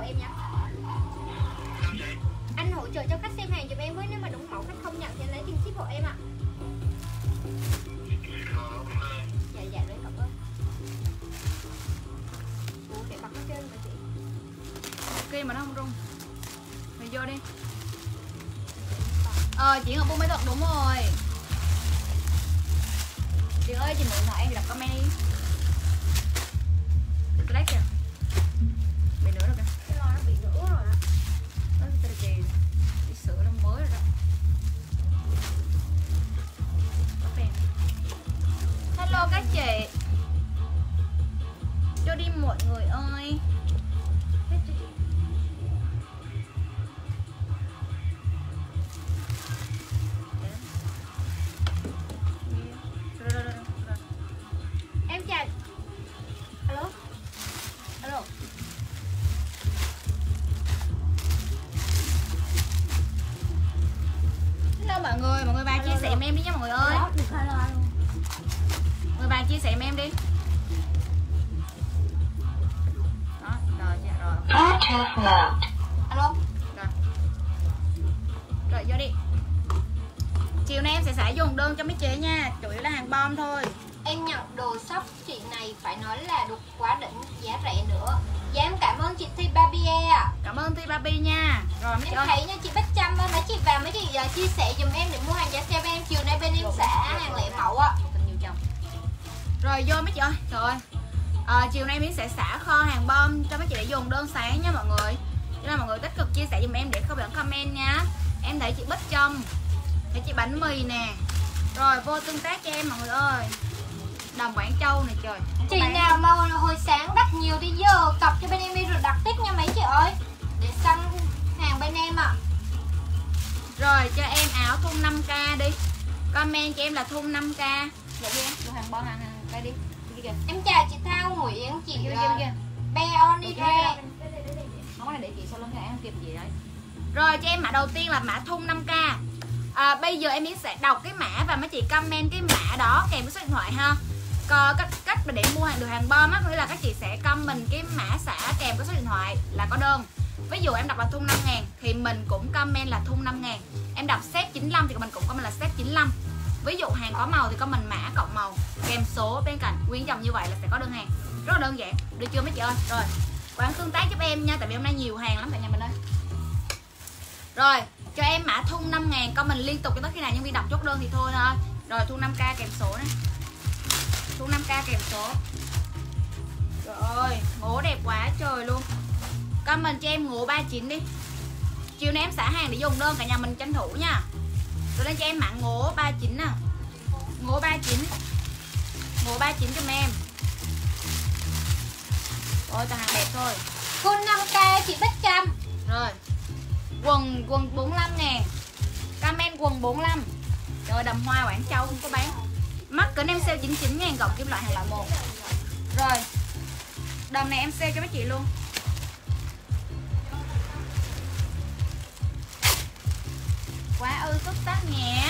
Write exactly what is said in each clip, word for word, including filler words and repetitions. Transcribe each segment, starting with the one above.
em nha. Anh hỗ trợ cho khách xem hàng giùm em với, nếu mà đúng mẫu khách không nhận thì anh lấy tiền ship hộ em ạ. Dạ dạ đấy, cảm ơn. Ủa để bật nó trên mà chị. Ok mà nó không rung. Mày vô đi. Ờ chị Ngọc Bung mới thật đúng rồi. Chị ơi chị mượn thoại em thì đọc comment đi. Black kìa. Bị nữa rồi kìa. Cái lo nó bị nữa rồi ạ. Nó từ kỳ đi sửa nó mới rồi đó. Hello các chị. Cho đi mọi người ơi. Em chào. Alo. Alo. Hello mọi người, mọi người bà chia sẻ với em đi nha mọi người ơi. Mọi người bà chia sẻ với em đi. Đó, rồi chị rồi. Alo. Rồi. Rồi vô đi. Chiều nay em sẽ xả dùng đơn cho mấy chị nha, chủ yếu là hàng bom thôi. Em nhận đồ shop chị này phải nói là được quá đỉnh, giá rẻ nữa. Dạ em cảm ơn chị Thi Barbie ạ. Cảm ơn Thi Barbie nha. Rồi mấy chị Em ơi. thấy nha chị Bích Trâm ơi, mấy chị vào mấy chị uh, chia sẻ dùm em để mua hàng giá xe bên em. Chiều nay bên em xả hàng lẻ mẫu ạ. Tình nhiều chồng. Rồi vô mấy chị ơi. Trời ơi. À, chiều nay Miến sẽ xả kho hàng bom cho mấy chị để dùng đơn sáng nha mọi người. Cho nên mọi người tích cực chia sẻ dùm em để không bị comment nha. Em thấy chị Bích Trâm, thấy chị bánh mì nè. Rồi vô tương tác cho em mọi người ơi. Đồng Quảng Châu này trời. Chị nào mau hồi sáng đặt nhiều đi giờ cọc cho bên em đi rồi đặt tiếp nha mấy chị ơi. Để săn hàng bên em ạ. Rồi cho em áo thun năm k đi. Comment cho em là thun năm k. Dạ đi em, đồ hàng bom hàng hàng cây đi. Đi kìa. Em chào chị Thao Nguyễn, chị Kìa uh, kìa kìa. Beonire. Không có này để chị sau lưng thì em kịp gì đấy. Rồi cho em mã đầu tiên là mã thun năm k. À, bây giờ em Yến sẽ đọc cái mã và mấy chị comment cái mã đó kèm với số điện thoại ha. Còn cách cách mà để mua hàng được hàng bom á, có nghĩa là các chị sẽ comment cái mã xả kèm với số điện thoại là có đơn. Ví dụ em đọc là thun năm ngàn thì mình cũng comment là thun năm ngàn. Em đọc set chín mươi lăm thì mình cũng comment là set chín mươi lăm. Ví dụ hàng có màu thì có mình mã cộng màu kèm số bên cạnh, nguyên dòng như vậy là sẽ có đơn hàng. Rất là đơn giản, được chưa mấy chị ơi? Rồi, quán tương tác giúp em nha, tại vì hôm nay nhiều hàng lắm cả nhà mình ơi. Rồi, cho em mã thun năm ngàn, con mình liên tục cho tới khi nào nhân viên đọc chốt đơn thì thôi thôi. Rồi thun năm k kèm số này. Thun năm k kèm số. Trời ơi, ngố đẹp quá trời luôn. Comment cho em ngố ba chín đi. Chiều nay em xả hàng để dùng đơn cả nhà mình tranh thủ nha. Rồi lên cho em mã ngố ba chín nè. Ngố ba chín. Ngố ba chín cho em. Ôi toàn hàng đẹp thôi. Thun năm k chị Bích Trâm. Rồi. Quần quần bốn mươi lăm ngàn. Comment quần bốn mươi lăm. Rồi đầm hoa Quảng Châu không có bán. Mắc cỡ em sale chín mươi chín ngàn cộng kim loại hàng loại một. Rồi. Đầm này em sale cho mấy chị luôn. Quá ư xuất sắc nhé.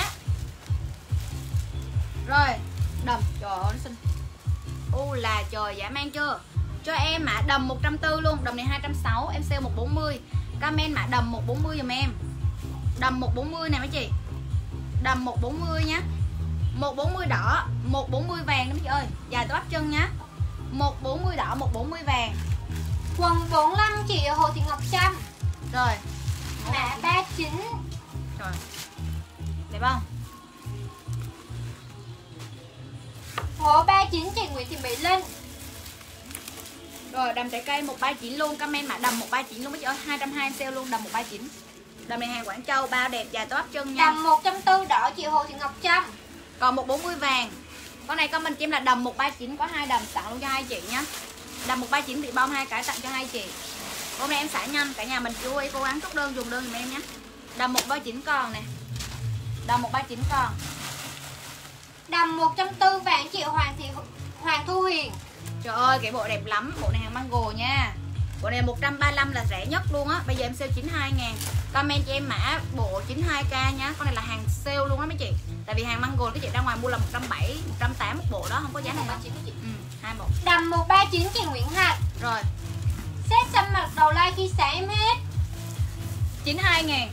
Rồi. Đầm. Trời ơi nó xinh. U là trời dã man chưa. Cho em mã đầm một trăm bốn mươi luôn. Đầm này hai trăm sáu mươi, em sale một trăm bốn mươi. Comment mã đầm một trăm bốn mươi giùm em. Đầm một trăm bốn mươi nè mấy chị. Đầm một trăm bốn mươi nhá. một trăm bốn mươi đỏ, một trăm bốn mươi vàng đó mấy chị ơi. Dài tới bắp chân nhá. một trăm bốn mươi đỏ, một trăm bốn mươi vàng. Quần bốn mươi lăm chị Hồ Thị Ngọc Trâm. Rồi. Mã ba chín. Rồi. Đẹp không? Hồ ba chín chị Nguyễn Thị Mỹ Linh. Rồi đầm trái cây một trăm ba mươi chín luôn, comment mã đầm một trăm ba mươi chín luôn mấy chị ơi, hai trăm hai mươi em sale luôn, đầm một trăm ba mươi chín. Đầm này hàng Quảng Châu, bao đẹp, dài tới bắp chân nha. Đầm một trăm bốn mươi đỏ chị Hồ Thị Ngọc Trâm. Còn một trăm bốn mươi vàng. Con này comment cho em là đầm một trăm ba mươi chín, có hai đầm tặng luôn cho hai chị nhá. Đầm một trăm ba mươi chín thì bom hai cái tặng cho hai chị. Hôm nay em xả nhanh, cả nhà mình chú ý cố gắng chốt đơn dùng đơn giùm em nhé. Đầm một trăm ba mươi chín còn nè. Đầm một trăm ba mươi chín còn. Đầm một trăm bốn mươi vàng chị Hoàng Thị Hoàng Thu Huyền. Trời ơi cái bộ đẹp lắm, bộ này hàng mango nha. Bộ này một trăm ba mươi lăm là rẻ nhất luôn á. Bây giờ em sale chín mươi hai ngàn. Comment cho em mã bộ chín mươi hai k nhá. Con này là hàng sale luôn á mấy chị. Tại vì hàng mango các chị ra ngoài mua là một trăm bảy mươi, một trăm tám mươi một bộ đó, không có giá này đâu. Ừ, hai bộ. Đầm một trăm ba mươi chín chị Nguyễn Hạnh. Rồi. Set xăm mặt đầu like khi sáng em hết. chín mươi hai ngàn.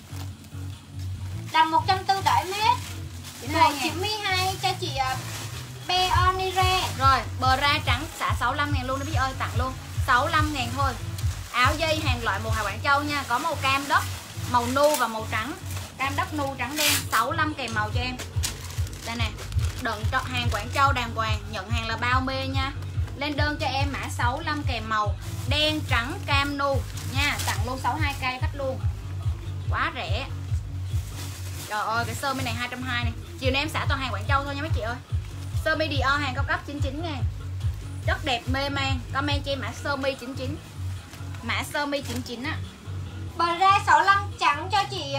Đầm một trăm tư mươi đợi em hết. chín mươi hai Bộ ngàn. chín mươi hai cho chị uh, Peonire. Rồi, bờ ra trắng xả sáu mươi lăm ngàn luôn đó Bí ơi, tặng luôn sáu mươi lăm ngàn thôi. Áo dây hàng loại một Hà Quảng Châu nha, có màu cam đất, màu nu và màu trắng. Cam đất nu trắng đen, sáu mươi lăm kèm màu cho em. Đây nè, đựng hàng Quảng Châu đàng hoàng, nhận hàng là bao mê nha. Lên đơn cho em mã sáu mươi lăm kèm màu đen, trắng, cam, nu nha, tặng luôn sáu mươi hai k cho khách luôn. Quá rẻ. Trời ơi, cái sơ mi này hai trăm hai mươi này. Chiều nay em xả toàn hàng Quảng Châu thôi nha mấy chị ơi. Sơ mi Dior hàng cao cấp chín mươi chín ngàn. Rất đẹp mê man. Comment cho em mã sơ mi chín mươi chín. Mã sơ mi chín mươi chín á. Bờ ra sáu mươi lăm trắng cho chị.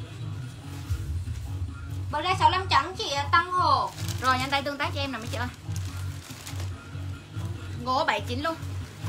Bờ ra sáu mươi lăm trắng chị Tăng Hồ. Rồi nhanh tay tương tác cho em nè mấy chị ơi. Ngố bảy mươi chín luôn.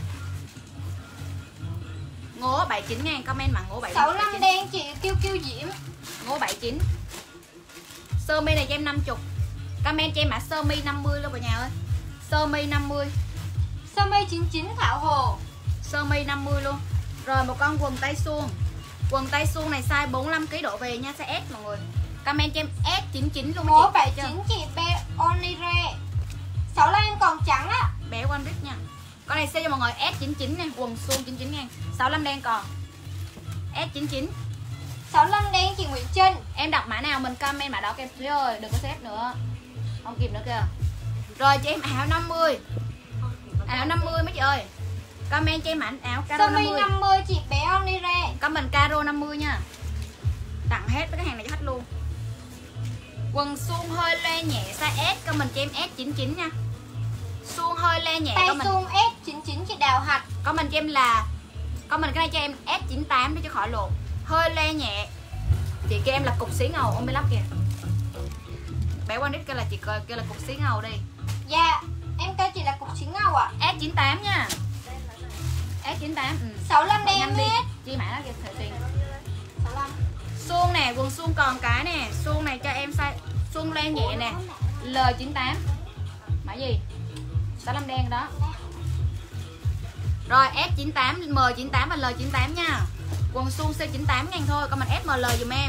Ngố bảy mươi chín ngàn, comment mà ngố bảy mươi chín. sáu mươi lăm đen chị Kiêu Kiêu Diễm. Ngố bảy mươi chín. Sơ mi này cho em năm mươi. Comment cho em mã sơ mi năm mươi luôn cả nhà ơi. Sơ mi năm mươi. Sơ mi chín mươi chín Thảo Hồ. Sơ mi năm mươi luôn. Rồi một con quần tay suông. Quần tay suông này size bốn mươi lăm ki lô gam độ về nha, size S mọi người. Comment cho em S chín mươi chín luôn. Ngố bảy mươi chín chị Peonire. sáu mươi lăm em còn trắng á. Bé One Rich nha. Con này sale cho mọi người S chín mươi chín nè, quần suông chín mươi chín ngàn. sáu mươi lăm đen còn. S chín mươi chín. sáu mươi lăm đen chị Nguyễn Trinh. Em đọc mã nào mình comment mã đó kèm Thúy ơi, đừng có xếp nữa. Không kịp nữa kìa. Rồi cho em áo năm mươi. Áo năm mươi mấy chị ơi. Comment cho em mã áo caro Sơ năm mi mươi. năm mươi chị Peonire. Comment caro năm mươi nha. Tặng hết với cái hàng này cho khách luôn. Quần suông hơi le nhẹ size S, comment cho em S chín mươi chín nha. Suông hơi le nhẹ Tay comment. suông S chín mươi chín chị Đào Hạch. Comment cho em là comment cái này cho em S chín mươi tám để cho khỏi lộn. Hơi le nhẹ. Chị kêu em là cục xí ngầu, ôm lắm kìa. Bé One Rich kêu là chị kêu là cục xí ngầu đi. Dạ, em kêu chị là cục xí ngầu ạ. S chín mươi tám nha. S chín mươi tám. Ừ. sáu mươi lăm đen em đi. hết. Chi mã đó kìa thời tiền. sáu mươi lăm. Suông nè, quần suông còn cái nè, suông này cho em size suông le nhẹ nè. L chín mươi tám. Mã gì? sáu mươi lăm đen đó. Rồi S chín mươi tám, M chín mươi tám và L chín mươi tám nha. Quần suông C chín mươi tám ngàn thôi, còn mình ét em lờ dùm em.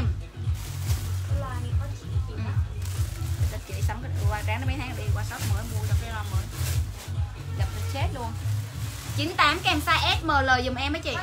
Ừ. Để chị sắm cái qua tráng nó mấy tháng đi qua shop mới mua trong cái rom mới. Gặp tôi chết luôn. chín mươi tám kèm size S M L dùm em mấy chị.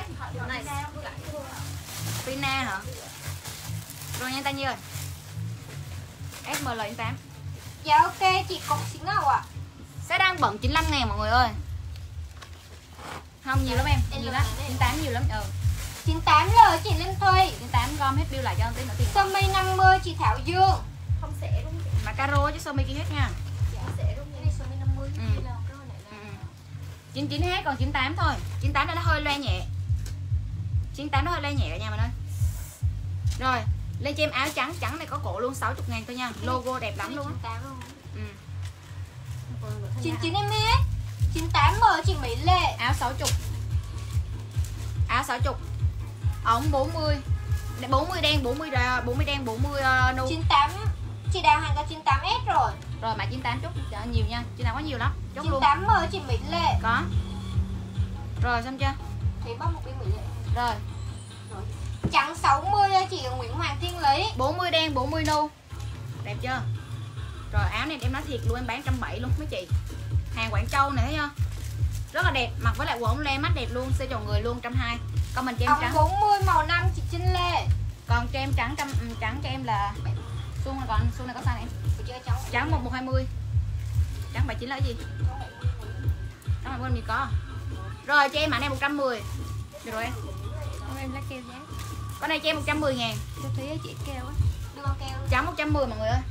Pina hả? Rồi nha Tan Nhi ơi. S M L chín mươi tám. Dạ ok chị cục xí ngầu ạ. Sẽ đang bận chín mươi lăm ngàn mọi người ơi. Không nhiều lắm em, nhiều lắm. chín mươi tám nhiều lắm. Ừ. chín mươi tám L chị Linh Thuy. chín mươi tám gom hết bill lại cho tí nữa tiền. Sơ mi năm mươi chị Thảo Dương. Không sẽ đúng không? Mà caro chứ sơ mi kia hết nha. Dạ sẽ đúng Đây sơ mi năm mươi. Ừ. Đây là cái này là Ừ. chín mươi chín hết còn chín mươi tám thôi. chín mươi tám nó hơi loe nhẹ. chín mươi tám nó hơi loe nhẹ cả nhà mình ơi. Rồi, lên cho em áo trắng, trắng này có cổ luôn sáu mươi ngàn thôi nha. Logo đẹp lắm luôn á. Ừ. chín mươi chín em hết. chín mươi tám M chị Mỹ Lệ. Áo sáu mươi. Áo sáu mươi. Ống bốn mươi. bốn mươi đen, bốn mươi bốn mươi đen, bốn mươi uh, nu. chín mươi tám chị Đào Hạnh có chín mươi tám S rồi. Rồi mã chín mươi tám chút cho nhiều nha. Chị nào có nhiều lắm. Chốt chín mươi luôn. tám M chị Mỹ Lệ. Có. Rồi xong chưa? Thì bóc một cái Mỹ Lệ. Rồi. Trắng sáu mươi cho chị Nguyễn Hoàng Thiên Lý. bốn mươi đen, bốn mươi nu. Đẹp chưa? Rồi áo này em nói thiệt luôn, em bán một trăm bảy mươi luôn mấy chị. Hàng Quảng Châu này thấy chưa? Rất là đẹp, mặc với lại quần ống le mắt đẹp luôn, size chồng người luôn một trăm hai mươi. Còn mình cho em Ống trắng. bốn mươi màu năm chị Trinh Lê. Còn cho em trắng trăm um, trắng cho em là xuông này, còn xuông này có size này em. Trắng Trắng một một hai mươi. Trắng bảy mươi chín là cái gì? Trắng bảy mươi gì có. Rồi cho em mã này một trăm mười. Được rồi em. Không em lá keo giá. Con này cho em một trăm mười ngàn. Cho Thúy chị keo á. Đưa con keo. Trắng một trăm mười mọi người ơi.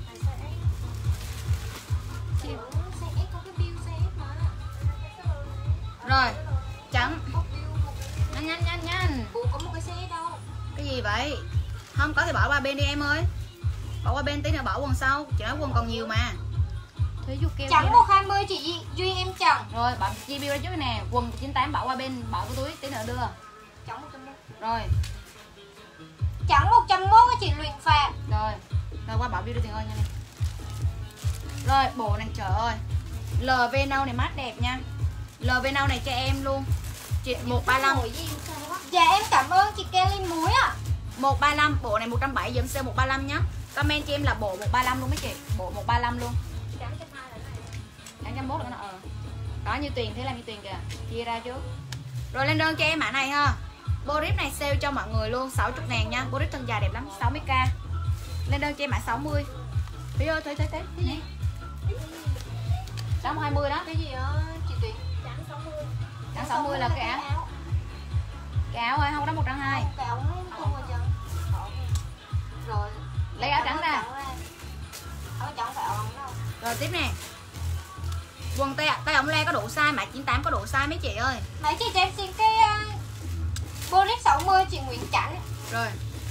Rồi, trắng. Nhanh nhanh nhanh nhanh. Ủa có một cái xe đâu. Cái gì vậy? Không có thì bỏ qua bên đi em ơi. Bỏ qua bên tí nữa bỏ quần sau. Chị nói quần còn nhiều mà. Thúy du keo. Trắng một hai mươi chị Duy em Trần. Rồi, bỏ chi bill ra trước nè. Quần chín mươi tám bỏ qua bên, bỏ cái túi tí nữa đưa. Trắng một trăm mốt. Rồi, Trắng một trăm mốt chị Luyện Phạm. rồi. Rồi qua bỏ bill đi tiền ơi nha này. Rồi, bộ này trời ơi. lờ vê nâu này mát đẹp nha. lờ vê nâu này cho em luôn. Chị một ba lăm. Dạ em cảm ơn chị Kelly muối ạ. một ba lăm, bộ này một trăm bảy mươi, giờ em sale một ba lăm nhá. Comment cho em là bộ một ba lăm luôn mấy chị. Bộ một ba lăm luôn. Đáng trăm mốt nữa nè. Ờ. Đó như Tuyền, thế là như Tuyền kìa. Chia ra trước. Rồi lên đơn cho em mã này ha. Boris này sale cho mọi người luôn sáu mươi ngàn nha. Boris thân dài đẹp lắm, sáu mươi k. Lên đơn cho em mã sáu mươi. Thúy ơi, Thúy, Thúy, Thúy. Cái gì? sáu mươi hai mươi đó. Cái gì đó chị Tuyền? Trắng sáu mươi. Trắng sáu mươi là cái áo. Cái áo thôi, không có đó một trăm hai mươi. Cái áo không rồi chân. Rồi. Lấy áo trắng ra. Áo trắng phải áo đâu. Rồi tiếp nè. Quần tay tay ống le có đủ size, mã chín tám có đủ size mấy chị ơi. Mấy chị cho em xin cái uh, Boris sáu mươi chị Nguyễn Chánh. Rồi.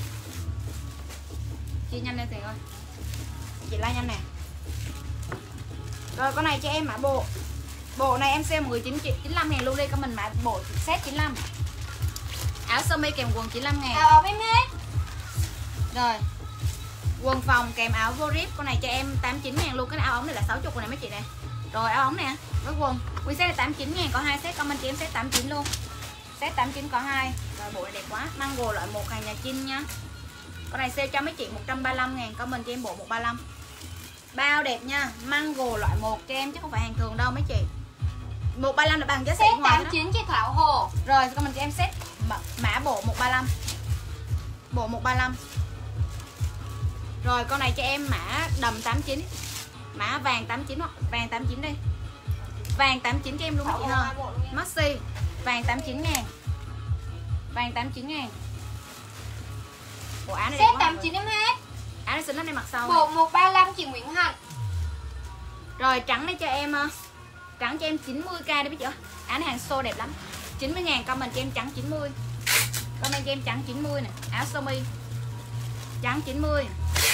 Chia nhanh lên Tiền ơi. Chị like nhanh nè. Rồi con này cho em mã bộ. Bộ này em sale mười chín chín mươi lăm ngàn luôn đi, có mình mã bộ set chín mươi lăm. Áo sơ mi kèm quần chín mươi lăm ngàn. Áo ống em hết. Rồi. Quần phòng kèm áo vô rip, con này cho em tám mươi chín ngàn luôn. Cái áo ống này là sáu mươi này mấy chị nè. Rồi áo ống nè, với quần. Nguyên set là tám mươi chín ngàn, có hai set, comment cho em set tám mươi chín luôn. Set tám mươi chín có hai. Rồi bộ này đẹp quá, mango loại một hàng nhà Chin nha. Con này sale cho mấy chị một trăm ba mươi lăm ngàn, comment cho em bộ một trăm ba mươi lăm. Bao đẹp nha, mango loại một cho em chứ không phải hàng thường đâu mấy chị. một trăm ba mươi lăm là bằng giá Set xịn ngoài tám mươi chín chị Thảo Hồ. Rồi comment cho em set mã bộ một trăm ba mươi lăm. Bộ một trăm ba mươi lăm. Rồi con này cho em mã đầm tám mươi chín. Mã vàng tám mươi chín hoặc vàng tám mươi chín đi. Vàng tám mươi chín cho em luôn mấy chị ha. Maxi vàng tám mươi chín ngàn. Vàng tám mươi chín ngàn. Bộ áo này đẹp Set quá. tám mươi chín em hết. Áo này xinh lắm, đây mặc sau. Bộ một trăm ba mươi lăm chị Nguyễn Hạnh. Rồi trắng đây cho em trắng cho em chín mươi k đi mấy chị ơi. Áo này hàng xô đẹp lắm. chín mươi ngàn, comment cho em trắng chín mươi. Comment cho em trắng chín mươi nè, áo sơ mi. Trắng chín mươi.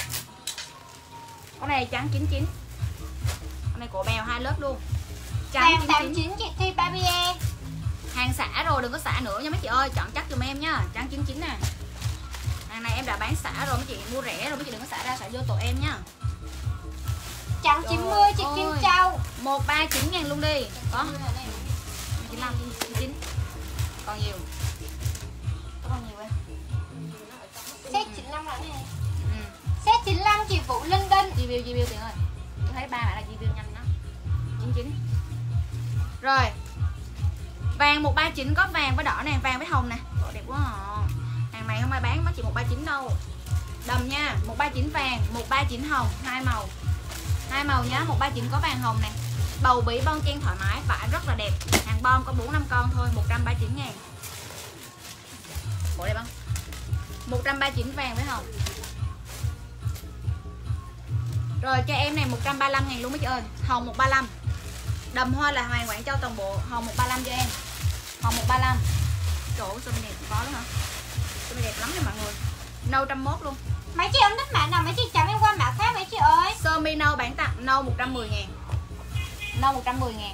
Con này trắng chín mươi chín. Con này cổ bèo hai lớp luôn. Trắng Vàng tám mươi chín chị Thi Barbie. Hàng xả rồi, đừng có xả nữa nha mấy chị ơi, chọn chắc giùm em nha. Trắng chín mươi chín nè. Hàng này em đã bán xả rồi mấy chị, mua rẻ rồi mấy chị đừng có xả ra, xả vô tụi em nha. Trắng chín mươi chị Kim Châu. một trăm ba mươi chín ngàn luôn đi. Có chín mươi lăm, chín mươi chín. Còn nhiều. Có còn nhiều em. Set chín mươi lăm là này. Ừ. Set chín mươi lăm chị Vũ Linh Đinh. Review review Tiền ơi. Tôi thấy ba bạn là review nhanh đó. chín mươi chín. Rồi. Vàng một trăm ba mươi chín có vàng với đỏ nè, vàng với hồng nè. Bộ đẹp quá à. Hàng này không ai bán mấy chị một trăm ba mươi chín đâu. Đầm nha, một trăm ba mươi chín vàng, một trăm ba mươi chín hồng, hai màu. Hai màu nhá, một trăm ba mươi chín có vàng hồng nè. Bầu bí bon chen thoải mái, vải rất là đẹp. Hàng bon có bốn năm con thôi, một trăm ba mươi chín ngàn. Bộ đẹp không? một trăm ba mươi chín vàng với hồng. Rồi cho em này một trăm ba mươi lăm ngàn luôn mấy chị ơi. Hồng một trăm ba mươi lăm. Đầm hoa là Hoàng Quảng Châu toàn bộ. Hồng một trăm ba mươi lăm cho em. Hồng một trăm ba mươi lăm. Trời ơi, sơ mi đẹp có lắm hả? Sơ mi đẹp lắm nha mọi người. Nâu một trăm mốt luôn. Mấy chị em thích mã nào mấy chị chấm em qua mã khác mấy chị ơi. Sơ mi nâu bán tặng nâu một trăm mười ngàn. Nâu một trăm mười ngàn.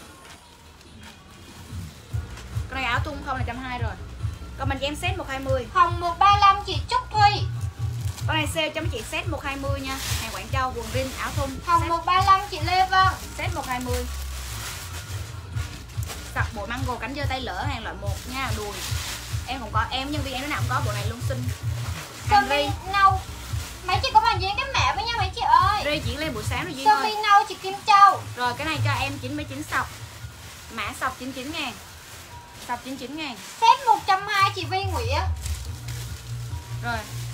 Con này áo thun không là một trăm hai mươi rồi. Còn mình cho em set một trăm hai mươi. Hồng một trăm ba mươi lăm chị Trúc Thuy. Con này sale cho mấy chị set một trăm hai mươi nha. Hàng Quảng Châu, quần jean, áo thun. Hồng một trăm ba mươi lăm chị Lê Vân. Set một trăm hai mươi. Sọc bộ mango cánh dơ tay lỡ, hàng loại một nha, đùi. Em cũng có, em nhân viên em nó nào cũng có bộ này luôn xinh. Sơ mi nâu. Mấy chị có bàn duyên cái mẹ với nha mấy chị ơi. Ri chuyển lên buổi sáng rồi Duyên Sơ ơi. mi nâu chị Kim Châu. Rồi cái này cho em chín mươi chín sọc. Mã sọc chín mươi chín ngàn. Sọc chín mươi chín ngàn. Set một trăm hai mươi chị Vi Nguyễn. Rồi.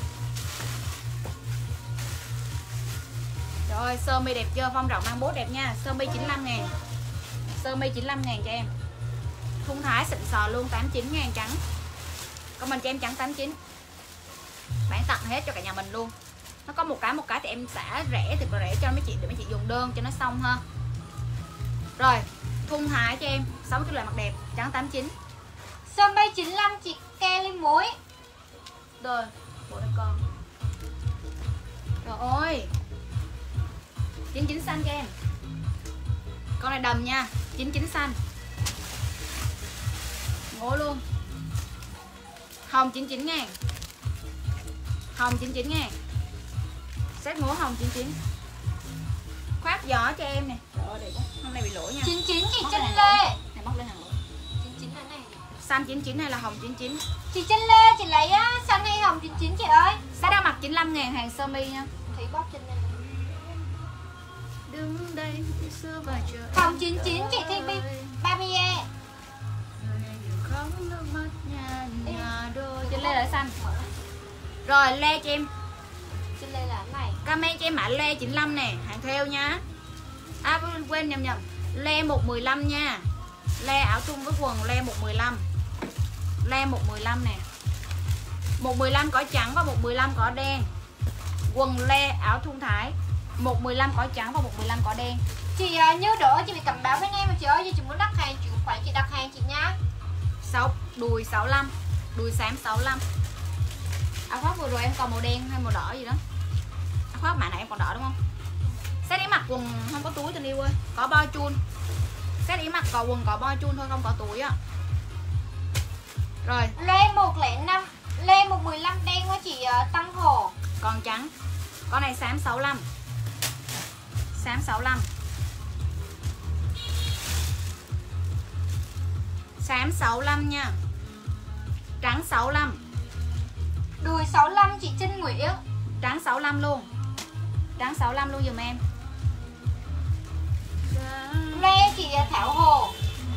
Trời ơi, sơ mi đẹp chưa? Phong rộng mang bố đẹp nha. Sơ mi chín mươi lăm ngàn. Sơ mi chín mươi lăm ngàn cho em. Thun thái xịn sò luôn, tám mươi chín ngàn trắng. Còn mình cho em trắng tám mươi chín. Bán tặng hết cho cả nhà mình luôn. Nó có một cái một cái thì em xả rẻ thì rẻ cho mấy chị để mấy chị dùng đơn cho nó xong ha. Rồi, thun thái cho em sáu cái loại mặt đẹp, trắng tám mươi chín. Sơ mi chín mươi lăm chị Kelly muối. Rồi, bộ đây con. Trời ơi. chín mươi chín xanh cho em. Con này đầm nha, chín mươi chín xanh. Ngố luôn. Hồng chín mươi chín ngàn. Hồng chín mươi chín ngàn. Set ngố hồng chín mươi chín. Khoác gió cho em nè. Trời ơi đẹp quá. Hôm nay bị lỗi nha. chín mươi chín chị Móc Trinh lên Lê. này móc lên hàng lỗi. chín mươi chín là này. Xanh chín chín hay là hồng chín chín? Chị Trinh Lê, chị lấy á, xanh hay hồng chín chín chị ơi? Sẽ đang mặc chín mươi lăm ngàn hàng sơ mi nha. Thấy bóp trên đây. Đứng đây xưa và chờ. Hồng chín chín chị Thi ba mươi e. Trên Lê là xanh. Rồi Lê cho em. Trên đây là cái này. Comment cho em mã Lê chín mươi lăm nè, hàng theo nha. À quên nhầm nhầm. Lê một mười lăm nha. Lê áo thun với quần Lê một mười lăm. Lê một mười lăm nè. một mười lăm có trắng và một mười lăm có đen. Quần Lê áo thun Thái. một mười lăm có trắng và một mười lăm có đen. Chị uh, nhớ đỡ chị phải cầm báo với em mà chị ơi, chị muốn đặt hàng chị cũng phải chị đặt hàng chị nha. sáu đùi sáu mươi lăm, đùi xám sáu mươi lăm. Áo khoác vừa rồi em còn màu đen hay màu đỏ gì đó. Áo khoác mã này em còn đỏ đúng không? Set đi mặc quần không có túi tình yêu ơi, có bo chun. Set đi mặc có quần có bo chun thôi, không có túi á. Rồi, Lê một không năm, Lê một mười lăm đen quá chị uh, Tăng Hồ. còn trắng. Con này xám sáu mươi lăm. Xám sáu mươi lăm. Xám sáu mươi lăm nha. Trắng sáu mươi lăm. Đùi sáu mươi lăm chị Trinh Nguyễn. Trắng sáu mươi lăm luôn. Trắng sáu mươi lăm luôn giùm em. Lê chị Thảo Hồ.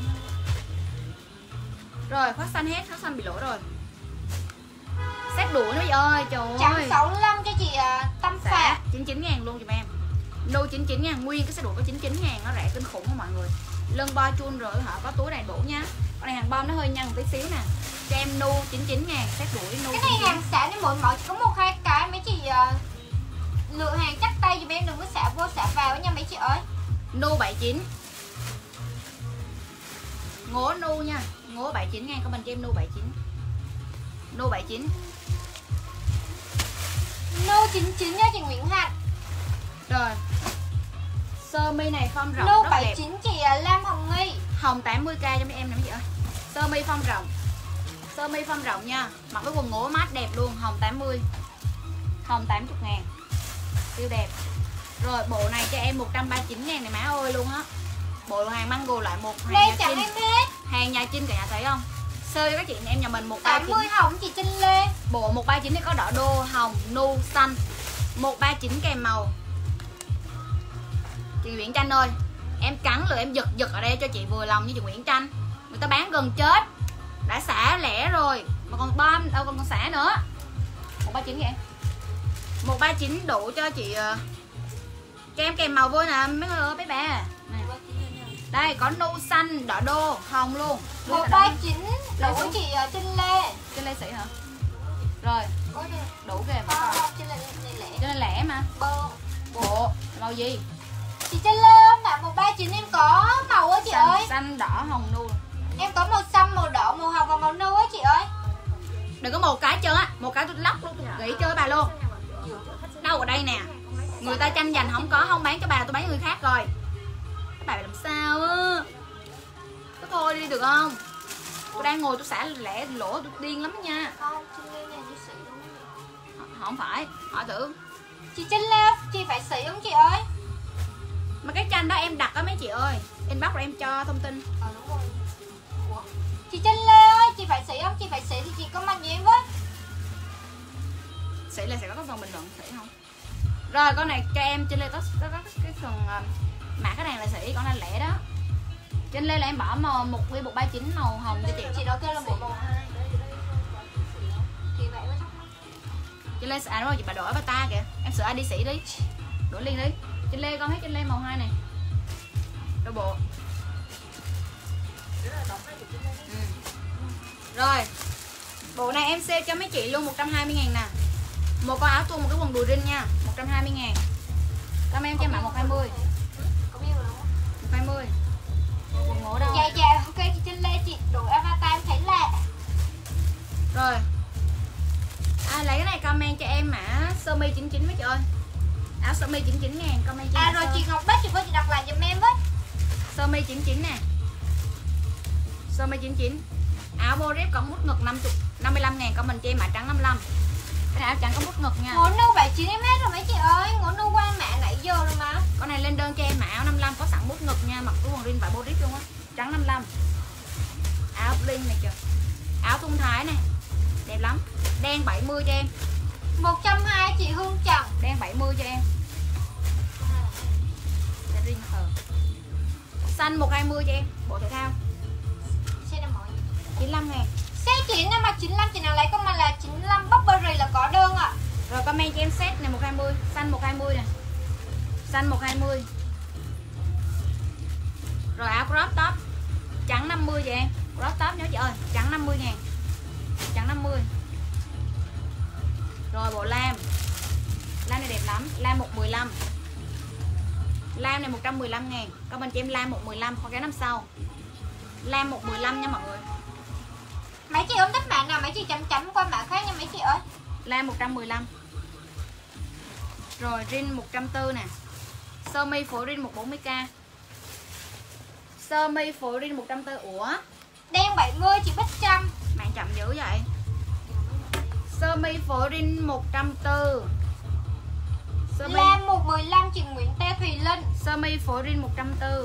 Rồi khoác xanh hết, khoác xanh bị lỗ rồi. Set đủ nữa chị ơi, trời Trắng ơi. sáu mươi lăm cho chị uh, Tâm Xả Phạt. chín mươi chín ngàn luôn giùm em. Nô chín mươi chín ngàn, nguyên cái set đủ có chín mươi chín ngàn, nó rẻ kinh khủng không mọi người. Lưng bo chun rồi họ có túi đầy đủ nha. Con này hàng bom nó hơi nhăn một tí xíu nè. Cho em nu chín mươi chín ngàn, set đủ đi nu. Cái này hàng xả nên mỗi mẫu chỉ có một hai cái, mấy chị uh, lựa hàng chắc tay giùm em, đừng có xả vô xả vào nha mấy chị ơi. Nu bảy mươi chín. Ngố nu nha. Ngố bảy mươi chín ngàn, con mình cho em nu bảy mươi chín. Nu bảy mươi chín. Nu chín mươi chín nha chị Nguyễn Hạnh. Rồi. Sơ mi này form rộng Nu rất bảy mươi đẹp. chín chị uh, Lam Hồng Nghi. Hồng tám mươi k cho mấy em nè mấy chị ơi. Sơ mi form rộng. Sơ mi form rộng nha. Mặc với quần ngố mát đẹp luôn, hồng tám mươi. Hồng tám mươi ngàn. Siêu đẹp. Rồi bộ này cho em một trăm ba mươi chín ngàn này má ơi luôn á. Bộ hàng mango loại một hàng Lê nhà chẳng Trinh. em hết. Hàng nhà Trinh cả nhà thấy không? Sơ cho các chị em nhà mình một ba tám chín. mươi hồng chị Trinh Lê. Bộ một ba chín này có đỏ đô, hồng, nu, xanh. một ba chín kèm màu. Chị Nguyễn Tranh ơi, em cắn lừa em giật giật ở đây cho chị vừa lòng như chị Nguyễn Tranh. Người ta bán gần chết. Đã xả lẻ rồi mà còn bom đâu còn còn xả nữa. một ba chín kìa. một ba chín đủ cho chị uh, cho em kèm màu vô nè mấy người ơi bé bé. Này. Đây có nu xanh, đỏ đô, hồng luôn. một ba chín đủ chị uh, Trinh Lê. Trên lê sĩ hả? Rồi, Ôi trời. đủ kìa. Không, không, Trinh Lê này lẻ. Cho nên lẻ mà. Bơ. Bộ màu gì? Chị Trinh Lê ơi, mã một ba chín em có màu á chị Xanh, ơi. xanh, đỏ, hồng, nu. Em có màu xanh, màu đỏ, màu hồng và màu nâu á chị ơi. Đừng có một cái chân á, một cái tôi lóc luôn, tôi gãy chơi bà luôn. Đâu ở đây nè. Người ta tranh giành không có, không bán cho bà, tôi bán cho người khác rồi. Các bà làm sao á? Cứ thôi đi được không? Tôi đang ngồi tôi xả lẻ lỗ tôi điên lắm nha. Không, Trinh Lê này chị sĩ đúng không? Không phải, hỏi thử. Chị Trinh Lê, chị phải sĩ không chị ơi? Mà cái tranh đó em đặt á mấy chị ơi. Inbox rồi em cho thông tin. Ờ đúng rồi. Ủa? Chị Trinh Lê ơi, chị phải sĩ không? Chị phải sĩ thì chị comment cho em với. Sĩ là sẽ có phần bình luận, sĩ không? Rồi con này cho em trên đây có, có, có cái phần uh, mã cái này là sĩ, con này lẻ đó. Trên đây là em bỏ màu một quy một ba chín màu hồng cho chị. Chị đó kêu là bộ màu hai. Thì vậy mới. Trên lê à đúng rồi chị bà đổi avatar kìa. Em sửa i đê sĩ đi. Đổi liền đi. Trên lê con thấy trên lê màu hai này. Đôi bộ. Ừ. Rồi. Bộ này em sale cho mấy chị luôn một trăm hai mươi ngàn nè. Một con áo thun một cái quần đùi rin nha, một trăm hai mươi ngàn. Cảm em cho mã một hai mươi. Có biết rồi đúng không? một hai mươi. Quần ngố đâu? Dạ dạ, ok chị Trinh Lê chị đổi avatar em thấy lạ. Rồi. À, lấy cái này comment cho em mã sơ mi chín mươi chín mấy chị ơi. Áo sơ mi chín mươi chín ngàn comment cho À em. rồi chị Ngọc Bách chị có chị đặt lại giùm em với. Sơ mi chín mươi chín nè. Sơ mi chín mươi chín. Áo bô rép có mút ngực năm mươi lăm ngàn comment cho em mã trắng năm mươi lăm. Cái này áo trắng có mút ngực nha. Ngố nâu bảy chín em hết rồi mấy chị ơi. Ngố nâu qua mã nãy giờ rồi mà. Con này lên đơn cho em mã áo năm mươi lăm có sẵn mút ngực nha, mặc cái quần rin vải bô rép luôn á. Trắng năm mươi lăm. Áo bling này kìa. Áo thun thái này, đẹp lắm. Đen bảy mươi cho em. một trăm hai mươi chị Hương Trần. Đen bảy mươi cho em. Xanh một trăm hai mươi cho em, bộ thể thao. Xe năm mọi chín mươi lăm ngàn. xe chị nó mặc chín mươi lăm, chị nào lấy con mà là chín mươi lăm Burberry là có đơn ạ. À. Rồi comment cho em set này một trăm hai mươi, xanh một trăm hai mươi nè. Xanh một trăm hai mươi. Rồi áo crop top trắng năm mươi cho em. Crop top nhớ chị ơi, trắng năm mươi ngàn. Trắng năm mươi. Rồi bộ lam. Lam này đẹp lắm, lam một trăm mười lăm. Lam này một trăm mười lăm ngàn. Comment cho em lam một trăm mười lăm, có cái năm sau. Lam một trăm mười lăm nha mọi người. Mấy chị ôm thích bạn nào mấy chị chấm chấm qua mã khác nha mấy chị ơi. Lam một trăm mười lăm. Rồi rin một trăm bốn mươi nè. Sơ mi phối rin một trăm bốn mươi k. Sơ mi phối rin một trăm bốn mươi. Ủa? Đen bảy mươi chị Bích Trâm. Bạn chậm dữ vậy. Sơ mi phối rin một trăm bốn mươi. Sơ mi Lam một trăm mười lăm chị Nguyễn Tê Thùy Linh. Sơ mi phối rin một trăm bốn mươi.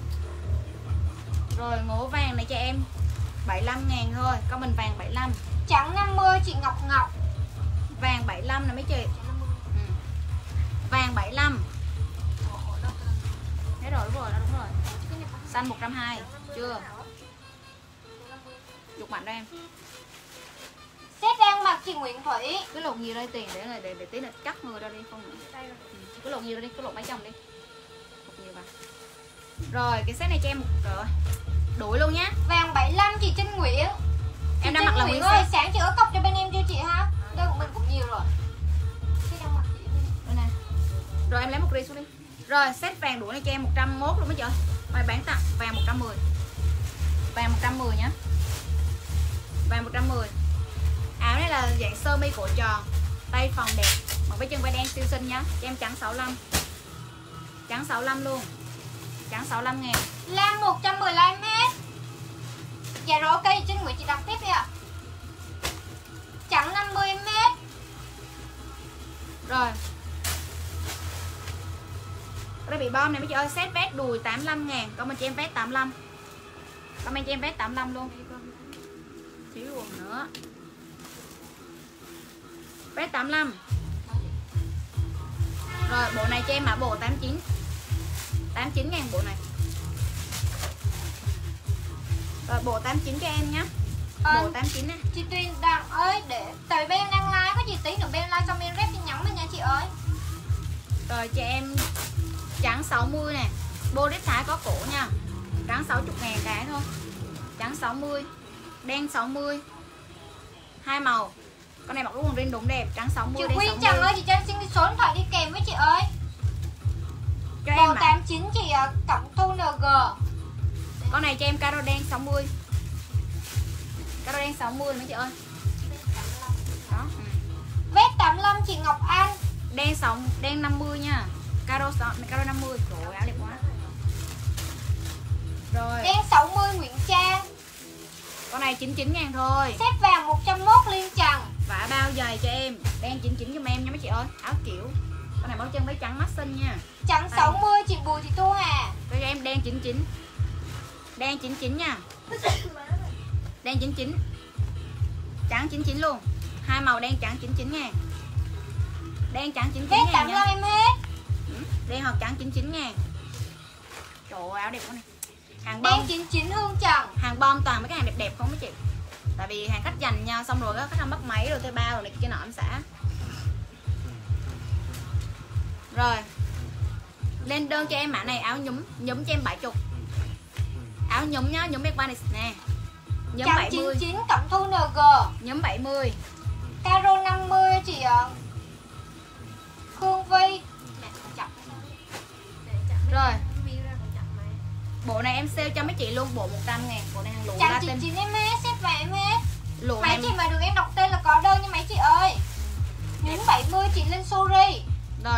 Rồi ngố vàng này cho em bảy mươi lăm ngàn thôi. Có mình vàng bảy mươi lăm. Trắng năm mươi chị Ngọc Ngọc. Vàng bảy mươi lăm nè mấy chị. Ừ. Vàng bảy mươi lăm. Thế rồi đúng rồi, đó đúng rồi. Xanh một trăm hai mươi. Chưa? Dục mạnh đó em. Set đang mặc chị Nguyễn Thủy. Cái lột nhiều đây tiền để để để, để tí nữa cắt người ra đi không nữa. Ừ. Cái lột nhiều ra đi, cái lột mấy chồng đi. Lột nhiều vào. Rồi cái set này cho em một rồi. Đuổi luôn nhá. Vàng bảy mươi lăm chị Trinh Nguyễn. Chị Em đang Trinh mặc là Nguyễn Nguyễn ơi, set. sáng chị có cọc cho bên em chưa chị ha? Đây của mình cũng nhiều rồi. Chị đang mặc chị. Đây nè. Rồi em lấy một ri xuống đi. Rồi set vàng đuổi này cho em một trăm mốt luôn mấy chị ơi. Mày bán tặng vàng một trăm mười. Vàng một trăm mười nhá. Vàng một trăm mười. Áo này là dạng sơ mi cổ tròn, tay phòng đẹp, mặc với chân vai đen siêu xinh nhá. Cho em trắng sáu mươi lăm. Trắng sáu mươi lăm luôn. Trắng sáu mươi lăm ngàn. Lam một trăm mười lăm hết. Dạ rồi ok Trinh Nguyễn chị đặt tiếp đi ạ. Trắng năm mươi mét. Rồi. Đây bị bom này mấy chị ơi, set vest đùi tám mươi lăm ngàn. Comment cho em vest tám mươi lăm. Comment cho em vest tám mươi lăm luôn. Xíu quần nữa. Vest tám mươi lăm. Rồi bộ này cho em mã bộ tám mươi chín. tám mươi chín ngàn bộ này. Rồi bộ tám mươi chín cho em nhé. Ờ, Bộ tám mươi chín nè. chị Tuyền Đặng ơi, để tại bên em đang like, có gì tí nữa bên like xong em rep tin nhắn mình nha chị ơi. Rồi cho em trắng sáu mươi nè. Bô đít thái có cổ nha. Trắng sáu mươi ngàn cái thôi. Trắng sáu mươi. Đen sáu mươi. Hai màu. Con này mặc đúng quần rin đúng đẹp. Trắng sáu mươi. Chị Quyên Trần ơi, chị cho em xin số điện thoại đi kèm với chị ơi. Cho Bộ em tám mươi chín chị Cẩm Thu en giê. con này cho em caro đen sáu mươi. Caro đen sáu mươi mấy chị ơi. Đó. Ừ. Vest tám mươi lăm chị Ngọc Anh. Đen sáu, đen năm mươi nha. Caro caro năm mươi. Trời ơi, áo đẹp quá. Rồi. Đen sáu mươi Nguyễn Trang. Con này chín mươi chín ngàn thôi. Xếp vàng một trăm mốt Liên Trần. Vả bao giày cho em. Đen chín mươi chín giùm em nha mấy chị ơi. Áo kiểu. Con này bó chân váy trắng mắt xinh nha. Trắng sáu mươi chị Bùi Thị Thu Hà. Cho em đen chín mươi chín. Đen chín mươi chín nha. Đen chín mươi chín. Trắng chín mươi chín luôn. Hai màu đen trắng chín mươi chín ngàn. Đen trắng chín mươi chín Vest ngàn tám mươi nha. lăm em hết. Đen hoặc trắng chín mươi chín ngàn. Trời ơi, áo đẹp quá này. Hàng Đen bom. chín mươi chín Hương Trần. Hàng bom toàn mấy cái hàng đẹp đẹp không mấy chị. Tại vì hàng khách dành nhau xong rồi khách không bắt máy rồi thuê bao rồi này kia nọ em xả. Rồi. Lên đơn cho em mã này áo nhúm, nhúm cho em bảy mươi. Áo nhúm nhá, nhúm Big Bunny nè. Nhúm Trắng bảy chín mươi. mươi chín Cẩm Thu en giê. Nhúm bảy mươi. Caro năm mươi chị Khương Vi. Rồi. Bộ này em sale cho mấy chị luôn, bộ một trăm ngàn. Bộ này hàng lụa Trắng chín Latin. mươi chín em hết, xếp vàng em hết. Lụa Mấy em. chị mà được em đọc tên là có đơn nha mấy chị ơi. Nhún bảy mươi chị Linh Suri. Rồi.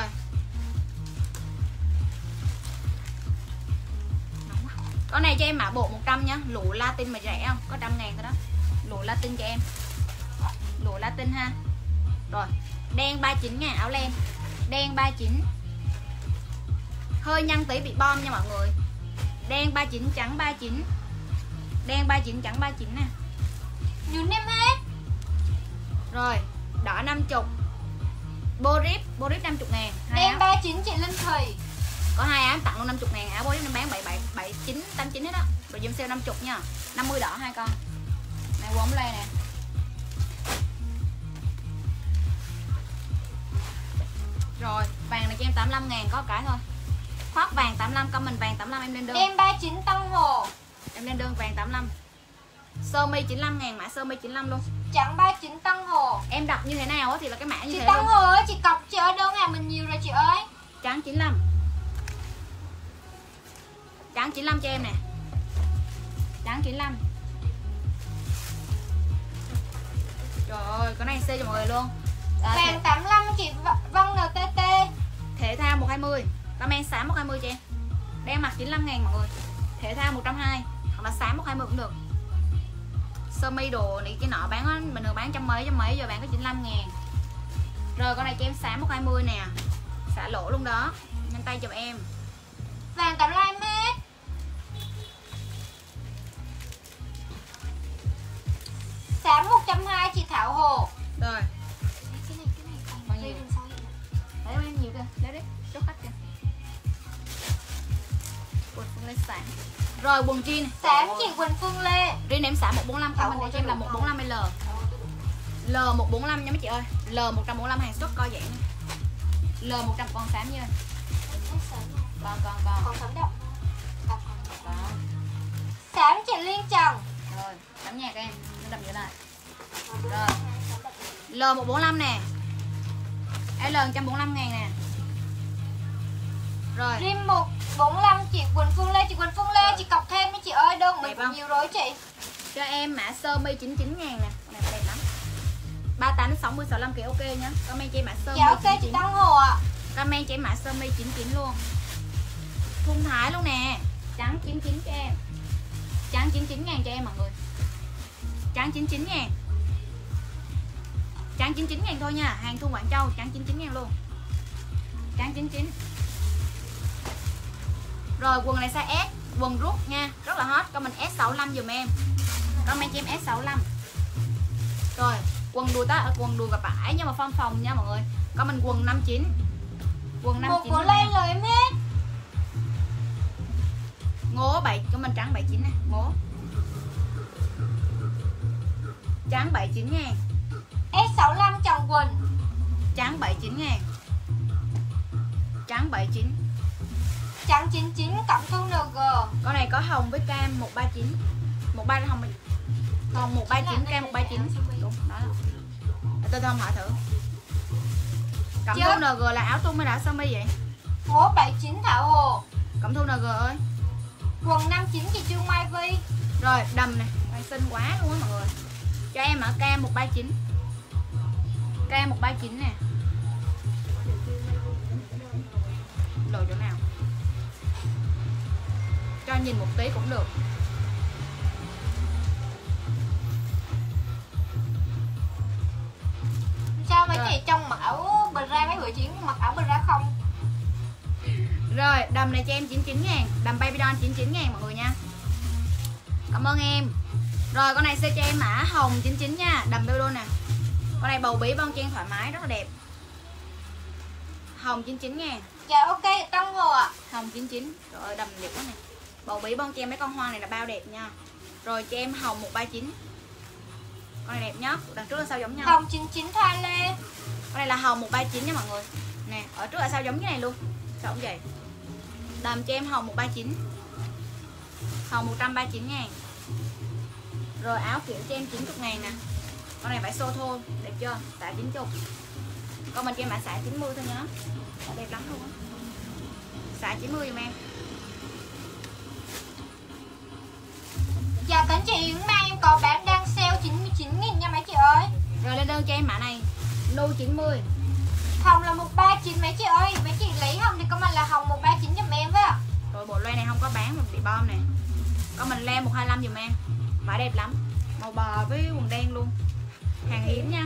Con này cho em mã bộ một trăm nhá. Lụa Latin mà rẻ không? Có trăm ngàn thôi đó. Lụa Latin cho em. Lụa Latin ha. Rồi. Đen ba mươi chín ngàn áo len. Đen ba mươi chín. Hơi nhăn tí bị bom nha mọi người. Đen ba mươi chín, trắng ba mươi chín. Đen ba mươi chín, trắng ba mươi chín nè. Nhún em hết. Rồi, đỏ năm mươi. Boris, Boris năm mươi ngàn. Hai Đen áo. ba chín chị Linh Thùy. Có hai áo tặng luôn năm mươi ngàn. Áo Boris em bán bảy bảy bảy chín tám chín hết á. Rồi dùm sale năm mươi nha. năm mươi đỏ hai con. Này quần ống lê nè. Rồi, vàng này cho em tám mươi lăm ngàn có cái thôi. Khoác vàng tám mươi lăm, comment vàng tám mươi lăm em lên đơn. Đen ba chín Tân Hồ. Em lên đơn vàng tám mươi lăm. Sơ mi chín mươi lăm ngàn, mã sơ mi chín mươi lăm luôn. Trắng ba chín Tân Hồ. Em đọc như thế nào á thì là cái mã như Chị thế Tân luôn. Hồ ơi, chị cọc chị ơi, đơn hàng mình nhiều rồi chị ơi. Trắng chín mươi lăm. Trắng chín mươi lăm cho em nè. Trắng chín mươi lăm. Trời ơi, cái này C cho mọi người luôn. À, Vàng thể, tám mươi lăm chị V- Vân en tê tê. thể thao một trăm hai mươi. Comment xám một trăm hai mươi cho em. Đen mặt chín mươi lăm ngàn mọi người. Thể thao một trăm hai mươi hoặc là xám một trăm hai mươi cũng được. Sơ mi đồ này cái nọ bán á, mình thường bán trăm mấy trăm mấy giờ bán có chín mươi lăm ngàn. Rồi con này cho em xám một trăm hai mươi nè. Xả lỗ luôn đó. Nhanh tay giùm em. Vàng tám mươi lăm hết. Xám một trăm hai mươi chị Thảo Hồ. Rồi, Cái này cái này còn Bao dây nhiêu? đằng sau vậy nè. lấy em nhiều kìa, lấy đi, chốt khách kìa. Quần Phương Lê xả. Rồi quần jean. Xám chị Quỳnh Phương Lê. Jean em xả một bốn lăm, comment cho em là một bốn lăm L. L một bốn lăm nha mấy chị ơi. L một bốn lăm hàng xuất co giãn. L một trăm con xám nha. Con con con. Còn sớm đâu. À, còn. Đó. Xám chị Liên Trần. Rồi, bấm nhạc em, nó đập như này. Rồi. L một bốn lăm nè. L một trăm bốn mươi lăm ngàn nè. Rồi. Rim một bốn lăm chị Quỳnh Phương Lê. Chị Quỳnh Phương Lê chị cọc thêm mấy chị ơi. Đơn mình Đẹp cũng không? nhiều rồi chị. Cho em mã sơ mi chín mươi chín ngàn nè. Con này đẹp lắm. ba mươi tám đến sáu mươi, sáu mươi lăm kg ok nhá. Comment cho em mã sơ mi Dạ ok chín mươi chị chín. Tân Hồ ạ. Comment cho em mã sơ mi chín mươi chín luôn. Thun thái luôn nè. Trắng chín mươi chín cho em. Trắng chín mươi chín ngàn cho em mọi người. Trắng chín mươi chín ngàn. Trắng chín mươi chín ngàn thôi nha. Hàng thun Quảng Châu. Trắng chín mươi chín ngàn luôn. Trắng chín mươi chín. Rồi quần này size S. Quần rút nha. Rất là hot. Comment S sáu mươi lăm dùm em. Comment cho em S sáu mươi lăm. Rồi quần đùi ta quần đùi và bãi nhưng mà phong phòng nha mọi người. Comment quần năm mươi chín. Quần năm mươi Một chín. của lên lời em hết. Ngố bảy, comment trắng bảy mươi chín nè. Ngố trắng bảy mươi chín ngàn. S sáu mươi lăm Trần Quỳnh. Trắng bảy mươi chín ngàn. Trắng bảy mươi chín. Trắng chín mươi chín cộng thu en giê. Con này có hồng với cam một ba chín. một ba hồng hồng một ba chín cam một ba chín. Đúng đó. Tôi thơm hỏi thử. Cộng thu en giê là áo tung hay là áo sơ mi vậy? Ngố bảy mươi chín Thảo Hồ. Cộng thu en giê ơi. Quần năm mươi chín chị Trương Mai Vi. Rồi đầm này, đang xinh quá luôn á mọi người. Cho em ở cam một ba chín. Cam một ba chín nè. Lồi chỗ nào? Cho nhìn một tí cũng được. Sao mấy Rồi. chị trong mặc áo bờ ra mấy bữa chị mặc áo bờ ra không? Rồi đầm này cho em chín mươi chín ngàn. Đầm baby doll chín mươi chín ngàn mọi người nha. Cảm ơn em. Rồi con này sẽ cho em mã hồng chín mươi chín nha. Đầm baby doll nè. Con này bầu bí bon chen thoải mái rất là đẹp. Hồng chín mươi chín ngàn. Dạ ok Tân Hồ ạ. Hồng chín mươi chín. Trời ơi đầm đẹp quá nè. Bầu bí bon chen mấy con hoa này là bao đẹp nha. Rồi cho em hồng một ba chín. Con này đẹp nhất. Đằng trước là sau giống nhau. Hồng chín mươi chín Tha Lê. Con này là hồng một ba chín nha mọi người. Nè, ở trước là sao giống như này luôn. Sao cũng vậy. Đầm cho em hồng một ba chín. Hồng một trăm ba mươi chín ngàn. Rồi áo kiểu cho em chín mươi ngàn nè. Con này phải xô thô, đẹp chưa? Xả chín mươi. Con mình cho em mã xả chín mươi thôi nhá. Đẹp lắm luôn á. Xả chín mươi giùm em. Dạ cánh chị Yến Mai em có bán đang sale chín mươi chín nghìn nha mấy chị ơi. Rồi lên đơn cho em mã này. Nu chín mươi. Hồng là một ba chín mấy chị ơi. Mấy chị lấy hồng thì comment là hồng một ba chín giùm em với ạ. Rồi bộ loe này không có bán mà bị bom nè. Con mình le một hai lăm giùm em. Mã đẹp lắm. Màu bò với quần đen luôn. Hàng hiếm nha.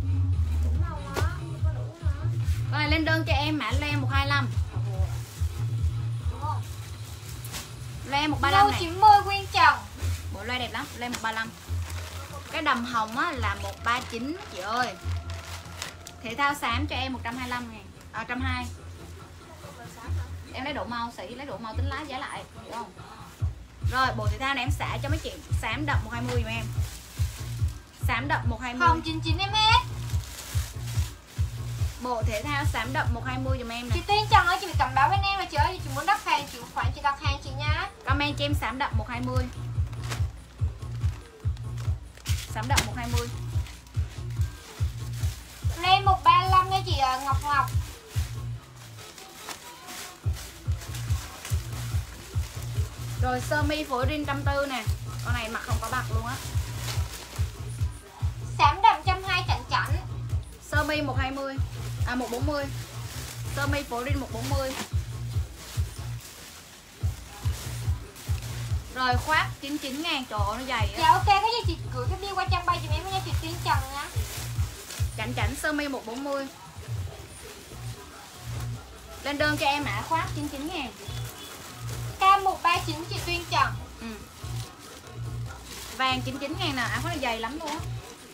Con này lên đơn cho em mã le một hai lăm. Le một ba lăm Nu này. chín mươi Nguyên Trần. Bộ loe đẹp lắm, le một ba lăm. Cái đầm hồng á là một ba chín chị ơi. Thể thao xám cho em một trăm hai mươi lăm ngàn. À, một trăm hai mươi. Em lấy độ màu xỉ, lấy độ màu tính lá giá lại, hiểu không? Rồi, bộ thể thao này em xả cho mấy chị xám đậm một hai mươi giùm em. Xám đậm một hai mươi. Hồng chín chín em hết. Bộ thể thao xám đậm một hai mươi giùm em nè. Chị Tiên Trần ơi, chị phải cảnh báo bên em là chị ơi, chị muốn đặt hàng chị khoản chị đặt hàng chị nha. Comment cho em xám đậm một hai mươi. Xám đậm một hai mươi. Lên một ba lăm nha chị Ngọc Ngọc. Rồi sơ mi phối rin một trăm bốn mươi nè. Con này mặc không có bạc luôn á. Xám đậm một trăm hai mươi chảnh chảnh. Sơ mi một hai mươi. À một bốn mươi. Sơ mi phối rin một bốn mươi. Rồi khoác chín mươi chín ngàn, trời ơi nó dày á. Dạ ok, cái gì chị gửi cái bill qua trang bay cho em nha chị Tiên Trần nha. Chảnh chảnh sơ mi một bốn mươi. Lên đơn cho em mã khoác chín mươi chín ngàn. K một ba chín chị Tuyên Trần. Ừ. Vàng chín mươi chín ngàn nè, áo khoác này dày lắm luôn á.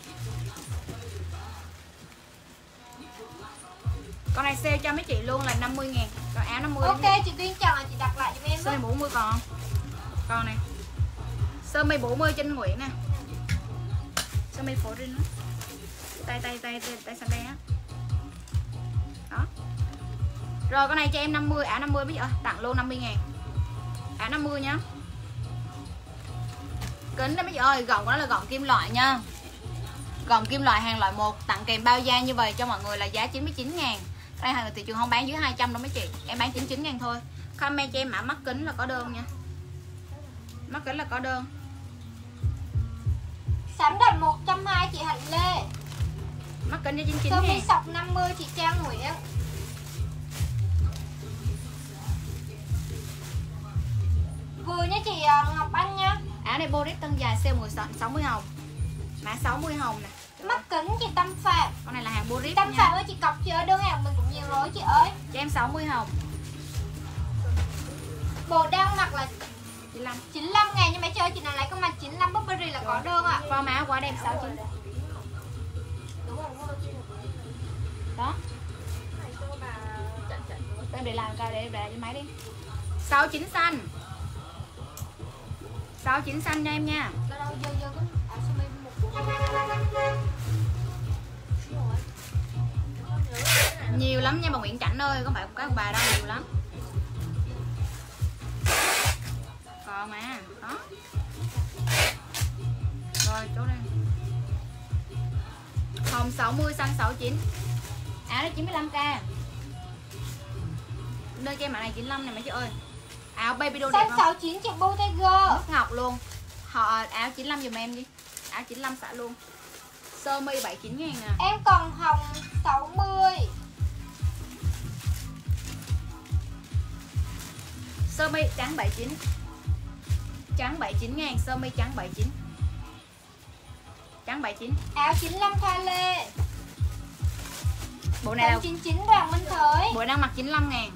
Con này sale cho mấy chị luôn là năm mươi ngàn. Còn áo năm mươi. Ok chị Tuyên Trần là chị đặt lại cho em. Sơ mi bốn mươi còn. Con này sơ mi bốn mươi trên Nguyễn nè. Sơ mi phổ rin á. Tay tay tay tay, tay xanh đen á. Đó. Rồi con này cho em năm mươi, áo năm mươi bây giờ tặng luôn năm mươi ngàn. Áo năm mươi nhá. Kính đó mấy chị ơi, gọng của nó là gọng kim loại nha. Gọng kim loại hàng loại một, tặng kèm bao da như vậy cho mọi người là giá chín mươi chín ngàn. Đây hàng thị trường không bán dưới hai trăm đâu mấy chị. Em bán chín mươi chín ngàn thôi. Comment cho em mã mắt kính là có đơn nha. Mắt kính là có đơn. Sắm đậm một trăm hai mươi chị Hạnh Lê. Mắt kính cho chín mươi chín Sơ mi ngàn. sọc năm mươi chị Trang Nguyễn. Vừa nha chị Ngọc Anh nha. Áo này Boris tân dài sale mười sáu mươi hồng. Mã sáu mươi hồng nè. Mắt kính chị Tâm Phạm. Con này là hàng Boris Tâm nha. Phạm ơi chị cọc chị ơi, đơn hàng mình cũng nhiều rồi chị ơi. Cho em sáu mươi hồng. Bộ đang mặc là chín mươi lăm. chín mươi lăm ngàn nhưng mà chơi chị nào lấy con mặt chín mươi lăm Burberry là có đơn ạ. Form áo quá đẹp sáu mươi chín. Đó. Em để làm coi để để cho máy đi. sáu mươi chín xanh. sáu mươi chín xanh cho em nha. Đâu đâu dơ dơ cái áo sơ mi một Nhiều lắm nha bà Nguyễn Chảnh ơi, không phải một cái bà đâu, nhiều lắm. Còn mà, đó. Rồi, chỗ đây. Hồng sáu mươi, xanh sáu mươi chín. Áo đó chín mươi lăm k. Nơi cho em mã này chín mươi lăm này mấy chị ơi. Áo baby doll đẹp xanh không? sáu mươi chín chị Bottega. Nước ngọc luôn. Họ áo chín mươi lăm giùm em đi. Áo chín mươi lăm xả luôn. Sơ mi bảy mươi chín ngàn nè. Em còn hồng sáu mươi. Sơ mi trắng bảy mươi chín. Trắng bảy mươi chín ngàn, sơ mi trắng bảy mươi chín. Trắng bảy mươi chín. Áo chín mươi lăm Thoa Lê. Bộ này là chín mươi chín Đoàn Minh Thới. bộ đang mặc chín mươi lăm ngàn.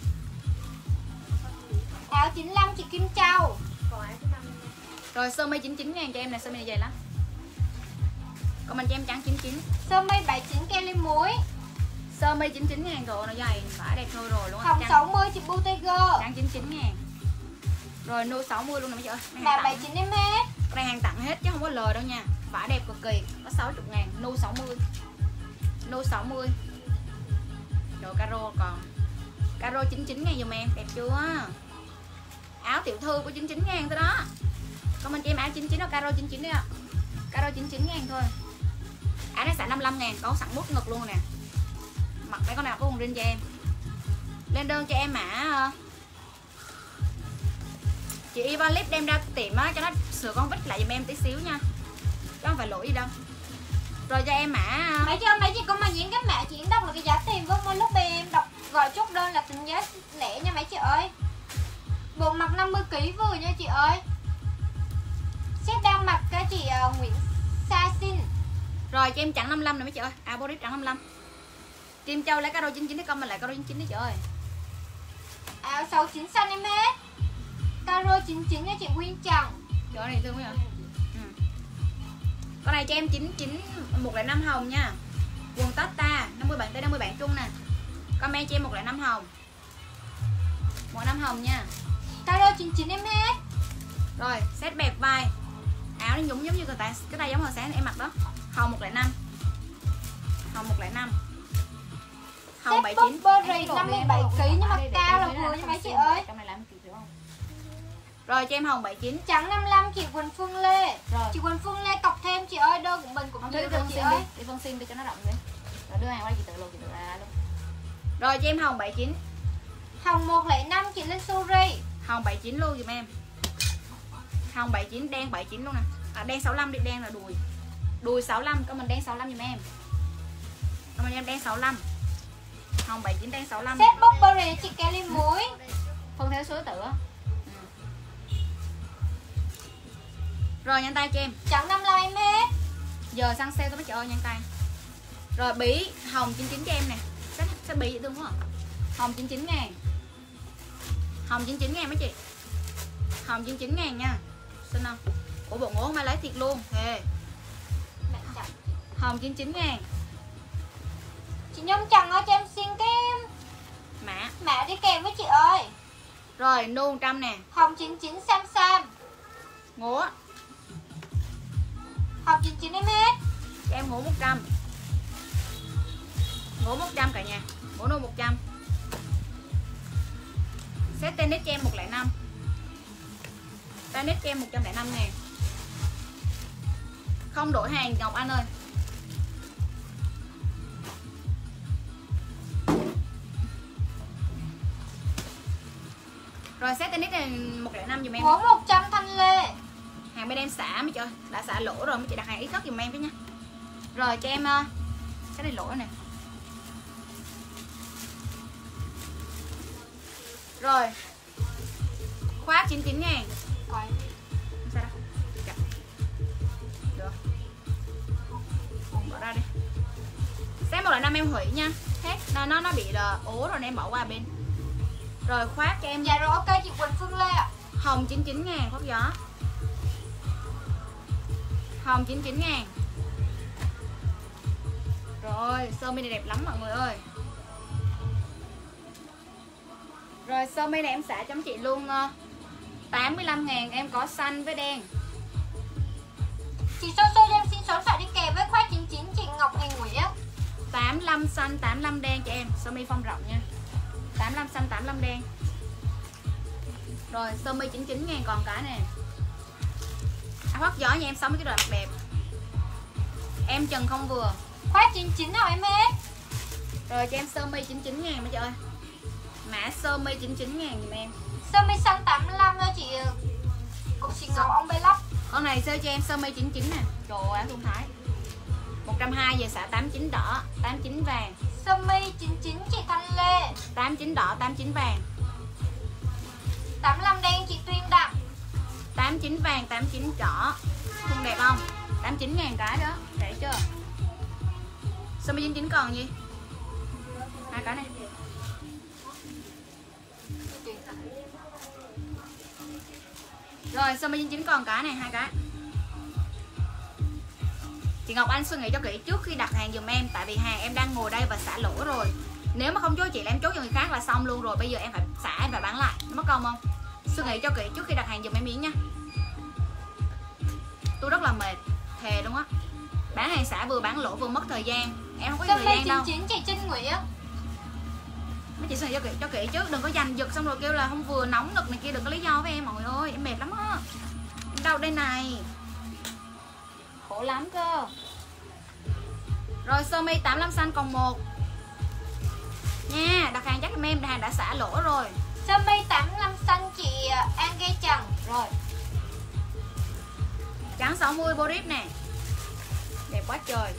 Áo chín mươi lăm chị Kim Châu. Rồi sơ mi chín mươi chín ngàn cho em này, sơ mi này dày lắm. Còn mình cho em trắng chín mươi chín. Sơ mi bảy mươi chín Kelly muối. Sơ mi chín mươi chín ngàn rồi, nó dày, phải đẹp thôi rồi luôn. Hồng sáu mươi chị Bottega. Trắng chín mươi chín ngàn. Rồi nô sáu mươi luôn nè mấy chị ơi. Bà bảy mươi chín em hết. Cái này hàng tặng hết chứ không có lời đâu nha. Vải đẹp cực kỳ, có sáu mươi ngàn, nô sáu mươi. Nô sáu mươi. Rồi caro còn. Caro chín mươi chín ngàn dùm em, đẹp chưa? Áo tiểu thư của chín mươi chín ngàn thôi đó. Còn mình cho em áo chín mươi chín đó, caro chín mươi chín đi ạ. Caro chín mươi chín ngàn thôi. Áo này xả năm mươi lăm ngàn, có sẵn mút ngực luôn nè. Mặc mấy con nào có quần rin cho em. Lên đơn cho em mã chị Ivan Lip đem ra tiệm á, cho nó sửa con vít lại giùm em tí xíu nha. Chứ không phải lỗi gì đâu. Rồi cho em mã Mấy cho mấy chị có mà diễn cái mã chị đọc là cái giá tiền với mỗi lúc em đọc gọi chốt đơn là tính giá lẻ nha mấy chị ơi. Bộ mặt năm mươi ki lô gam vừa nha chị ơi. Set đang mặc cái chị uh, Nguyễn Sa Xin. Rồi cho em chẵn năm mươi lăm nè mấy chị ơi. À Boris chẵn năm mươi lăm. Kim Châu lấy caro chín mươi chín, cái con mình lại caro chín mươi chín đi chị ơi. Áo sáu mươi chín xanh em hết. Caro chín mươi chín nha chị Nguyên Trần. Chỗ này thương quá vậy. Ừ. Con này cho em chín chín một không năm hồng nha. Quần Tata năm mươi bạn tới năm mươi bạn chung nè. Comment cho em một không năm hồng. một năm hồng nha. Caro chín chín em hết. Rồi, set bẹp vai. Áo nó nhúng giống như cái tay cái tay giống hồi sáng em mặc đó. Hồng một không năm. Hồng một không năm. Hồng bảy chín. Burberry năm mươi bảy ki lô gam nhưng mà cao là vừa nha mấy chị ơi. Trong này làm kịp được không? Rồi cho em hồng bảy chín. Trắng năm mươi lăm chị Quỳnh Phương Lê. Rồi. Chị Quỳnh Phương Lê cọc thêm chị ơi, đơn của mình cũng Không, nhiều đi rồi Vân chị xin ơi. đi, đi Vân xin đi cho nó rộng đi. Rồi đưa hàng qua chị tự luôn, chị tự ra luôn. Rồi cho em hồng bảy chín. Hồng một không năm chị Linh Suri. Hồng bảy chín luôn giùm em. Hồng bảy chín, đen bảy chín luôn nè. À đen sáu mươi lăm đi, đen là đùi. Đùi sáu mươi lăm, có mình đen sáu mươi lăm giùm em. Có mình em đen sáu mươi lăm. Hồng bảy chín đen sáu mươi lăm. Set Burberry chị Kelly muối. Phân theo số tự á. Ừ. Rồi nhanh tay cho em. Trắng năm mươi lăm em hết. Giờ săn sale tôi mới chị ơi, nhanh tay. Rồi bí hồng chín chín cho em nè. Set, set bí vậy đúng không? Hồng chín chín ngàn. Hồng chín chín ngàn mấy chị. Hồng chín chín ngàn nha. Xin không? Ủa bộ ngố không ai lấy thiệt luôn. Thề. Hồng chín chín ngàn. Chị Nhung Trần ơi cho em xin cái Mã mã đi kèm với chị ơi. Rồi nu một trăm nè. Hồng chín chín Sam Sam. Ngố. Hồng chín chín em hết. Cho em ngố một trăm. Ngố một trăm cả nhà. Ngố nu một trăm. Set tennis cho em một không năm. Tennis cho em một trăm lẻ năm ngàn. Không đổi hàng Ngọc Anh ơi. Rồi set tennis này một không năm dùm em. Ngố một trăm Thanh Lê. Hàng bên em xả mấy chị ơi, đã xả lỗ rồi mấy chị đặt hàng ít khất dùm em với nha. Rồi cho em uh, cái này lỗ nè. Rồi khóa chín mươi chín ngàn. Coi. Không sao đâu. Dạ. Được. Bỏ ra đi. Set một không năm em hủy nha. Hết nó nó nó bị uh, ố rồi nên em bỏ qua bên. Rồi khoác cho em. Dạ rồi ok chị Quỳnh Phương Lê ạ. Hồng chín mươi chín ngàn khoác gió. Hồng chín mươi chín ngàn. Rồi sơ mi này đẹp lắm mọi người ơi. Rồi sơ mi này em xả cho chị luôn uh, tám mươi lăm ngàn. Em có xanh với đen. Chị Sô Sô cho em xin số điện thoại đi kèm với khóa chín chín chị Ngọc Ngày Nguyễn. Tám mươi lăm xanh, tám mươi lăm đen cho em. Sơ mi phong rộng nha. Tám mươi lăm xanh, tám mươi lăm đen. Rồi sơ mi chín mươi chín ngàn còn cái nè. Áo khoác gió nha em, sáu mươi cái đồ đặc đẹp. Em Trần không vừa. Khóa chín chín nào em hết. Rồi cho em sơ mi chín mươi chín ngàn mấy chị ơi. Mã sơ mi chín mươi chín ngàn giùm em. Sơ mi xanh tám mươi lăm thôi chị. Cục xì ngầu ông bê lóc. Con này sơ cho em sơ mi chín mươi chín nè. Trời ơi áo thun thái. một trăm hai mươi giờ xả tám mươi chín đỏ, tám mươi chín vàng. Sơ mi chín mươi chín chị Thanh Lê. tám mươi chín đỏ, tám mươi chín vàng. tám mươi lăm đen chị Tuyên Đặng. tám mươi chín vàng, tám mươi chín đỏ. Thun đẹp không? tám mươi chín ngàn cái đó, rẻ chưa? Sơ mi chín mươi chín còn gì? Hai cái này. Rồi sơ mi chín mươi chín còn cái này, hai cái. Chị Ngọc Anh suy nghĩ cho kỹ trước khi đặt hàng giùm em. Tại vì hàng em đang ngồi đây và xả lỗ rồi. Nếu mà không chốt chị là em chốt cho người khác là xong luôn rồi. Bây giờ em phải xả em phải bán lại. Nó mất công không? Suy nghĩ cho kỹ trước khi đặt hàng giùm em miếng nha. Tôi rất là mệt. Thề luôn á. Bán hàng xả vừa bán lỗ vừa mất thời gian. Em không có thời gian đâu. Sơ mi chín mươi chín chị Trinh Nguyễn. Mấy chị suy nghĩ cho kỹ, cho kỹ chứ. Đừng có giành giật xong rồi kêu là không vừa nóng nực này kia. Đừng có lý do với em mọi người ơi. Em mệt lắm á. Đâu đây này. Khổ lắm cơ. Rồi sơ mi tám mươi lăm xanh còn một nha. Đặt hàng chắc em hàng đã xả lỗ rồi. Sơ mi tám mươi lăm xanh chị An Ghê Trần. Rồi trắng sáu mươi Boris nè. Đẹp quá trời.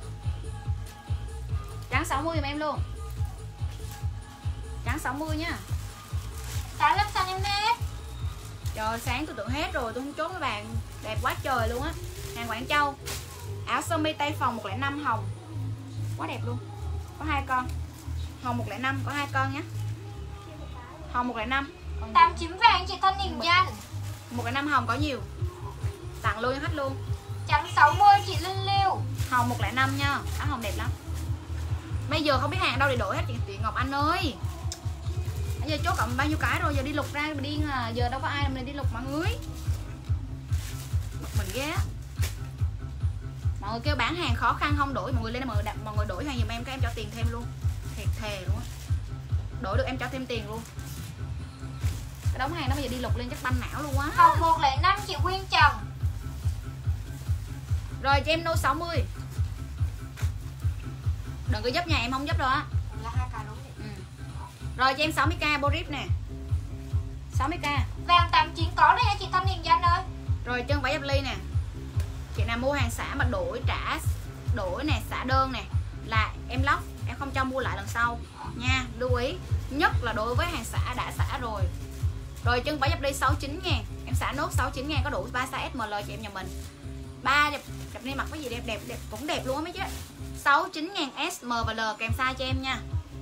Trắng sáu mươi giùm em luôn. Trắng sáu mươi nha. tám mươi lăm xanh em hết. Trời sáng tôi tưởng hết rồi. Tôi không chốt mấy bạn. Đẹp quá trời luôn á. Hàng Quảng Châu. Áo sơ mi tay phòng một không năm hồng. Quá đẹp luôn. Có hai con. Hồng một không năm có hai con nhé. Hồng một không năm. tám mươi chín vàng chị Thanh Hiền Danh. một không năm hồng có nhiều. Tặng luôn cho khách luôn. Trắng sáu mươi chị Linh Liêu. Hồng một không năm nha, áo hồng đẹp lắm. Bây giờ không biết hàng đâu để đổi hết chị, chị Ngọc Anh ơi. Bây giờ chốt cộng bao nhiêu cái rồi, giờ đi lục ra điên à, giờ đâu có ai mình đi lục mọi người. Mình ghé. Mọi người kêu bán hàng khó khăn không đổi, mọi người lên mọi người đặt, mọi người đổi hàng giùm em, các em cho tiền thêm luôn. Thiệt thề luôn á. Đổi được em cho thêm tiền luôn. Cái đống hàng đó bây giờ đi lục lên chắc banh não luôn á. Hồng một không năm chị Nguyên Trần. Rồi cho em nô sáu mươi. Đừng có giúp nha, em không giúp đâu á. Là hai cái đúng vậy. Ừ. Rồi cho em sáu mươi k Borip nè. sáu mươi k. Vàng tám chín có đây hả chị Thanh Hiền Danh ơi. Rồi chân vải dập ly nè. Chị nào mua hàng xả mà đổi trả đổi nè, xả đơn nè là em lóc, em không cho mua lại lần sau nha, lưu ý. Nhất là đối với hàng xả đã xả rồi. Rồi chân vải dập ly sáu mươi chín ngàn, em xả nốt sáu mươi chín ngàn có đủ ba size ét em lờ chị em nhà mình. Ba đẹp đẹp đi mặc cái gì đẹp đẹp đẹp cũng đẹp luôn á mấy chứ. sáu mươi chín ngàn S, M và L kèm size cho em nha.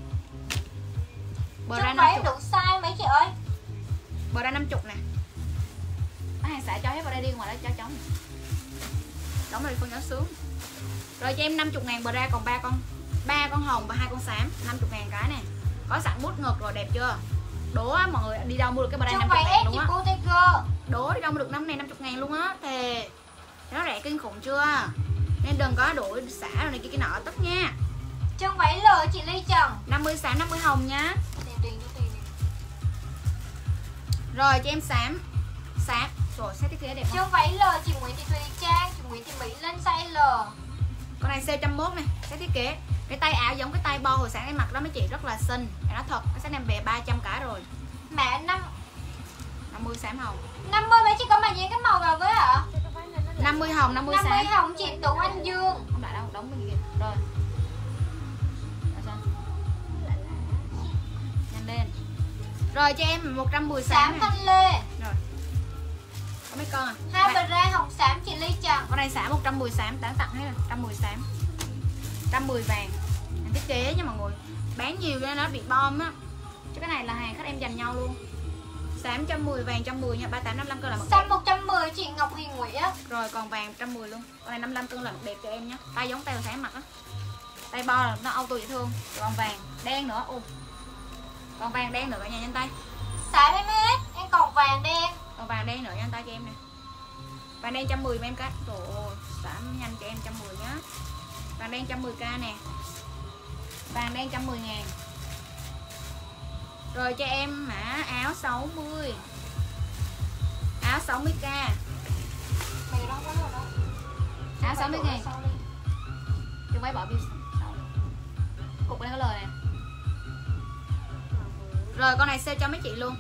Bờ ra Chân váy năm đủ mươi. size mấy chị ơi. Bờ ra năm mươi nè. Có hàng xả cho hết vào đây đi, ngoài đó cho trống. Đóng đây con nhỏ sướng. Rồi cho em năm mươi ngàn bờ ra còn ba con ba con hồng và hai con xám, năm mươi ngàn cái nè. Có sẵn bút ngực rồi, đẹp chưa? Đố á, mọi người đi đâu mua được cái bờ ra năm mươi ngàn luôn á. Đố đi đâu mua được năm này năm mươi ngàn luôn á. Thề. Nó rẻ kinh khủng chưa? Nên đừng có đổi xả rồi này kia cái nọ tất nha. Chân váy L chị Ly Trần. năm mươi xám năm mươi hồng nhá. Tiền tiền tiền. Rồi cho em xám. Xám. Rồi set thiết kế đẹp không? Chân váy L chị Nguyễn Thị Thùy Trang, chị Nguyễn Thị Mỹ lên size L. Con này C một trăm mốt này, set thiết kế. Cái tay áo giống cái tay bo hồi sáng em mặc đó mấy chị, rất là xinh. Em nói thật, cái set em về ba trăm cái rồi. Mẹ năm năm mươi xám hồng. năm mươi mấy chị có màn dán cái màu vào với hả? năm mươi hồng, năm mươi xám. năm mươi hồng chị Tú Anh Dương. Không lại đâu, đóng bên kia. Rồi. Nhanh lên. Rồi cho em một trăm mười xám. Xám Thanh Lê. Rồi. Có mấy con à? Hai bờ ra hồng xám chị Ly Trần. Con này xả một trăm mười xám, tán tặng hết rồi, một trăm mười xám. một trăm mười vàng. Hàng thiết kế nha mọi người. Bán nhiều nên nó bị bom á. Chứ cái này là hàng khách em dành nhau luôn. Xám một trăm mười, vàng một trăm mười nha, ba tám năm mươi lăm cân là mặc xanh một trăm mười chị Ngọc Hiền Nguyễn. Rồi còn vàng một trăm mười luôn. Con này năm mươi lăm cân là đẹp cho em nhé. Tay giống tay hồi sáng mặc á. Tay bo là nó auto dễ thương. Còn vàng đen nữa. Ồ. Còn vàng đen nữa cả nhà nhanh tay. Xả em hết, em còn vàng đen. Còn vàng đen nữa nhanh tay cho em nè. Vàng đen một trăm mười với em cái. Trời ơi, xả nhanh cho em một trăm mười nhá. Vàng đen một trăm mười k nè. Vàng đen một trăm mười ngàn. Rồi cho em hả, áo sáu mươi. Áo sáu mươi k. Mày đó có đâu đâu. Áo sáu mươi ngàn. Chứ váy bỏ bill sau. Cục này có lời nè. Rồi con này sale cho mấy chị luôn.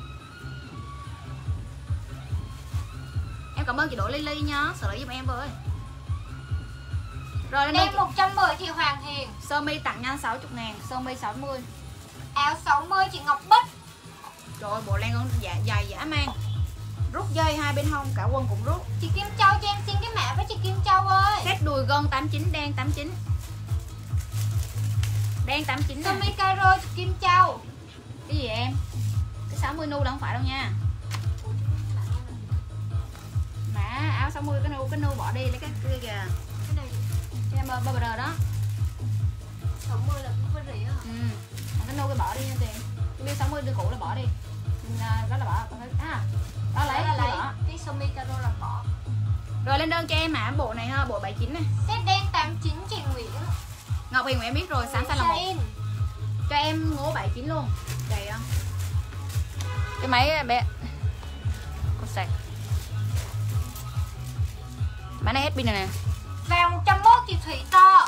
Em cảm ơn chị Đỗ Ly Ly nhá, xử lý giúp em với. Rồi lên đây một trăm mười chị Hoàng Hiền. Sơ mi tặng nhanh sáu mươi ngàn, sơ mi sáu mươi. Áo sáu mươi chị Ngọc Bích. Trời ơi, bộ len con dạ, dài dã man. Rút dây hai bên hông, cả quần cũng rút. Chị Kim Châu cho em xin cái mã với chị Kim Châu ơi. Set đùi gân tám mươi chín, đen tám mươi chín. Đen tám mươi chín nè. Sơ mi caro chị Kim Châu. Cái gì em? Cái sáu mươi nu đâu không phải đâu nha. Mã áo sáu mươi cái nu, cái nu bỏ đi lấy cái kia kìa. Cái này Cho em bơ bơ đó. sáu mươi là cũng phải rẻ hả? Ừ. Cái nu cái bỏ đi nha tiền. Cái bill sáu mươi đưa cũ là bỏ đi. Đó là bỏ. À. Đó lấy là lấy. bỏ. Cái sơ mi caro là bỏ. Rồi lên đơn cho em hả, bộ này ha, bộ bảy mươi chín này. Set đen tám mươi chín chị Nguyễn. Ngọc Hiền em biết rồi, sáng xanh là một. In. Cho em ngố bảy mươi chín luôn. Đầy không? Cái máy bé. Con sạc. Máy này hết pin rồi nè. Vàng một trăm mốt chị Thủy To.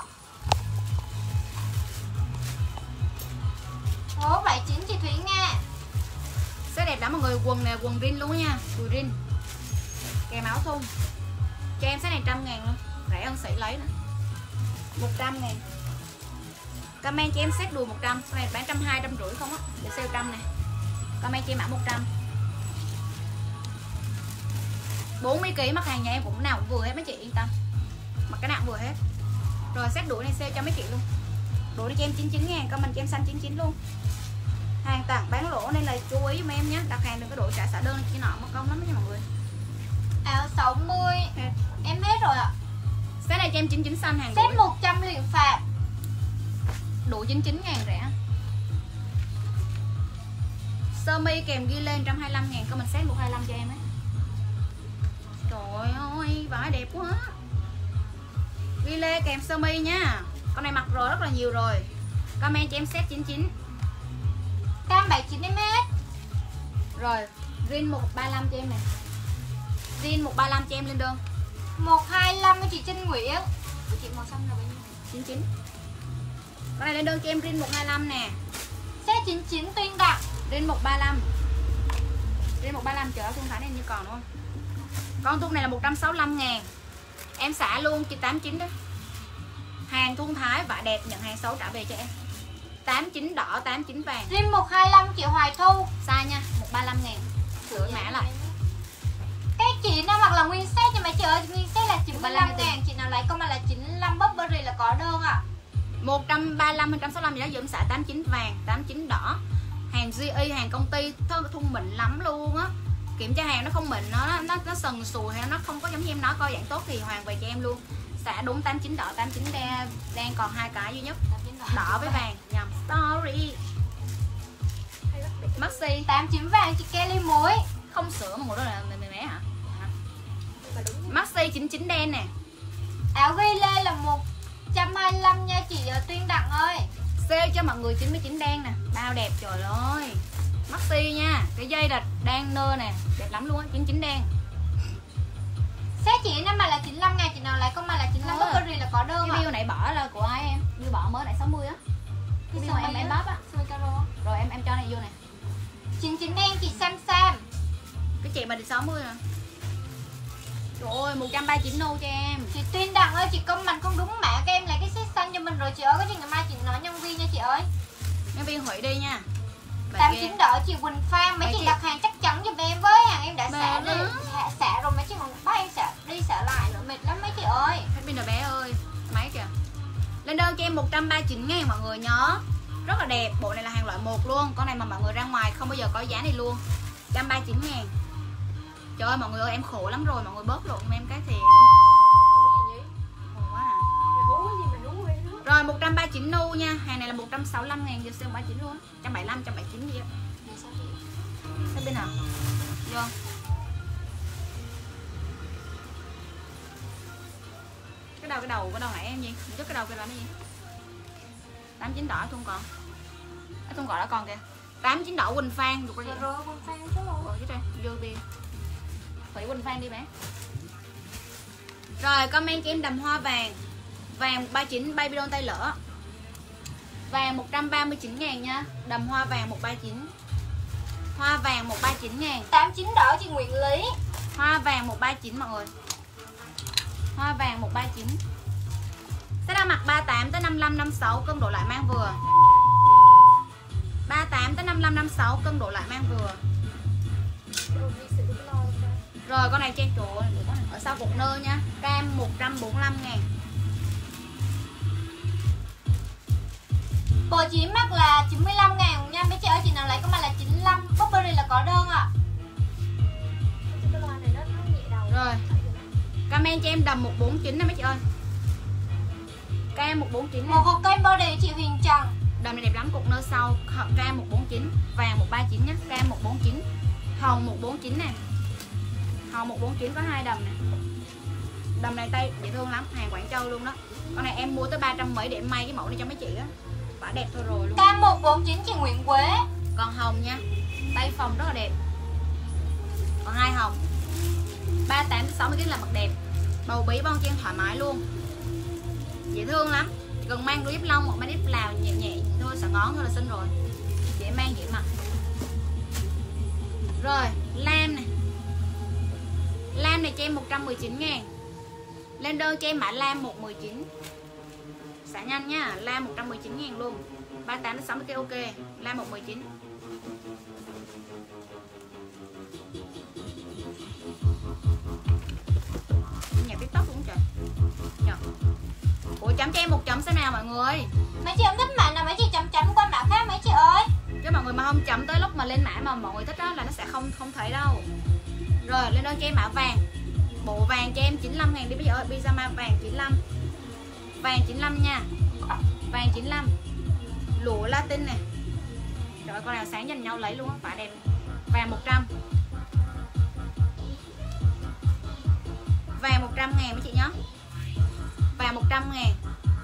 Ngố bảy mươi chín chị Thủy Nga. Sẽ đẹp lắm mọi người, quần này quần rin luôn đó nha, đùi rin. Kèm áo thun. Cho em set này trăm ngàn luôn, rẻ hơn sỉ lấy nữa. một trăm ngàn. Comment cho em set đùi một trăm, cái này bán trăm hai trăm rưỡi không á, để sale trăm nè. Comment cho em mã một trăm. bốn mươi ki mặt hàng nhà em cũng nào cũng vừa hết mấy chị yên tâm. Mặc cái nào cũng vừa hết. Rồi set đuổi này sale cho mấy chị luôn. Đuổi đi cho em chín mươi chín ngàn, comment cho em xanh chín mươi chín luôn. Hàng tặng bán lỗ nên là chú ý giùm em nhé. Đặt hàng đừng có đổi trả xả đơn kia nọ mất công lắm nha mọi người. Áo sáu mươi. Hết. Em hết rồi ạ. Set này cho em chín mươi chín xanh hàng Set đuổi. một trăm liền phạt. Đủ chín mươi chín ngàn rẻ. Sơ mi kèm ghi lên một trăm hai mươi lăm ngàn. Comment set một trăm hai mươi lăm cho em ấy. Trời ơi, vải đẹp quá. Ghi lê kèm sơ mi nha. Con này mặc rồi rất là nhiều rồi. Comment cho em set chín mươi chín. Cam bảy mươi chín em hết. Rồi, Rin một ba lăm cho em này. Rin một ba lăm cho em lên đơn. một hai lăm của chị Trinh Nguyễn. Của chị màu xanh là bao nhiêu? chín mươi chín. Con này lên đơn cho em Rin một hai lăm nè. Set chín mươi chín Tuyên Đặc. Rin một ba lăm. Rin một ba lăm chở thun thái này như còn đúng không? Con thun này là một trăm sáu mươi lăm ngàn. Em xả luôn chị tám mươi chín đó. Hàng thun thái vải đẹp, nhận hàng xấu trả về cho em. tám mươi chín đỏ, tám mươi chín vàng. Rin một hai lăm chị Hoài Thu. Sai nha, một trăm ba mươi lăm ngàn. Sửa mã lại. Cái chị nào mặc là nguyên set nhưng mà chị ơi, nguyên set là chín mươi lăm ba mươi lăm ngàn. Chị nào lấy comment là chín mươi lăm Burberry là có đơn ạ. À. một trăm ba mươi lăm, một trăm sáu mươi lăm gì đó, giờ em xả tám mươi chín vàng, tám mươi chín đỏ. Hàng giê e, hàng công ty thun mịn lắm luôn á. Kiểm tra hàng nó không mịn, nó nó nó sần sùi hay nó không có giống như em nói coi dạng tốt thì hoàn về cho em luôn. Xả đúng tám mươi chín đỏ, tám mươi chín đen, đang còn hai cái duy nhất. Đỏ với vàng, nhầm. Sorry. Maxi tám mươi chín vàng chị Kelly muối. không sửa mà một đó là mẹ mẹ hả? Maxi chín mươi chín đen nè. Áo ghi lê là một trăm hai mươi lăm nha chị Tuyên Đặng ơi. Sale cho mọi người chín mươi chín đen nè. Bao đẹp trời ơi. Maxi nha. Cái dây là đan nơ nè. Đẹp lắm luôn á, chín mươi chín đen. Set chị năm mà là chín mươi lăm ngàn. Chị nào lấy comment là chín mươi lăm Ừ. Burberry là có đơn Cái ạ. bill này bỏ là của ai em? Bill bỏ mới lại sáu mươi á. Cái bill mà em em bóp á. Rồi em em cho này vô nè. chín mươi chín đen chị Sam Sam. Cái chị mà được sáu mươi nè. Trời ơi, một trăm ba mươi chín đô cho em. Chị Tuyên Đặng ơi, chị comment không đúng mã các em lấy cái set xanh cho mình rồi chị ơi. Có gì ngày mai chị nói nhân viên nha chị ơi. Nhân viên hủy đi nha. Bà tám mươi kia. chín đỏ chị Quỳnh Phan. Mấy Bà chị kia. đặt hàng chắc chắn giùm em với. Hàng em đã Bà xả đó. rồi, xả, xả rồi mấy chị còn bắt em xả đi xả lại nữa, mệt lắm mấy chị ơi. Hết pin rồi bé ơi. Máy kìa. Lên đơn cho em một trăm ba mươi chín ngàn mọi người nhớ. Rất là đẹp, bộ này là hàng loại một luôn. Con này mà mọi người ra ngoài không bao giờ có giá này luôn. một trăm ba mươi chín ngàn. Trời ơi mọi người ơi, em khổ lắm rồi, mọi người bớt lộn em cái thì khổ quá à. Rồi một trăm ba mươi chín nu nha. Hàng này là một trăm sáu mươi lăm ngàn, giờ sale ba mươi chín luôn á. một trăm bảy mươi lăm, một trăm bảy mươi chín gì á. Thế bên nào? Vô. Cái đầu cái đầu cái đầu nãy em gì? Chứ cái đầu cái đó là gì? tám mươi chín đỏ thun còn. Cái thun còn đó còn kìa. tám mươi chín đỏ Quỳnh Phan được có gì? Rồi Quỳnh Phan chứ rồi. Ôi chứ trời, vô đi. Thủy Quỳnh Phan đi bé. Rồi comment cho em đầm hoa vàng. Vàng ba mươi chín baby doll tay lỡ. Vàng một trăm ba mươi chín ngàn nha. Đầm hoa vàng một trăm ba mươi chín. Hoa vàng một trăm ba mươi chín ngàn. tám mươi chín đỏ chị Nguyễn Lý. Hoa vàng một trăm ba mươi chín mọi người. Hoa vàng một trăm ba mươi chín. Sẽ đang mặc ba mươi tám tới năm mươi lăm năm mươi sáu, cân độ lại mang vừa. ba mươi tám tới năm mươi lăm năm mươi sáu, cân độ lại mang vừa. Rồi con này cho em chỗ ở sau cục nơ nha. Cam một trăm bốn mươi lăm ngàn. Bộ chỉ mắc là chín mươi lăm ngàn nha mấy chị ơi. Chị nào lấy comment là chín mươi lăm Burberry là có đơn ạ. Rồi comment cho em đầm một trăm bốn mươi chín nè mấy chị ơi. Cam một trăm bốn mươi chín nè. Một hộp kem body chị Huyền Trần. Đầm này đẹp lắm, cục nơ sau. Cam một trăm bốn mươi chín. Vàng một trăm ba mươi chín nhé. Cam một trăm bốn mươi chín. Hồng một trăm bốn mươi chín nè. Hồng một trăm bốn mươi chín có hai đầm nè. Đầm này tay dễ thương lắm, hàng Quảng Châu luôn đó. Con này em mua tới ba trăm mấy để em may cái mẫu này cho mấy chị á. Quả đẹp thôi rồi luôn. Cam một trăm bốn mươi chín chị Nguyễn Quế. Còn hồng nha. Tay phòng rất là đẹp. Còn hai hồng. ba mươi tám tới sáu mươi ký là mặt đẹp. Bầu bí bon chen thoải mái luôn. Dễ thương lắm. Chỉ cần mang đôi dép lông hoặc mang dép Lào nhẹ nhẹ thôi, xả ngón thôi là xinh rồi. Dễ mang dễ mặc. Rồi, lam này. Lam này cho em một trăm mười chín ngàn. Lên đơn cho em mã lam một trăm mười chín. Xả nhanh nha, lam một trăm mười chín ngàn luôn. ba mươi tám đến sáu mươi ký ok. Lam một trăm mười chín. Nhạc TikTok cũng trời. Nhờ. Ủa chấm cho em một chấm xem nào mọi người. Mấy chị không thích mã nào mấy chị chấm chấm qua mã khác mấy chị ơi. Chứ mọi người mà không chấm tới lúc mà lên mã mà mọi người thích đó là nó sẽ không không thấy đâu. Rồi lên đơn cho em mã vàng. Bộ vàng cho em chín mươi lăm ngàn đi bây giờ ơi. Pyjama vàng chín mươi lăm. Vàng chín lăm nha. Vàng chín lăm. Lụa Latin này. Trời ơi, con nào sáng dành nhau lấy luôn á, phải đẹp. Vàng một trăm. Vàng một trăm ngàn mấy chị nhá. Vàng một trăm ngàn.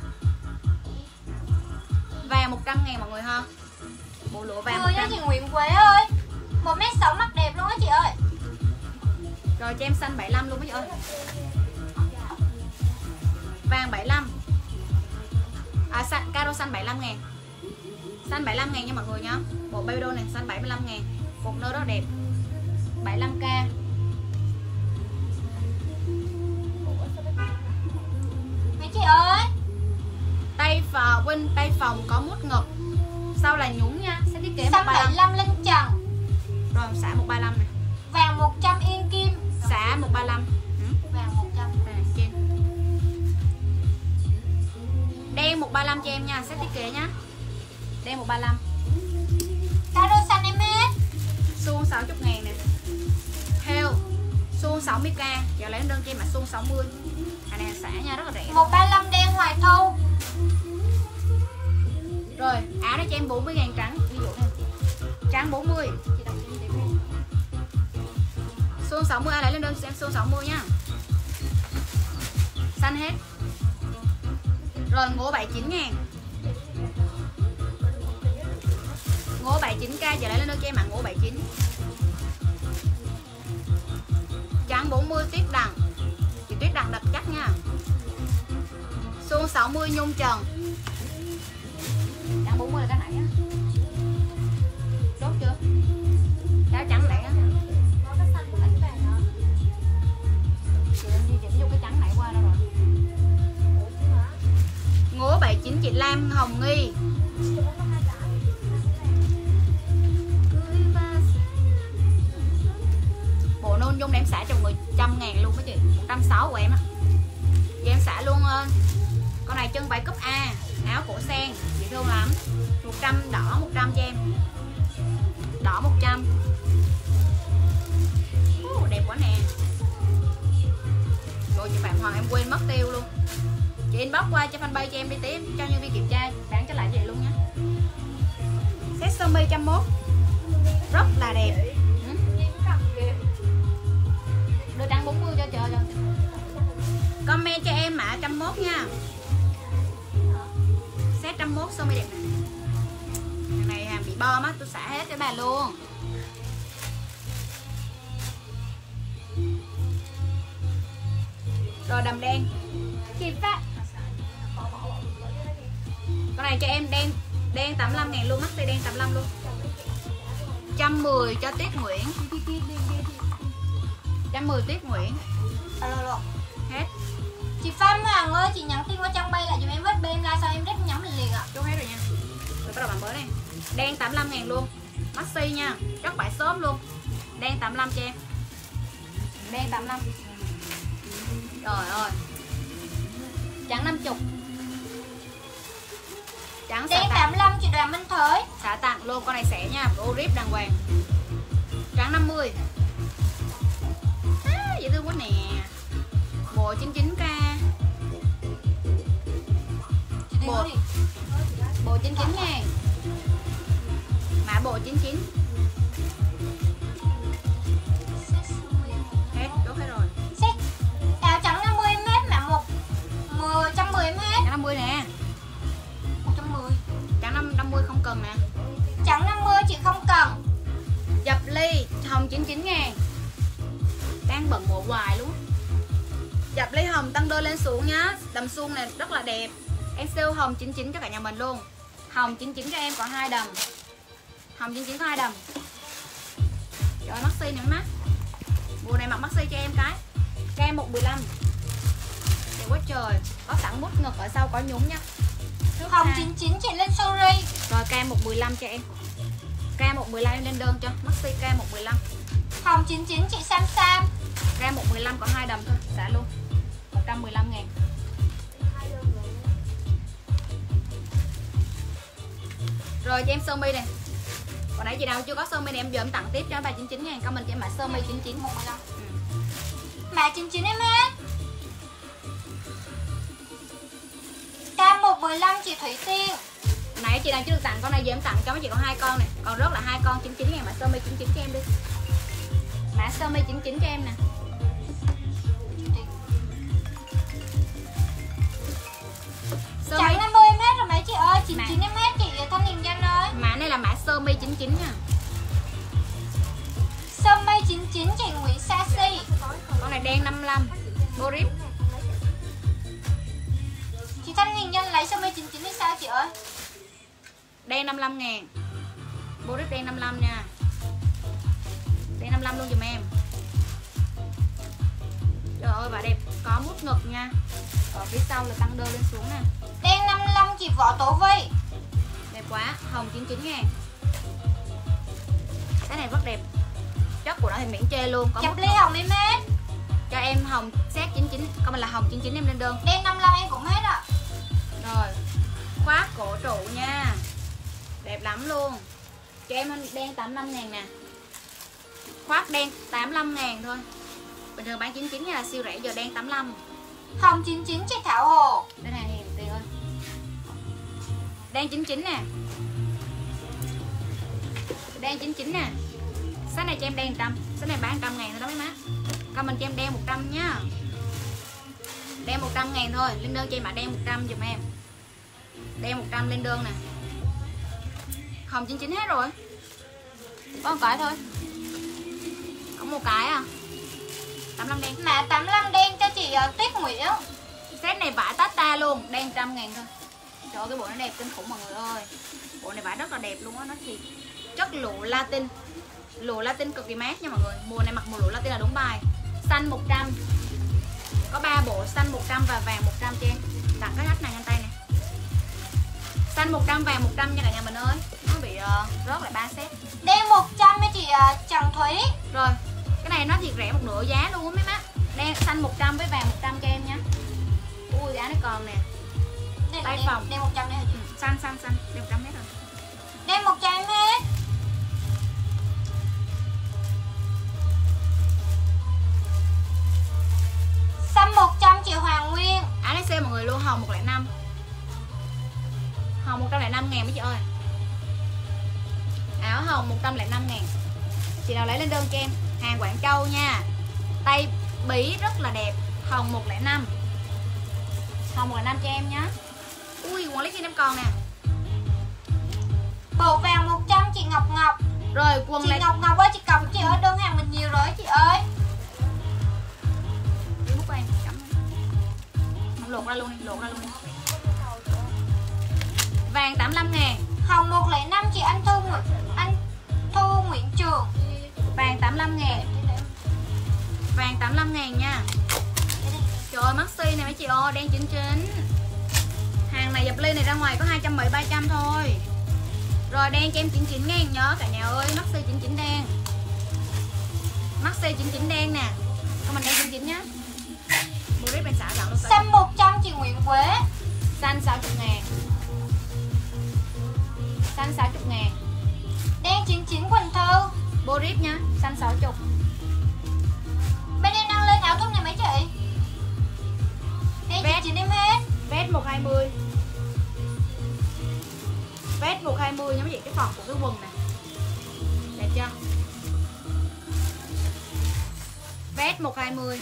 Vàng một trăm ngàn mọi người ha. Bộ lụa vàng Vừa nha chị Nguyễn Quế ơi. một mét sáu mặt đẹp luôn á chị ơi. Rồi cho em xanh bảy mươi lăm luôn mấy chị ơi. Vàng bảy mươi lăm. À xanh, caro xanh bảy mươi lăm ngàn. Xanh bảy mươi lăm ngàn nha mọi người nhá. Bộ baby doll này xanh bảy mươi lăm ngàn. Cột nơ rất đẹp. bảy mươi lăm k. Mấy chị ơi. Tay phòng quên tay phòng có mút ngực. Sau là nhún nha. Sẽ thiết kế Xanh một bảy mươi lăm lên trần. Rồi xả một ba mươi lăm này. Vàng một trăm yên kim. Xả một ba mươi lăm. Ừ. Vàng một trăm. Đây, trên. Đen một ba mươi lăm cho em nha, set thiết kế nhá. Đen một ba mươi lăm. Caro xanh em hết. Suông sáu mươi ngàn nè. Theo suông sáu mươi k. Giờ lấy đơn cho em mà suông sáu mươi. Cái này xả nha, rất là rẻ. một ba mươi lăm đen hoài thâu. Rồi, áo đây cho em bốn mươi ngàn trắng. Ví dụ này. Trắng bốn mươi. Suông sáu mươi, ai lấy lên đơn cho em suông sáu mươi nhá. Xanh hết. Rồi ngố bảy mươi chín ngàn. Ngố bảy mươi chín k, giờ lấy lên đơn cho em mà ngố bảy mươi chín. Trắng bốn mươi tuyết đằng. Chị tuyết đằng đặt chắc nha. Suông sáu mươi nhung trần. Trắng bốn mươi là cái này á. Chốt chưa? Cái trắng này á. Chị đang đi chỉnh vô cái trắng này qua đâu rồi. Ngố bảy mươi chín chị Lam Hồng Nghi. Bộ nôn dung để em xả cho người trăm ngàn luôn đó chị. Một trăm sáu mươi của em á. Vậy em xả luôn. Con này chân vải cúp A. Áo cổ sen. Dễ thương lắm. Một trăm đỏ một trăm cho em. Đỏ một trăm. uh, Đẹp quá nè. Rồi chị Phạm Hoàng em quên mất tiêu luôn. Chị inbox qua cho fanpage cho em đi tiếp. Cho nhân viên kiểm tra. Bán cho lại chị luôn nhé. Set sơ mi một trăm mốt. Rất là đẹp. ừ. Đưa trắng bốn mươi cho chờ cho. Comment cho em mã một trăm mốt nha. Set một trăm mốt sơ mi đẹp này. Thằng này hàng bị bom á, tôi xả hết cho bà luôn. Rồi đầm đen. Chị Phạm. Con này cho em đen đen tám mươi lăm ngàn luôn, maxi đen tám mươi lăm luôn. một trăm mười cho Tiết Nguyễn. một trăm mười Tiết Nguyễn. Alo alo. Hết. Chị Phan Hoàng ơi, chị nhắn tin qua trang bay lại giùm em với bên like sao em rep nhắn mình liền ạ. Chốt hết rồi nha. Rồi bắt đầu bạn mới này. Đen tám mươi lăm ngàn luôn. Maxi nha, rất bãi sớm luôn. Đen tám mươi lăm cho em. Đen tám mươi lăm. Trời ơi. Trắng năm mươi. Trắng Đen tám mươi lăm chị Đoàn Minh Thới. xả tặng luôn, con này xẻ nha, ô rip đàng hoàng. Trắng năm mươi. À, dễ thương quá nè. Bộ chín mươi chín k. Bộ Bộ chín mươi chín ngàn. Mã bộ chín mươi chín. Hết, chốt hết rồi. Set áo trắng năm mươi em hết, mã một một trăm mười em hết. Trắng năm mươi nè. một trăm mười. Trắng năm mươi không cần nè. Trắng năm mươi chị không cần. Dập ly hồng chín mươi chín ngàn. Đang bận bộ hoài luôn. Dập ly hồng tăng đôi lên xuống nhá. Đầm suông này rất là đẹp. Em sale hồng chín mươi chín cho cả nhà mình luôn. Hồng chín mươi chín cho em có hai đầm. Hồng chín mươi chín có hai đầm. Trời ơi, maxi này mắt. Mùa này mặc maxi cho em cái. Kem một mười lăm. Đẹp quá trời. Có sẵn mút ngực ở sau có nhúng nha. Hồng chín mươi chín chị lên sorry. Rồi cam một mười lăm cho em. Cam một mười lăm em lên đơn cho. Maxi cam một mười lăm. Hồng chín mươi chín chị Sam Sam. Cam một mười lăm có hai đầm thôi, xả luôn. một trăm mười lăm ngàn. Rồi cho em sơ mi này. Còn nãy chị nào chưa có sơ mi này em giờ em tặng tiếp cho bà chín mươi chín ngàn. Comment cho em mã sơ mi chín mươi chín một mười lăm. Ừ. Mã chín mươi chín em hết. mười lăm chị Thủy Tiên. Nãy chị nào chưa được tặng con này giờ em tặng cho mấy chị con hai con này. Còn rớt là hai con chín mươi chín ngàn, mã sơ mi chín mươi chín cho em đi. Mã sơ mi chín mươi chín cho em nè. Sơ mi năm mươi em hết rồi mấy chị ơi, chín mươi chín em hết chị Thanh Hiền Danh ơi. Mã này là mã sơ mi chín mươi chín nha. Sơ mi chín mươi chín chị Nguyễn Sashi. Con này đen năm mươi lăm, Boris. Chị Thanh Hiền Danh lấy sơ mi chín mươi chín hay sao chị ơi? Đen năm mươi lăm ngàn, Boris đen năm mươi lăm nha. Đen năm mươi lăm luôn dùm em. Trời ơi và đẹp, có mút ngực nha. Ở phía sau là tăng đơ lên xuống nè. Đen năm mươi lăm chị Võ Tố Vi. Đẹp quá, hồng chín mươi chín ngàn. Cái này rất đẹp. Chất của nó thì miễn chê luôn. Có Chập ly hồng em hết. Cho em hồng set chín mươi chín, con mình là hồng chín mươi chín em lên đơn. Đen năm mươi lăm em cũng hết ạ. Rồi, khoác cổ trụ nha. Đẹp lắm luôn. Cho em đen tám mươi lăm ngàn nè. Khoác đen tám mươi lăm ngàn thôi. Bình thường bán chín mươi chín nha là siêu rẻ, giờ đen tám mươi lăm. Hồng chín mươi chín chị Thảo Hồ. Đây này hiền tiền ơi. Đen chín mươi chín nè. Đen chín mươi chín nè. Sách này cho em đen một trăm. Sách này bán một trăm ngàn thôi đó mấy má. Comment cho em đen một trăm nhá. Đen một trăm ngàn thôi. Lên đơn cho em mã đen một trăm giùm em. Đen một trăm lên đơn nè. Hồng chín mươi chín hết rồi. Có một cái thôi. Có một cái à. tám mươi lăm đen. Mã tám mươi lăm đen cho chị uh, Tuyết Nguyễn. Set này vải Tata luôn, đen một trăm ngàn thôi. Trời ơi cái bộ nó đẹp kinh khủng mọi người ơi. Bộ này vải rất là đẹp luôn á, nó thì chất lụa Latin. Lụa Latin cực kỳ mát nha mọi người. Mùa này mặc mùa lụa Latin là đúng bài. Xanh một trăm. Có ba bộ xanh một trăm và vàng một trăm cho em. Tặng cái hắt này nhanh tay nè. Xanh một trăm vàng một trăm nha cả nhà mình ơi. Nó bị uh, rớt lại ba set. Đen một trăm với chị uh, Trần Thúy. Rồi, cái này nó thiệt rẻ một nửa giá luôn á mấy má. Đen xanh một trăm với vàng một trăm cho em nha. Ui giá nó còn nè. Đen, Tay đen, phòng. Đen một trăm đây hả chị? Ừ, xanh xanh xanh, đen một trăm hết rồi. Đen một trăm em hết. Xanh một trăm chị Hoàng Nguyên. Áo này sale mọi người luôn, hồng một không năm. Hồng một trăm lẻ năm ngàn mấy chị ơi. Áo hồng một trăm lẻ năm ngàn. Chị nào lấy lên đơn cho em. Hàng Quảng Châu nha. Tay bí rất là đẹp. Hồng một không năm. Hồng một không năm cho em nhé. Ui quần lấy chi em còn nè. Bộ vàng một trăm chị Ngọc Ngọc. Rồi quần Chị này Ngọc Ngọc ơi, chị cầm chị ơi, đơn hàng mình nhiều rồi chị ơi. đi bút của em cắm. Không lột ra luôn đi, lột ra luôn đi. Vàng tám mươi lăm ngàn. Hồng một không năm chị Anh Thu Nguyễn Anh Thu Nguyễn Trường. Vàng tám mươi lăm ngàn. Vàng tám mươi lăm ngàn nha. Trời ơi maxi này mấy chị ơi, đen chín chín. Hàng này dập ly này ra ngoài có hai trăm bảy mươi ba trăm thôi. Rồi đen cho em chín mươi chín ngàn nhớ cả nhà ơi, maxi chín mươi chín đen. Maxi chín mươi chín đen nè. Con mình đen chín mươi chín nhá. Boris bên xả gạo luôn. Xanh một trăm chị Nguyễn Quế. Xanh sáu mươi ngàn. Xanh sáu mươi ngàn. Đen chín mươi chín Quỳnh Thư. Boris nhá, xanh sáu mươi. Bên em đang lên áo thun này mấy chị. Đen chín mươi chín em hết. Vest một hai mươi. Vest một hai mươi nha mấy chị, cái phần của cái quần này. Đẹp chưa? Vest một hai mươi.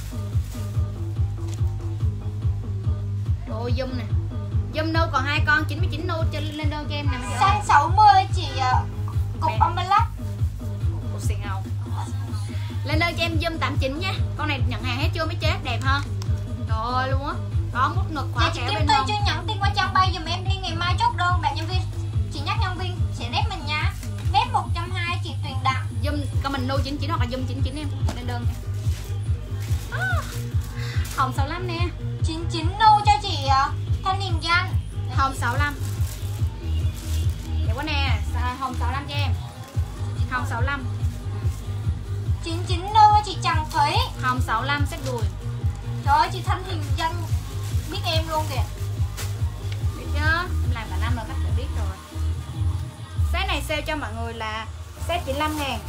Đồ zoom nè. Zoom nô còn hai con chín mươi chín nô cho lên đơn cho em nè. Xanh sáu mươi chị uh, cục âm black. Cục xì ngầu. Lên đơn cho em zoom tám mươi chín nha. Con này nhận hàng hết chưa mấy chế, đẹp ha. Trời ơi luôn á. Có mút ngực khóa Dạ chị kéo Kim bên Tươi hông. chưa nhắn tin qua trang bay dùm em đi, ngày mai chốt đơn. Bạn nhân viên chị nhắc nhân viên sẽ đép mình nha. Đép một trăm hai mươi chị Tuyền Đặng. Zoom con mình nô chín mươi chín hoặc là zoom chín mươi chín em lên đơn nha. À, hồng sáu mươi lăm nè. chín mươi chín nô cho chị uh, Thanh Hiền Danh. Hồng sáu mươi lăm. Đẹp quá nè. Hồng sáu mươi lăm cho em. Hồng sáu mươi lăm. chín mươi chín nô cho chị Trần Thúy. Hồng sáu mươi lăm set đùi. Trời ơi chị Thanh Hiền Danh biết em luôn kìa. Biết chứ, em làm cả năm rồi, các bạn biết rồi. Set này sale cho mọi người là set chín mươi lăm ngàn.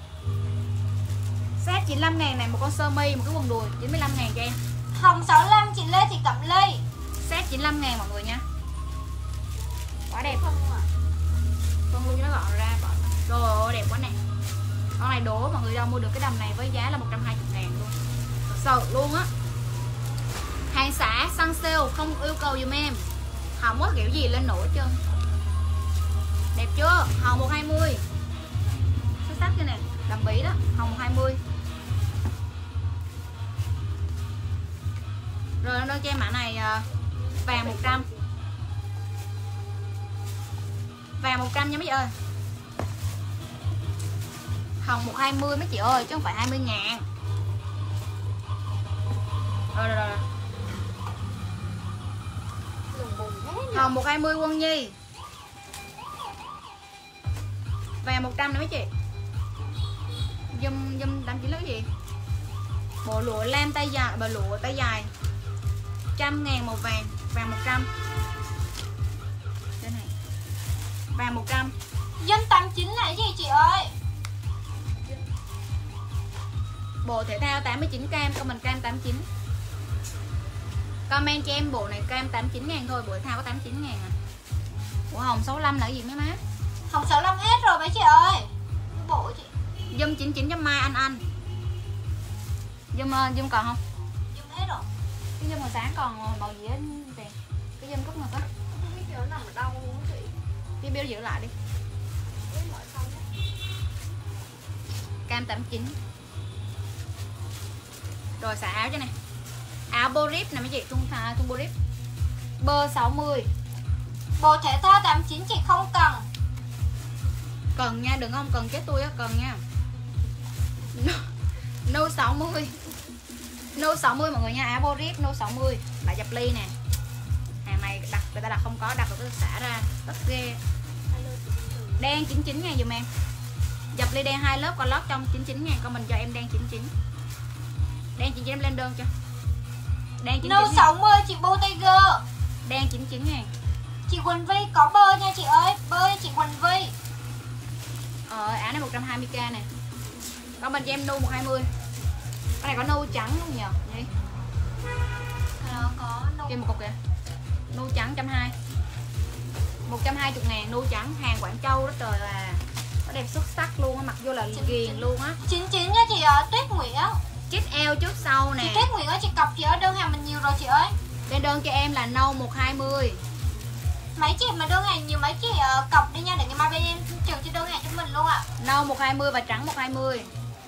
Set chín mươi lăm ngàn này, một con sơ mi, một cái quần đùi chín mươi lăm ngàn cho em. Hồng sáu mươi lăm chị Lê Thị Cẩm Ly. Set chín mươi lăm ngàn mọi người nha. Quá đẹp. Không ạ. Phân luôn cho nó gọn ra. Bỏ. Trời ơi đẹp quá nè. Con này đố mọi người đâu mua được cái đầm này với giá là một trăm hai mươi ngàn luôn. Thật sự luôn á. Hàng xả săn sale không yêu cầu dùm em. Không có kiểu gì lên nổi chưa. Đẹp chưa? Hồng một hai mươi. Xuất sắc chưa nè. Đầm bí đó. Hồng một hai mươi. Rồi nó cho em mã này vàng một trăm. Vàng một trăm nha mấy chị ơi. Hồng một hai mươi mấy chị ơi chứ không phải hai mươi ngàn. Rồi rồi rồi. Hồng một hai mươi Quân Nhi. Vàng một trăm nữa mấy chị. Dùm dùm tám chín là cái gì? Bộ lụa lam tay dài, bộ lụa tay dài. Trăm ngàn màu vàng. Vàng một trăm. Đây này. Vàng một trăm. Dân tám chín là cái gì chị ơi? Bộ thể thao tám mươi chín cam, comment cam tám mươi chín. Comment cho em bộ này cam tám mươi chín ngàn thôi, bộ thể thao có tám mươi chín ngàn à. Bộ hồng sáu mươi lăm là cái gì mấy má? Hồng sáu mươi lăm hết rồi mấy chị ơi. Bộ chị. Dâm chín mươi chín cho Mai Anh Anh. Dâm dâm còn không? Dâm hết rồi. Cái dâm màu sáng còn màu gì á tiền. Cái dâm cúc ngực á. Cái kiểu nằm ở đâu luôn chị. Cái bill giữ lại đi. Cam tám mươi chín. Rồi xả áo cho này. Áo Borip nè mấy chị, thun thà thun Borip. Bơ sáu mươi. Bộ thể thao tám mươi chín chị không cần. Cần nha, đừng không cần chết tôi á, cần nha. No sáu mươi. No sáu mươi mọi người nha, áo Borip No sáu mươi. Lại dập ly nè. Hàng này đặt người ta đặt không có, đặt rồi xả ra. Rất ghê. Đen chín mươi chín ngàn dùm em. Dập ly đen hai lớp còn lót trong chín mươi chín ngàn, con mình cho em đen chín mươi chín. Đen chín mươi chín em lên đơn cho. Đen chín mươi chín. No sáu mươi chị Bottega. Đen chín mươi chín ngàn. Chị Quỳnh Vi có bơ nha chị ơi. Bơ chị Quỳnh Vi. Ờ áo này một trăm hai mươi k nè. Con mình cho em nu một hai mươi. Cái này có nu trắng luôn nhờ. Gì? Có có no. Kêu một cục kìa. Nu trắng một trăm hai mươi. một trăm hai mươi ngàn nu trắng, hàng Quảng Châu đó trời là. Nó đẹp xuất sắc luôn á, mặc vô là ghiền luôn á. chín mươi chín nha chị uh, Tuyết Nguyễn. Chít eo trước sau nè. Chị Tuyết Nguyễn ơi, chị cọc chị ở đơn hàng mình nhiều rồi chị ơi. Lên đơn cho em là nâu một hai mươi. Mấy chị mà đơn hàng nhiều mấy chị uh, cọc đi nha, để ngày mai bên em trừ cho đơn hàng cho mình luôn ạ. À. Nâu một hai mươi và trắng một hai mươi.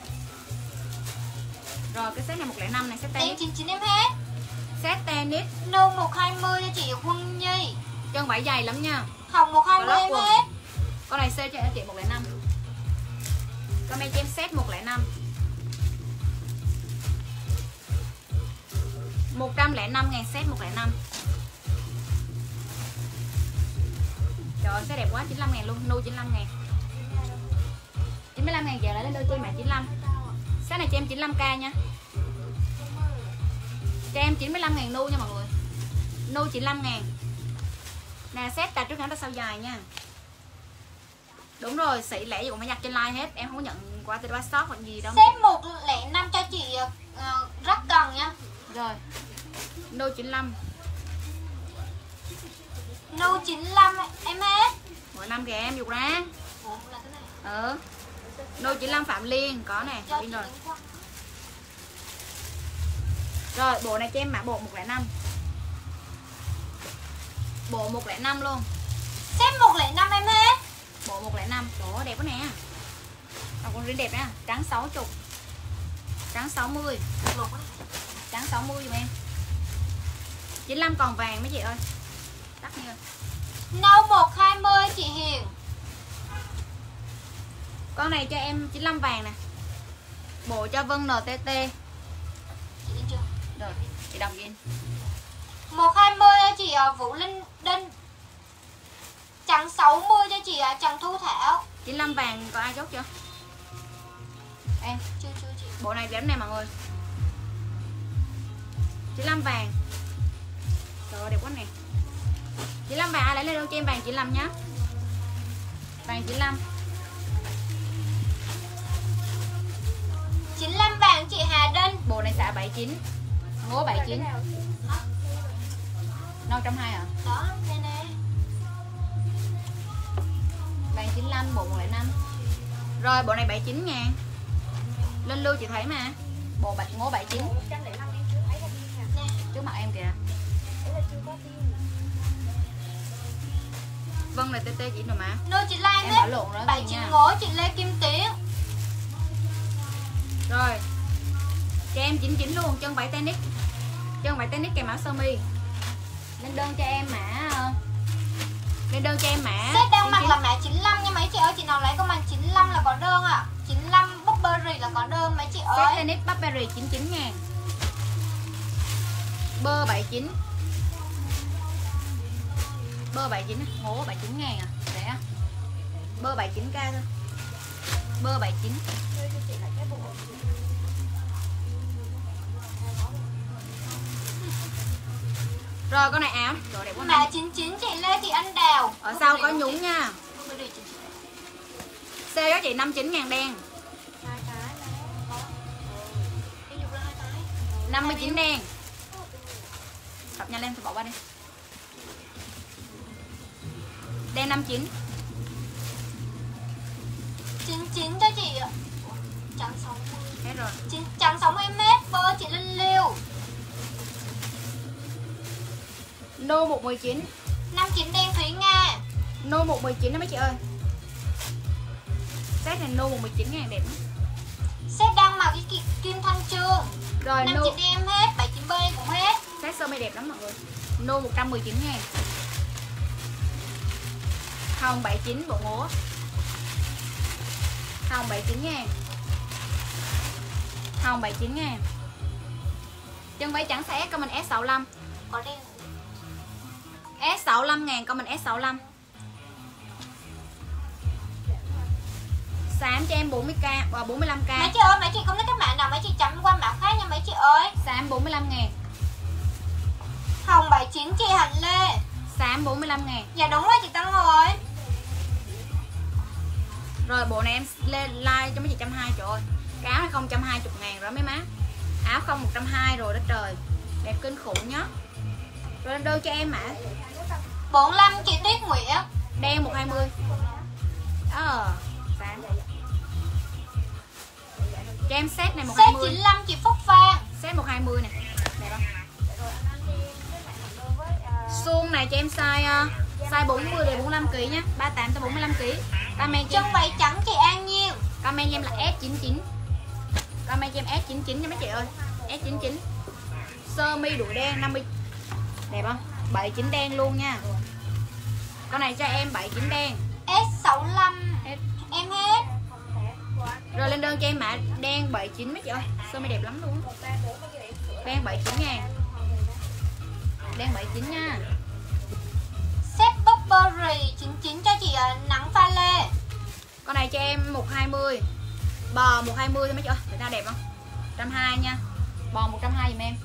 Rồi cái set này một không năm này, set tennis. Em chín mươi chín em hết. Set tennis. Nâu một hai mươi cho chị Quân Nhi. Chân vải dày lắm nha. Hồng một hai mươi em quần. hết. Con này sale cho chị một không năm. Con này cho em set một không năm. một trăm lẻ năm ngàn set một không năm. Trời ơi, set đẹp quá, chín mươi lăm ngàn luôn, nu chín mươi lăm ngàn. chín mươi lăm ngàn giờ lại lên đôi cho em mã chín mươi lăm. Set này cho em chín mươi lăm k nha. Cho em chín mươi lăm ngàn nu nha mọi người. Nu chín mươi lăm ngàn. Nè set đặt trước ngắn ta sau dài nha. Đúng rồi, sỉ lẻ gì cũng phải nhặt trên like hết. Em không có nhận qua từ ba shop hoặc gì đâu. Set một không năm cho chị uh, rất cần nha. Rồi. Nu chín mươi lăm. Nu chín mươi lăm em hết. mười lăm kìa em dục ra. Ủa, là cái này. Ừ. Nu chín mươi lăm Phạm Liên có nè, in rồi. Rồi, bộ này cho em mã bộ một không năm. Bộ một không năm luôn. Set một không năm em hết. Bộ một không năm. Ủa đẹp quá nè. Còn con riêng đẹp nha, trắng sáu mươi. Trắng sáu mươi. Trắng sáu mươi giùm em. chín mươi lăm còn vàng mấy chị ơi. Đắt như. Nâu một hai mươi chị Hiền. Con này cho em chín mươi lăm vàng nè. Bộ cho Vân en tê tê. Chị in chưa? Rồi, chị đọc in. một hai mươi cho chị Vũ Linh Đinh. Trắng sáu mươi cho chị Trần Thu Thảo. chín mươi lăm vàng có ai chốt chưa? Em, Chưa chưa chị. bộ này đẹp nè mọi người. chín mươi lăm vàng. Trời ơi, đẹp quá nè. chín mươi lăm vàng ai lấy lên đơn cho em vàng chín mươi lăm nhá. Vàng chín mươi lăm. chín mươi lăm vàng chị Hà Đinh. Bộ này xả bảy mươi chín. Ngố bảy mươi chín. Nâu một trăm hai mươi à? Đó, đây nè. Vàng chín mươi lăm, bộ một không năm. Rồi bộ này bảy mươi chín ngàn. Lên lưu chị thấy mà. Bộ bạch ngố bảy mươi chín. một trăm lẻ năm em chưa thấy có pin nè. Trước mặt em kìa. Đấy là chưa có pin. Vân là tê tê chỉ rồi mà. Nô chị Lan Em bảo đấy. lộn đó bảy nha. chín ngố chị Lê Kim Tiến. Rồi. Cho em chín mươi chín luôn, chân váy tennis. Chân váy tennis kèm áo sơ mi. Lên đơn cho em mã uh, lên đơn cho em mã. Set đang mặc là mã chín mươi lăm nhưng mấy chị ơi, chị nào lấy con màn chín mươi lăm là có đơn ạ. À. chín mươi lăm Burberry là có đơn mấy chị ơi. Set tennis Burberry chín mươi chín ngàn. Bơ bảy mươi chín. Bơ bảy mươi chín, ngố bảy mươi chín ngàn à. Rẻ. Bơ bảy mươi chín k thôi. Bơ bảy mươi chín. Chơi cho chị lại cái bộ. Rồi con này áo, đồ đẹp quá Mã này. chín mươi chín chị Lê Thị Anh Đào. Ở sau có nhúng nha. Burberry chín mươi chín. Sale cho chị năm mươi chín ngàn đen. Hai cái này có. Em dùng lên hai cái. năm mươi chín đen. Cặp nhanh lên thì bỏ qua đi. Đen năm mươi chín. chín mươi chín cho chị ạ. Trắng sáu mươi. Hết rồi. chín trắng sáu mươi mét bơ chị Linh Liêu. Nô một mười chín. năm mươi chín đen Thúy Nga. Nô một mười chín đó mấy chị ơi. Set này nô một mười chín ngàn đẹp lắm. Set đang mặc cái ki- Kim Thanh Trương. Rồi năm nô mươi chín em hết, bảy mươi chín B cũng hết. set sơ mi đẹp lắm mọi người. Nô một trăm mười chín ngàn. Hồng bảy mươi chín bộ ngố. Hồng bảy mươi chín ngàn. Hồng bảy mươi chín ngàn. Chân váy trắng size S comment S sáu mươi lăm. Có đen. S sáu mươi lăm ngàn comment S sáu mươi lăm. Xám cho em bốn mươi k và bốn mươi lăm k. Mấy chị ơi, mấy chị không thích cái mã nào mấy chị chấm qua mã khác nha mấy chị ơi. Xám bốn mươi lăm ngàn. Hồng bảy mươi chín chị Hạnh Lê. Xám bốn mươi lăm ngàn. Dạ đúng rồi chị Tân rồi. Rồi bộ này em lên like cho mấy chị một trăm hai mươi. Trời ơi, cái áo này không một trăm hai mươi ngàn rồi mấy má. Áo không một trăm hai mươi rồi đó trời. Đẹp kinh khủng nhá. Rồi lên đơn cho em mã bốn mươi lăm chị Tuyết Nguyễn. đen một hai mươi. Ờ, xám. Cho em set này một hai Set mươi. chín mươi lăm chị Phúc Phan. Set một hai mươi này. Đẹp không? Rồi anh ăn đi với lại làm đơn với à, Suông này cho em size uh, size bốn mươi đến bốn mươi lăm ki lô gam nhá, ba mươi tám tới bốn mươi lăm ki lô gam. Comment cho Chân em, váy trắng chị An Nhiên. comment cho em là S chín mươi chín. Comment cho em S chín mươi chín nha mấy chị ơi. S chín mươi chín. Sơ mi đuổi đen năm mươi. Đẹp không? bảy mươi chín đen luôn nha. Con này cho em bảy mươi chín đen. S sáu mươi lăm. Hết. Em hết. Rồi lên đơn cho em mã đen bảy mươi chín mấy chị ơi. Sơ mi đẹp lắm luôn. Đen bảy mươi chín ngàn. Đen bảy mươi chín nha. Set Burberry chín mươi chín cho chị uh, Nắng Pha Lê. Con này cho em một hai mươi. Bò một hai mươi thôi mấy chị ơi. Người ta đẹp không? một trăm hai mươi nha. Bò một trăm hai mươi giùm em.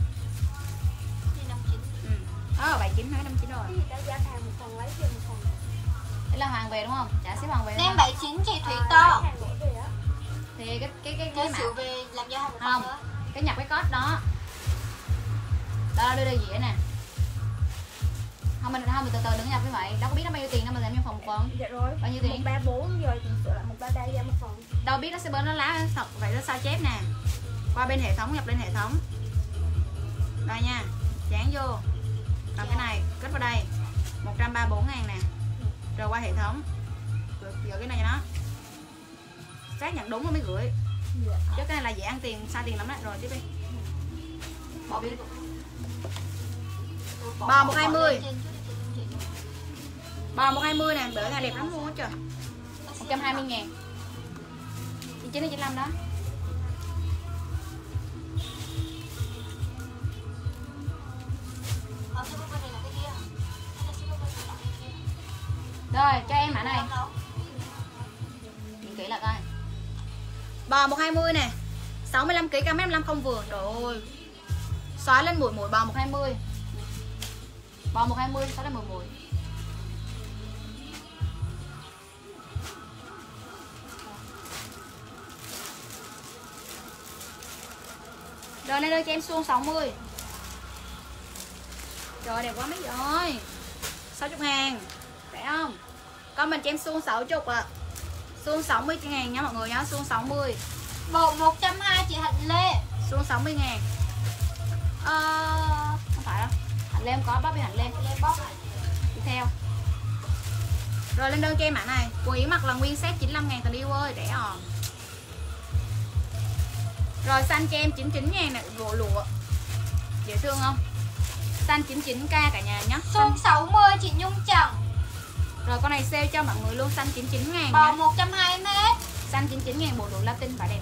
Ừ. Ờ bảy mươi chín hai mươi chín rồi. cái gì đã giá hàng một phần lấy về một phần. Đây là Hoàng về đúng không? Trả ship Hoàng về. Đen Không? bảy mươi chín chị Thủy À, To. hàng gửi về á. Thì cái cái cái Nhớ cái xỉu mã về làm cho hàng một không. phần nữa. Cái nhập cái code đó. Đó đưa đây dĩa nè. Không mình không mình từ từ đừng nhập như vậy. Đâu có biết nó bao nhiêu tiền đâu mà làm trong phòng một phần. Dạ rồi. Bao nhiêu tiền? một ba bốn rồi thì sửa lại một ba đây ra một phần. Đâu biết nó sẽ bên nó lá thật vậy nó sao chép nè. Qua bên hệ thống nhập lên hệ thống. Đây nha. Dán vô. Còn cái này kết vào đây. một trăm ba mươi tư ngàn nè. Rồi qua hệ thống. Rồi gửi cái này cho nó. Xác nhận đúng rồi mới gửi. Dạ. Chứ cái này là dễ ăn tiền, sai tiền lắm đấy. Rồi tiếp đi. Bỏ đi. Bò một hai mươi. Bò một hai mươi nè, đỡ là đẹp lắm luôn á trời. một trăm hai mươi ngàn. chín chín mươi lăm đó. Rồi, cho em mã này. Nhìn kỹ là coi. Bò một hai mươi nè. sáu mươi lăm ki lô gam, mét năm mươi lăm không vừa. Trời ơi. Xóa lên mũi mũi bò một hai mươi. Bò một hai mươi xóa lên mũi mũi. Rồi lên đây cho em suông sáu mươi. Trời đẹp quá mấy chị ơi. sáu mươi ngàn. Rẻ không? Comment cho em xương sáu mươi ạ. Xương sáu mươi ngàn nha mọi người nhá, xương sáu mươi. Bộ một trăm hai mươi chị Hạnh Lê. Xương sáu mươi ngàn. Ờ, không phải đâu. Hạnh Lê em có, bóp đi Hạnh Lê. Lê bóp lại. Tiếp theo. Rồi lên đơn cho em mã này. Quần yếm mặc là nguyên set chín mươi lăm ngàn tình yêu ơi, rẻ hòn. Rồi xanh cho em chín mươi chín ngàn nè, gỗ lụa. Dễ thương không? Xanh chín mươi chín k cả nhà nhé. Xương sáu mươi chị Nhung Trần. Rồi con này sale cho mọi người luôn, xanh chín mươi chín ngàn Bò nha. một trăm hai mươi hết. Xanh chín mươi chín ngàn bộ đồ Latin và đẹp.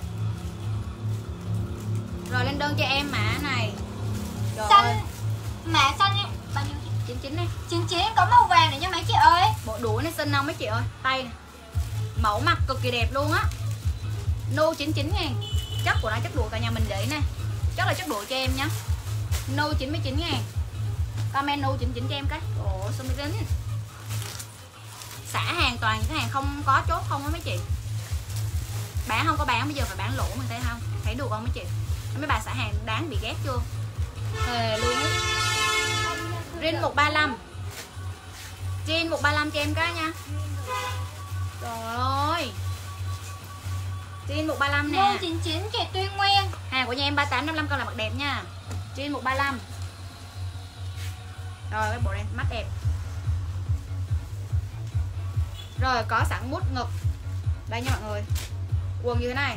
Rồi lên đơn cho em mã này. Trời Xanh ơi. mã xanh bao nhiêu chị? chín mươi chín này. chín mươi chín có màu vàng này nha mấy chị ơi. Bộ đuổi này xinh không mấy chị ơi. Tay này. Mẫu mặt cực kỳ đẹp luôn á. No chín mươi chín ngàn. Chất của nó chất đuổi cả nhà mình để nè. Chắc là chất đuổi cho em nhá. No chín mươi chín ngàn. Comment no chín mươi chín cho em cái. Ồ sao mới tính. Xả hàng toàn những cái hàng không có chốt không á mấy chị. Bán không có bán, bây giờ phải bán lỗ mình thấy không? Thấy được không mấy chị? Mấy bà xả hàng đáng bị ghét chưa? Thề luôn á. Rin một ba lăm. Rin một ba lăm cho em cái nha. Trời ơi. Rin một ba lăm nè. No chín mươi chín chị Tuyên Nguyên. Hàng của nhà em ba tám năm mươi lăm con là mặt đẹp nha. Rin một ba lăm. Rồi cái bộ này mắt đẹp. Rồi có sẵn mút ngực. Đây nha mọi người. Quần như thế này.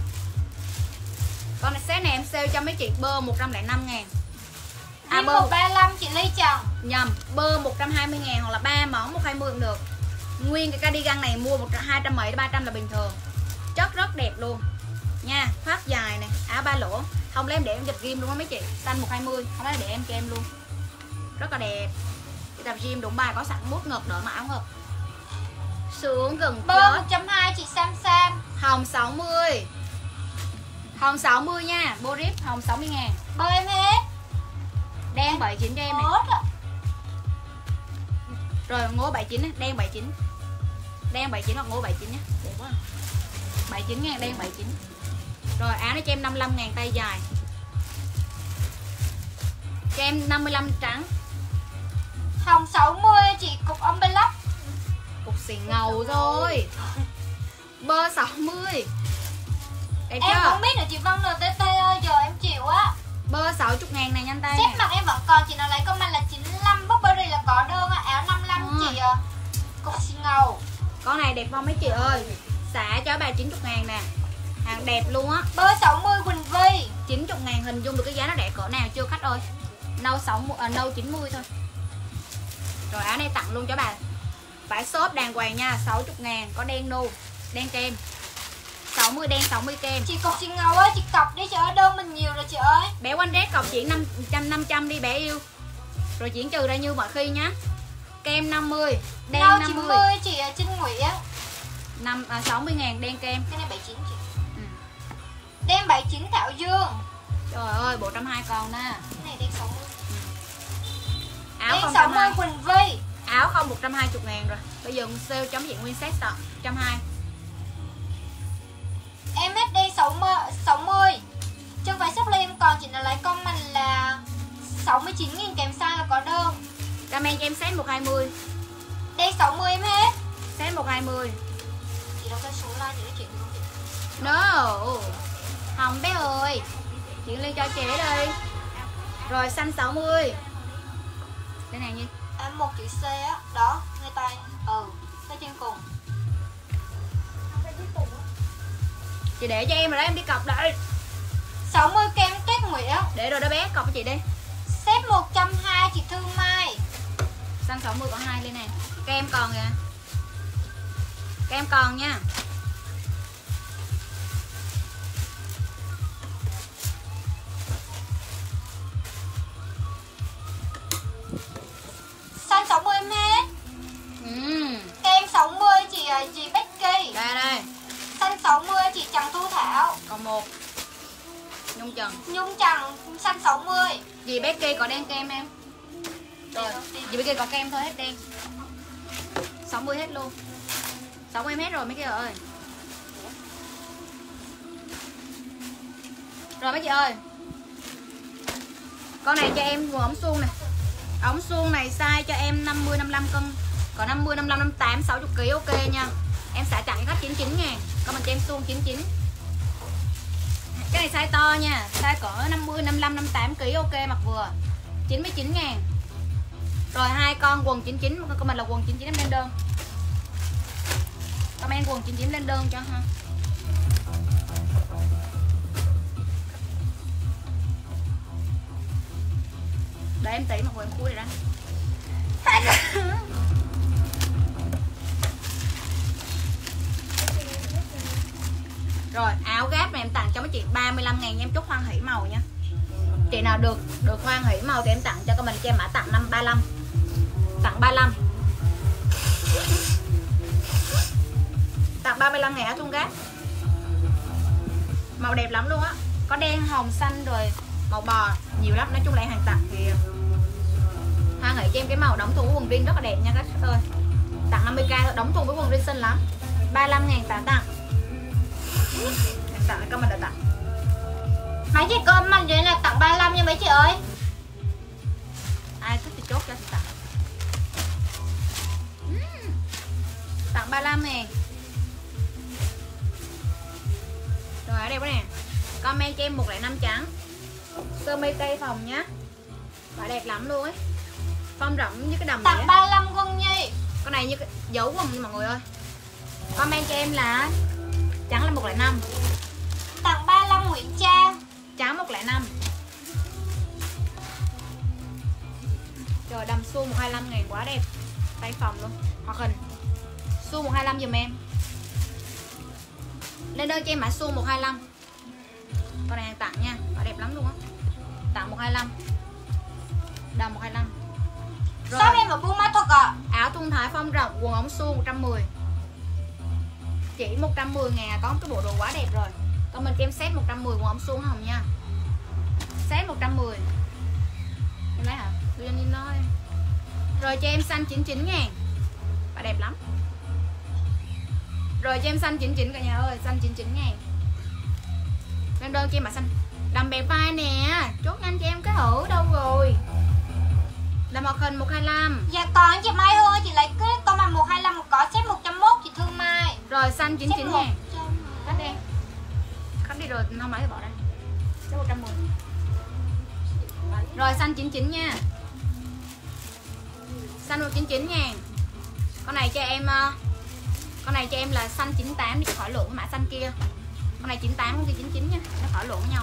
Con này set này em sale cho mấy chị bơ một trăm lẻ năm ngàn. À Rin bơ một ba lăm chị Ly Trần. nhầm, bơ một trăm hai mươi ngàn hoặc là ba món một trăm hai mươi cũng được. Nguyên cái cardigan này mua một hai trăm mấy ba trăm là bình thường. Chất rất đẹp luôn. Nha, thoát dài này, áo ba lỗ. Không lấy em để em dịch ghim luôn á mấy chị. Xanh một trăm hai mươi, không lấy để em cho em luôn. Rất là đẹp. Đi tập gym đúng bài có sẵn mút ngực đỡ mà áo ngực. Sướng gần Bơ chết. một trăm hai mươi chị Sam Sam. Hồng sáu mươi. Hồng sáu mươi nha, Boris hồng sáu mươi ngàn. Bơ em hết. Đen bảy mươi chín cho em này. Hết ạ. Rồi ngố bảy mươi chín, đen bảy mươi chín. Đen bảy mươi chín hoặc ngố bảy mươi chín nhé. Đẹp quá. bảy mươi chín ngàn, đen bảy mươi chín. Rồi áo này cho em năm mươi lăm ngàn tay dài. Cho em năm mươi lăm trắng. Hồng sáu mươi chị cục umbrella. Cục xì ngầu rồi. Bơ sáu mươi. Đẹp Em chưa? không biết nữa chị Vân en tê tê ơi, giờ em chịu á. Bơ sáu mươi ngàn này nhanh tay. Xếp này. mặt em vẫn còn, chị nào lấy comment là chín mươi lăm, Burberry là có đơn á, áo năm mươi lăm Ừ. chị à. Cục xì ngầu. Con này đẹp không mấy chị ơi? Xả cho bà chín mươi ngàn nè. Hàng đẹp luôn á. Bơ sáu mươi Quỳnh Vi. chín mươi ngàn hình dung được cái giá nó rẻ cỡ nào chưa khách ơi. Nâu sáu mươi, à, nâu chín mươi thôi. Rồi áo này tặng luôn cho bà. Vải shop đàng hoàng nha, sáu mươi ngàn. Có đen nâu, đen kem. sáu mươi đen, sáu mươi kem. Chị cục xì ngầu ơi, chị cọc đi chị ơi, đơn mình nhiều rồi chị ơi. Bé One Red cọc chuyển năm trăm năm trăm đi bé yêu. Rồi chuyển trừ ra như mọi khi nhá. Kem năm mươi, đen Nâu năm chín mươi. mươi chị à, Trinh Nguyễn. năm à, sáu mươi ngàn đen kem. Cái này bảy mươi chín chị. Ừ. Đen bảy mươi chín Thảo Dương. Trời ơi, bộ trăm hai con nè. Cái này đen sáu mươi. Áo Đen không sáu trăm mươi hai. Quỳnh Vi. Áo không một trăm hai mươi ngàn rồi. Bây giờ sale chấm diện nguyên set một trăm hai mươi. Em hết đen sáu mươi sáu mươi. Chân váy sắp lên em còn, chị nào lấy comment là sáu mươi chín nghìn kèm size là có đơn. Comment cho em set một trăm hai mươi. Đen sáu mươi em hết. Set một trăm hai mươi. Chị đâu cái số like chị nói chuyện không chị? No. Hồng bé ơi. Chuyển lên cho chế đi. Rồi xanh sáu mươi. Đây này Nhi. Em một chữ C á, đó, ngay tay. Ừ, tay trên cùng. Chị để cho em rồi đó, em đi cọc đây. sáu mươi kem Tuyết Nguyễn. Để rồi đó bé, cọc cho chị đi. Xếp một trăm hai mươi chị Thư Mai. Xanh sáu mươi có hai lên nè. Kem còn kìa. Kem còn nha. Xanh sáu mươi em hết. Ừ. Kem sáu mươi chị chị Becky. Đây đây. Xanh sáu mươi chị Trần Thu Thảo. Còn một. Nhung Trần. Nhung Trần xanh sáu mươi. Dì Becky có đen kem em. Rồi. Dì Becky có kem thôi hết đen. sáu mươi hết luôn. sáu mươi em hết rồi mấy kia ơi. Rồi mấy chị ơi. Con này cho em quần ống suông này. Ống suông này size cho em năm mươi năm mươi lăm cân. Có năm mươi, năm mươi lăm, năm mươi tám, sáu mươi ký ok nha. Em sẽ tặng khách chín mươi chín ngàn. Comment cho em xuông chín mươi chín. Cái này size to nha, size cỡ năm mươi, năm mươi lăm, năm mươi tám ký ok mặc vừa. chín mươi chín ngàn. Rồi hai con quần chín mươi chín, comment là quần chín mươi chín em lên đơn. Comment quần chín mươi chín lên đơn cho ha. Để em tí mặc quần cuối rồi đó. Rồi áo gáp này em tặng cho mấy chị ba mươi lăm ngàn nha, em chốt hoan hỷ màu nha. Chị nào được được hoan hỷ màu thì em tặng cho comment cho em mã tặng năm ba mươi lăm. Tặng ba mươi lăm. Tặng ba mươi lăm ngàn áo thun gáp. Màu đẹp lắm luôn á. Có đen, hồng, xanh rồi màu bò, nhiều lắm. Nói chung là em hàng tặng thì hoan hỷ cho em cái màu đóng thun với quần jean rất là đẹp nha các ơi. Tặng năm mươi k thôi, đóng thun với quần jean xinh lắm. ba mươi lăm ngàn tặng tặng. Em tặng cái comment đã tặng. Mấy chị comment dưới là tặng ba mươi lăm nha mấy chị ơi. Ai thích thì chốt cho chị tặng. uhm. Tặng ba mươi lăm ngàn. Rồi ở đây nè. Comment cho em một không năm trắng. Sơ mi tây phòng nhá. Và đẹp lắm luôn ấy. Phong rộng như cái đầm. Tặng ba mươi lăm Quân Nhi. Con này như cái dấu quần mọi người ơi. Comment cho em là trắng là một không năm. Tặng ba mươi lăm Nguyễn Trang. Trắng một không năm. Trời đầm suông một hai lăm ngàn quá đẹp. Tay phòng luôn. Hoặc hình suông một hai lăm giùm em. Lên đơn cho em mã suông một hai lăm. Con này hàng tặng nha. Và đẹp lắm luôn á. Tặng một hai lăm. Đầm một hai lăm. Rồi. Sao em ở Buôn Ma Thuột ạ? Áo thun thái phong rộng, quần ống suông một trăm mười. Chỉ một trăm mười ngàn có một cái bộ đồ quá đẹp rồi. Còn mình kem set một trăm mười quần ống suông hồng nha. Set một trăm mười. Em lấy hả? Đưa cho Ninh nói. Rồi cho em xanh chín mươi chín ngàn. Và đẹp lắm. Rồi cho em xanh chín mươi chín cả nhà ơi, xanh chín mươi chín ngàn. Lên đơn cho em mà xanh. Đầm bẹp vai nè, chốt nhanh cho em cái hở đâu rồi. Đầm hoạt hình một hai lăm. Dạ còn chị Mai Hương chị lấy cái con mà một hai lăm có set một trăm mốt chị Thương Mai. Rồi xanh chín mươi chín ngàn. Cắt đi. Cắt đi rồi không mấy thì bỏ đây. Set một trăm mười. Rồi xanh chín mươi chín nha. Xanh một trăm chín mươi chín ngàn. Con này cho em Con này cho em là xanh chín mươi tám đi cho khỏi lộn cái mã xanh kia. Con này chín mươi tám, con kia chín mươi chín nha, nó khỏi lộn với nhau.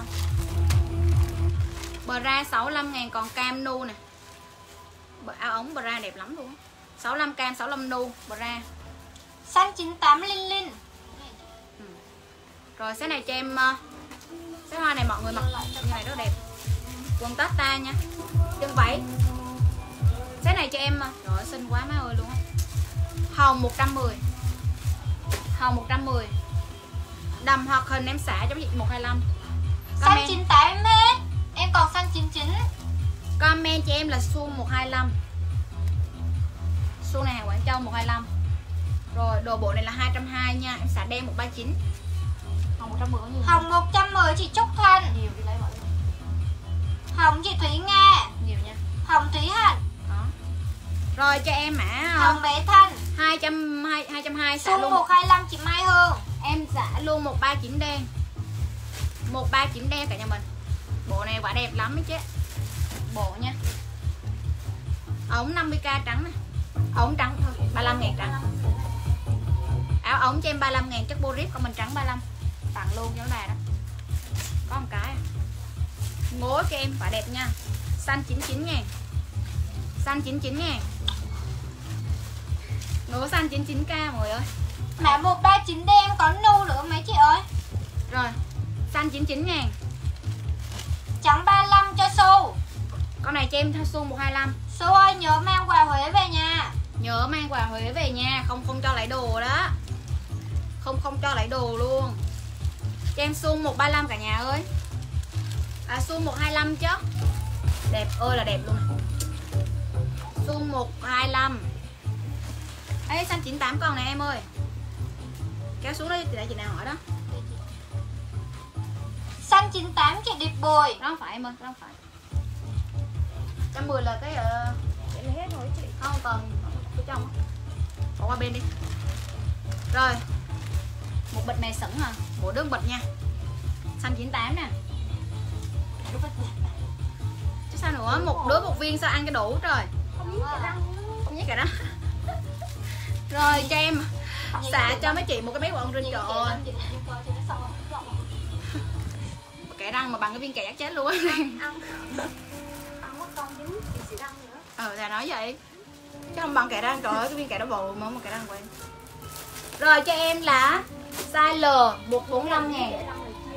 Bờ ra sáu mươi lăm ngàn còn cam nu nè. Áo ống bờ ra đẹp lắm luôn. sáu mươi lăm cam, sáu mươi lăm nu bờ ra. Xanh chín mươi tám Linh Linh. Ừ. Rồi cái này cho em cái hoa này mọi người mặc như này rất đẹp. Quần tata nha. Chân váy. Cái này cho em trời ơi, xinh quá má ơi luôn á. Hồng một trăm mười. Hồng một trăm mười. Đầm hoặc hình em xả cho chị một hai lăm. Xanh chín mươi tám em hết. Em còn xanh chín mươi chín. Comment cho em là suông một hai lăm. Suông này hàng Quảng Châu một hai lăm. Rồi đồ bộ này là hai trăm hai mươi nha. Em xả đen một ba chín. Hồng một trăm mười có nhiều. Hồng một trăm mười chị Trúc Thanh. Nhiều đi lấy bỏ đi. Hồng chị Thúy Nga. Nhiều nha. Hồng Thúy Hạnh. Đó. Rồi cho em mã Hồng Bé Thanh. hai trăm hai mươi, hai trăm hai mươi xả Xuân luôn. một hai lăm chị Mai Hương. Em xả luôn một ba chín đen. một ba chín đen cả nhà mình. Bộ này quả đẹp lắm ấy chứ. Bộ nha. Ống năm mươi k trắng nè. Ống trắng thôi, ba mươi lăm ngàn trắng. Áo ống cho em ba mươi lăm ngàn chất bô rip, còn mình trắng ba mươi lăm. Tặng luôn cho bà đó. Có một cái. Ngố cho em quả đẹp nha. Xanh chín mươi chín ngàn. Xanh chín mươi chín ngàn. Ngố xanh chín mươi chín k mọi người ơi. Mã một ba chín đen có nu nữa mấy chị ơi. Rồi. Xanh chín mươi chín ngàn. Trắng ba mươi lăm cho Su. Con này cho em Su một hai lăm. Su ơi nhớ mang quà Huế về nha. Nhớ mang quà Huế về nha. Không không cho lấy đồ đó. Không không cho lấy đồ luôn. Cho em Su một ba lăm cả nhà ơi. À Su một hai lăm chứ. Đẹp ơi là đẹp luôn. Su một hai lăm. Ê xanh chín mươi tám con này em ơi. Kéo xuống đó để chị nào hỏi đó. Xanh chín mươi tám chị Điệp Bùi. Đó không phải em ơi, đó không phải. một trăm mười là cái uh... Chị lấy hết rồi chị. Không còn cái trong á. bỏ qua bên đi. Rồi một bịch mè sẵn à, mỗi đứa bịch nha. Xanh chín tám nè. Chứ sao nữa, một đứa một viên sao ăn cho đủ trời. Không biết cái răng. Không nhét cả đó. Rồi cho em xạ cho mấy chị một cái máy của ông Rin, trời ơi. Kẻ răng mà bằng cái viên kẻ chết luôn á. Ăn ăn mất con dính thì xì răng nữa. Ừ là nói vậy. Chứ không bằng kẻ răng, trời ơi cái viên kẻ đó bự mà một kẻ răng quen. Rồi cho em là size L một trăm bốn mươi lăm ngàn.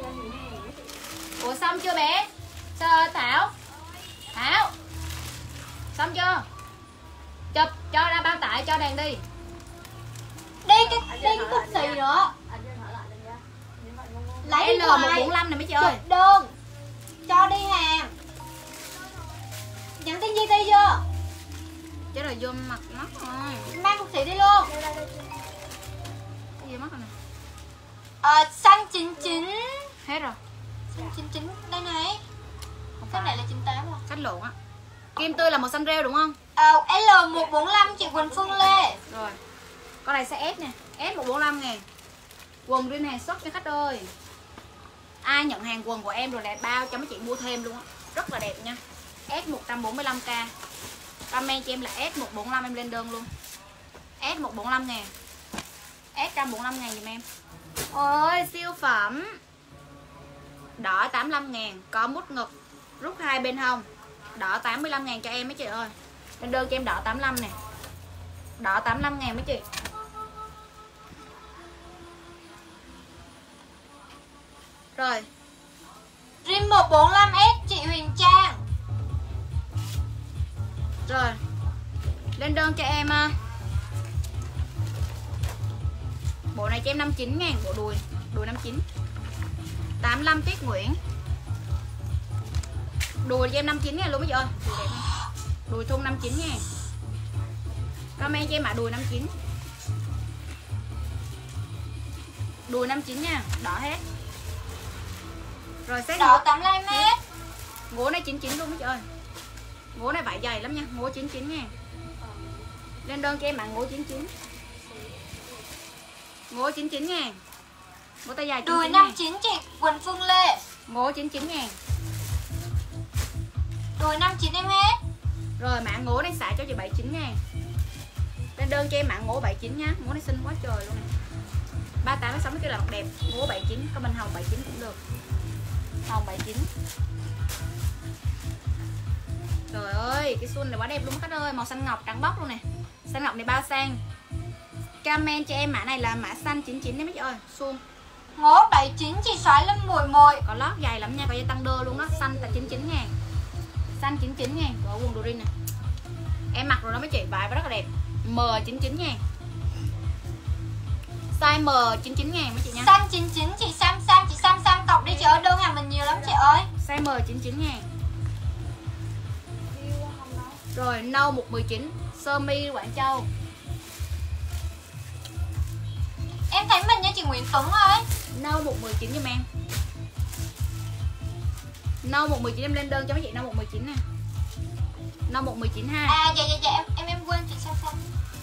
Ủa xong chưa bé? Sao Thảo? Thảo xong chưa? Cho, cho ra bao tải cho đèn đi. Đi cái đi cái cục xì nữa. Lấy L điện một trăm thoại, bốn mươi lăm này mấy chị ơi. chụp đơn, cho đi hàng. Nhắn tin G T chưa? Chứ rồi vô mặt mắt rồi. Mang cục xì đi luôn. Vô mắt rồi nè. Ờ, xanh chín chín. Hết rồi. Xanh chín chín đây này. Không Cái phải. này là chín tám à? Cách lộn á. Kim tươi là màu xanh rêu đúng không? Ờ, L một trăm bốn mươi lăm chị Quỳnh Phương Lê. Rồi. Con này sẽ S nè, S một trăm bốn mươi lăm ngàn. Quần riêng hàng xuất cho khách ơi. Ai nhận hàng quần của em rồi là bao cho mấy chị mua thêm luôn á. Rất là đẹp nha. S một trăm bốn mươi lăm k. Comment cho em là S một trăm bốn mươi lăm em lên đơn luôn. S một trăm bốn mươi lăm ngàn. S một trăm bốn mươi lăm ngàn giùm em. Ôi siêu phẩm. Đỏ tám mươi lăm ngàn, có mút ngực, rút hai bên hông. Đỏ tám mươi lăm ngàn cho em mấy chị ơi. Lên đơn cho em đỏ tám mươi lăm nè. Đỏ tám mươi lăm ngàn mấy chị. Rồi Rim một trăm bốn mươi lăm S chị Huyền Trang. Rồi lên đơn cho em bộ này cho em năm mươi chín ngàn. Bộ đùi, đùi năm mươi chín. Tám mươi lăm Tuyết Nguyễn. Đùi cho em năm mươi chín ngàn luôn mấy chị ơi. Đùi đẹp này. Đùi thun năm mươi chín ngàn. Comment cho em mã đùi năm mươi chín. Đùi năm mươi chín nha, đỏ hết. Rồi set Đỏ tám mươi lăm mét. Ngố này chín mươi chín luôn mấy chị ơi. Ngố này vải dày lắm nha, ngố chín mươi chín ngàn. Lên đơn cho em mã ngố chín mươi chín. Ngố chín mươi chín ngàn. Ngố tay dài chín mươi Đùi chín năm ngàn. chín chị Quỳnh Phương Lê. Ngố chín mươi chín ngàn. Đùi năm chín em hết. Rồi mã ngố này xả cho chị bảy mươi chín ngàn. Lên đơn cho em mã ngố bảy mươi chín nhá. Ngố này xinh quá trời luôn nè. ba mươi tám sáu mươi kia là mặt đẹp. Ngố bảy mươi chín, có bên hồng bảy mươi chín cũng được. Hồng bảy mươi chín. Trời ơi, cái xuân này quá đẹp luôn các ơi. Màu xanh ngọc trắng bóc luôn nè. Xanh ngọc này bao sang. Comment cho em mã này là mã xanh chín mươi chín đấy mấy chị ơi. Xuân. Ngố bảy mươi chín chị xoáy lên mùi mùi. Có lót dày lắm nha, có dây tăng đơ luôn đó. Xanh là chín mươi chín ngàn. Xanh chín mươi chín ngàn. Rồi quần đồ rin nè. Em mặc rồi đó mấy chị, vải rất là đẹp. M chín mươi chín ngàn. Size M chín mươi chín ngàn mấy chị nha. Xanh chín mươi chín chị Sam Sam chị Sam Sam cọc đi chị ơi, đơn hàng mình nhiều lắm chị ơi. Size M chín mươi chín ngàn. Rồi nâu một mười chín. Sơ mi Quảng Châu. Em thấy mình nha chị Nguyễn Tuấn ơi. Nâu một mười chín giùm em. Nâu một mười chín em lên đơn cho mấy chị nâu một mười chín nè. Nâu một mười chín ha. À dạ dạ dạ em em em quên chị Sam Sam.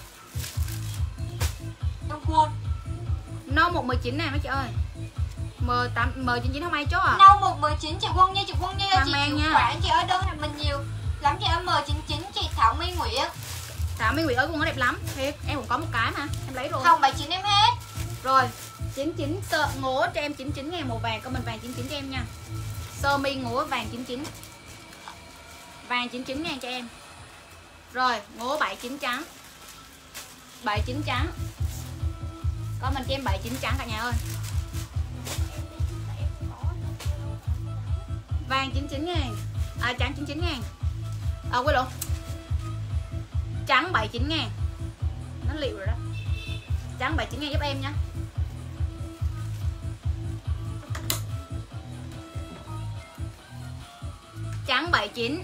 Em quên. Nâu một mười chín nè mấy chị ơi. M tám M chín mươi chín không ai chốt à? Nâu một mười chín chị Quân Như chị Quân Như ơi, chị Mang chịu nha. quản chị ơi, đơn hàng mình nhiều lắm chị ơi. M chín mươi chín chị Thảo My Nguyễn. Thảo My Nguyễn ơi cũng có đẹp lắm. Thiệt, em cũng có một cái mà, em lấy rồi. Không bảy mươi chín em hết. Rồi, chín mươi chín sơ ngố cho em chín mươi chín ngàn màu vàng, comment vàng chín mươi chín cho em nha. Sơ mi ngố vàng chín mươi chín. Vàng chín mươi chín ngàn cho em. Rồi, ngố bảy mươi chín trắng. bảy mươi chín trắng. Comment cho em bảy mươi chín trắng cả nhà ơi. Vàng chín mươi chín ngàn. À trắng chín mươi chín ngàn. À quên lộn. Trắng bảy mươi chín ngàn. Nó liệu rồi đó. Trắng bảy mươi chín ngàn giúp em nha. Trắng bảy mươi chín.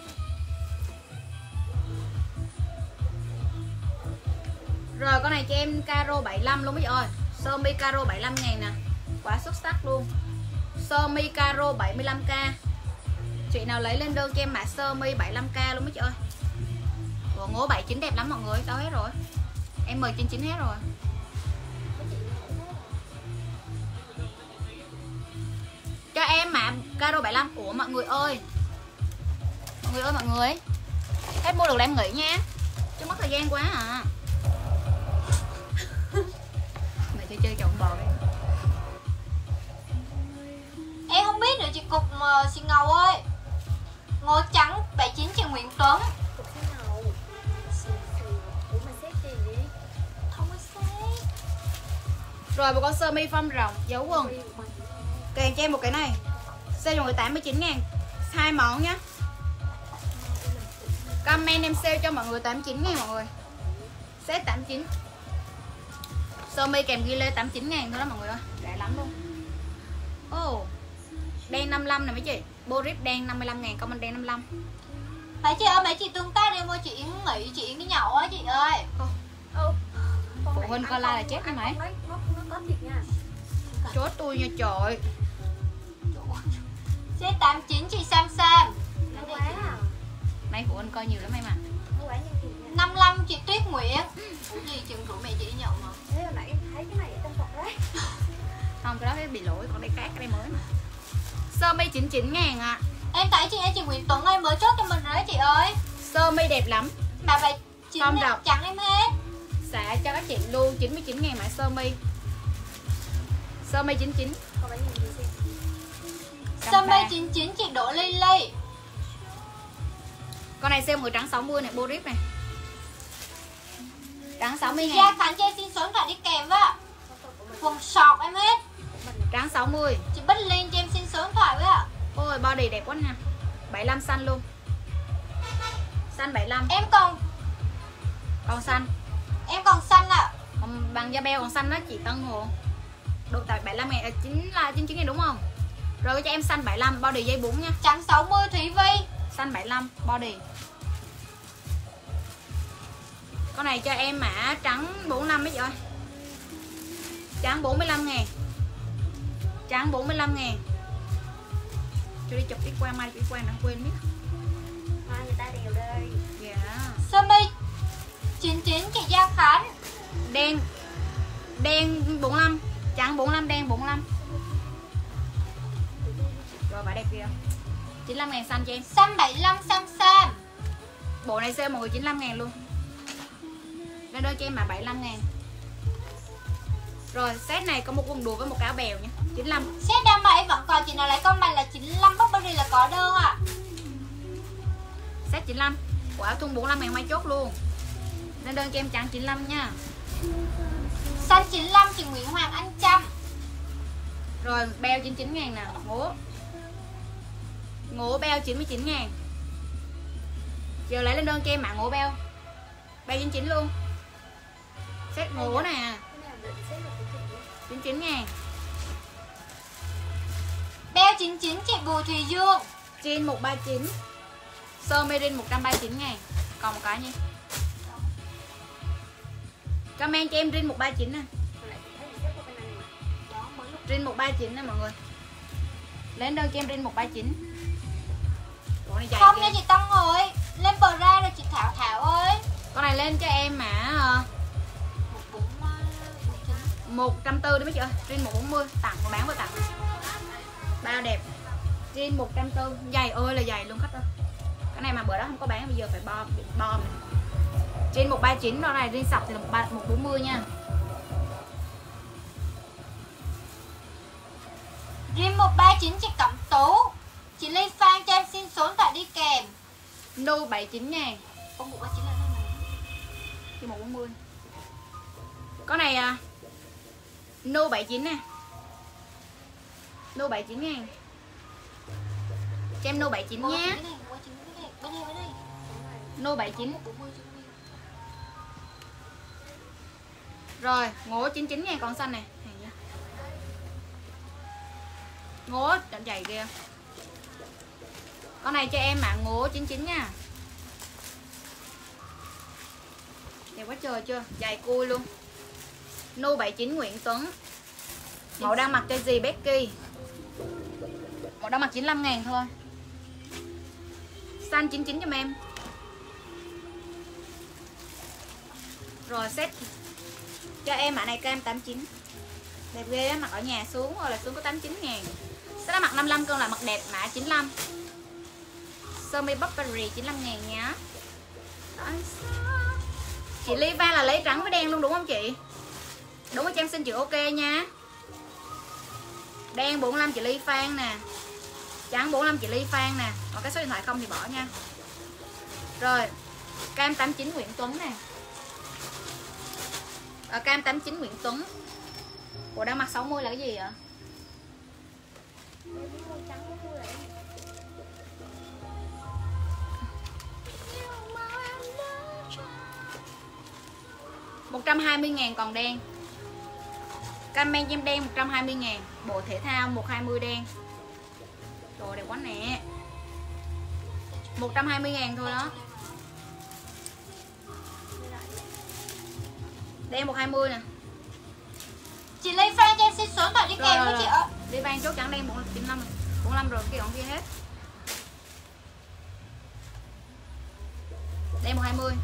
Rồi con này cho em caro bảy mươi lăm luôn mấy chị ơi. Sơ mi caro bảy mươi lăm ngàn nè. Quá xuất sắc luôn. Sơ mi caro bảy mươi lăm k. Chị nào lấy lên đơn cho em mã sơ mi bảy mươi lăm k luôn mấy chị ơi. Ủa, ngố bảy mươi chín đẹp lắm mọi người. Đâu hết rồi. Em mời chín chín hết rồi. Cho em mã caro bảy mươi lăm. Ủa mọi người ơi, mọi người ơi mọi người, hết mua được là em nghỉ nha, chứ mất thời gian quá à. Mày chơi chơi chọn bò đi. Em không biết nữa chị Cục mà chị Ngầu ơi. Ngô trắng bảy chín chị Nguyễn Tuấn. Cục xí ngầu. Xì xì. Ủa mà xếp tiền đi. Không có xếp. Rồi một con sơ mi phông rộng dấu quần. Kèm cho em một cái này. Sale cho người tám mươi chín ngàn. Hai món nhá. Comment em sale cho mọi người tám mươi chín ngàn mọi người. Set tám mươi chín. Sơ mi kèm ghi lê tám mươi chín ngàn thôi đó mọi người ơi. Rẻ lắm luôn. Oh, đen năm mươi lăm này mấy chị. Borip đen năm mươi lăm ngàn, comment đen năm mươi lăm. Mấy chị ơi, mấy chị tương tác đi mua chị Yến nghỉ, chị Yến đi nhậu á chị ơi. Ừ. Phụ huynh coi like là chết đấy mày. Nó, nó, nó có thiệt nha. Chốt tôi nha trời. Set tám mươi chín chị Sam Sam. Nó quá à. Mấy phụ huynh coi nhiều lắm em à. Nó quá nhân thiệt nha. năm mươi lăm chị Tuyết Nguyễn. Ủa gì chừng rủ mẹ chị đi nhậu mà. Thế hồi nãy em thấy cái này ở trong cọc đấy. Không, cái đó cái bị lỗi, còn đây khác, cái đây mới mà. Sơ mi chín mươi chín ngàn ạ. À. Em thấy chị em chị Nguyễn Tuấn ơi mới chốt cho mình rồi đó chị ơi. Sơ mi đẹp lắm. Mà vậy chín Không rộng. chẳng em hết. Xả cho các chị luôn chín mươi chín ngàn mã sơ mi. Sơ mi chín mươi chín. Còn bán nhìn gì xem. Sơ mi chín mươi chín chị Đỗ Ly Ly. Con này sale mười trắng sáu mươi này, Borip này. Trắng sáu mươi ngàn. Gia Khánh cho em xin số điện thoại đi kèm với ạ. Quần sọt em hết. Trắng sáu mươi. Chị Bích Liên cho em xin số điện thoại với ạ. Ôi body đẹp quá nha. bảy mươi lăm xanh luôn. Xanh bảy mươi lăm. Em còn Còn xanh. Em còn xanh ạ. À. Còn bằng da beo còn xanh đó chị Tân Hồ. Độ tại bảy mươi lăm ngàn, à, chín là chín mươi chín ngàn đúng không? Rồi cho em xanh bảy mươi lăm, body dây bún nha. Trắng sáu mươi Thúy Vi. Xanh bảy mươi lăm, body. Con này cho em mã trắng bốn mươi lăm mấy chị ơi. Trắng bốn mươi lăm ngàn. Trắng bốn mươi lăm ngàn. Cho đi chụp ít quang, mai ít quang đã quên biết. Hoa người ta đều đây. Dạ. Yeah. Sơ mi chín mươi chín chị Gia Khánh. Đen. Đen bốn mươi lăm. Trắng bốn mươi lăm, đen bốn mươi lăm. Rồi vải đẹp kìa. chín mươi lăm ngàn xanh cho em. Xanh bảy mươi lăm Sam Sam. Bộ này sale mọi người chín mươi lăm ngàn luôn. Lên đơn cho em mà bảy mươi lăm ngàn. Rồi set này có một quần đùi với một cái áo bèo nha, chín mươi lăm. Set đam mày vẫn còn, chị nào lấy con mày là chín mươi lăm, Burberry là có đơn ạ. À. Set chín mươi lăm. Của áo thun bốn mươi lăm ngàn mai chốt luôn. Lên đơn cho em trắng chín mươi lăm nha. Xanh chín mươi lăm chị Nguyễn Hoàng Anh Trâm. Rồi beo chín mươi chín ngàn nè, ngố. Ngố beo chín mươi chín ngàn. Giờ lấy lên đơn cho em mã ngố beo. Beo chín mươi chín luôn. Set ngố nè. chín mươi chín ngàn. Beo chín mươi chín chị Bùi Thùy Dương. Jean một trăm ba mươi chín. Sơ mi jean một trăm ba mươi chín ngàn. Còn một cái nha. Comment cho em jean một trăm ba mươi chín nè. Jean một trăm ba mươi chín nè mọi người. Lên đơn cho em jean một trăm ba mươi chín. Không nha chị Tân ơi. Lên bờ ra rồi chị Thảo Thảo ơi. Con này lên cho em mã một trăm bốn mươi đi mấy chị ơi. Jean một trăm bốn mươi. Tặng, bán và tặng. Bao đẹp. Jean một trăm bốn mươi. Dày ơi là dày luôn khách ơi. Cái này mà bữa đó không có bán, bây giờ phải bom, bom. Jean một trăm ba mươi chín, đó này jean sọc thì là một trăm bốn mươi nha. Jean một trăm ba mươi chín chị Cẩm Tú. Chị Ly Phan cho em xin số điện thoại đi kèm. Nu bảy mươi chín ngàn. Con một trăm ba mươi chín là đây mà. Jean một trăm bốn mươi. Con này à, Nu bảy mươi chín nè. Nu bảy mươi chín ngàn. Cho em Nu bảy mươi chín nhé. Nu bảy mươi chín. Rồi, ngố chín mươi chín ngàn con xanh này. Ngố chọn dày kia. Con này cho em mã ngố chín mươi chín nha. Đẹp quá trời chưa? Dày cui luôn. Nu bảy mươi chín Nguyễn Tuấn. Mẫu đang mặc cho gì Becky. Mẫu đang mặc chín mươi lăm ngàn thôi. Xanh chín mươi chín cho em. Rồi set cho em mã này cam tám chín. Đẹp ghê á, mặc ở nhà xuống rồi là xuống có tám mươi chín ngàn. Sẽ là mặc năm mươi lăm cân là mặc đẹp mã chín mươi lăm. Sơ mi Burberry chín mươi lăm ngàn nhá. Chị Ly Va là lấy trắng với đen luôn đúng không chị? Đúng rồi, cho em xin chữ ok nha. Đen bốn mươi lăm chị Ly Phan nè. Trắng bốn mươi lăm chị Ly Phan nè. Còn cái số điện thoại không thì bỏ nha. Rồi cam tám mươi chín Nguyễn Tuấn nè. Ở cam tám mươi chín Nguyễn Tuấn. Ủa đang mặc sáu mươi là cái gì vậy? một trăm hai mươi ngàn còn đen. Cam men em đen một trăm hai mươi ngàn. Bộ thể thao một hai mươi đen. Rồi đẹp quá nè. một trăm hai mươi ngàn thôi đó. Đen một hai mươi nè. Chị Ly Phan cho em xin số điện thoại đi Rồi, kèm rồi, với chị rồi. ạ. Đi ban chốt trắng đen bốn mươi lăm bốn mươi lăm rồi, kia còn kia hết. Đen một hai mươi.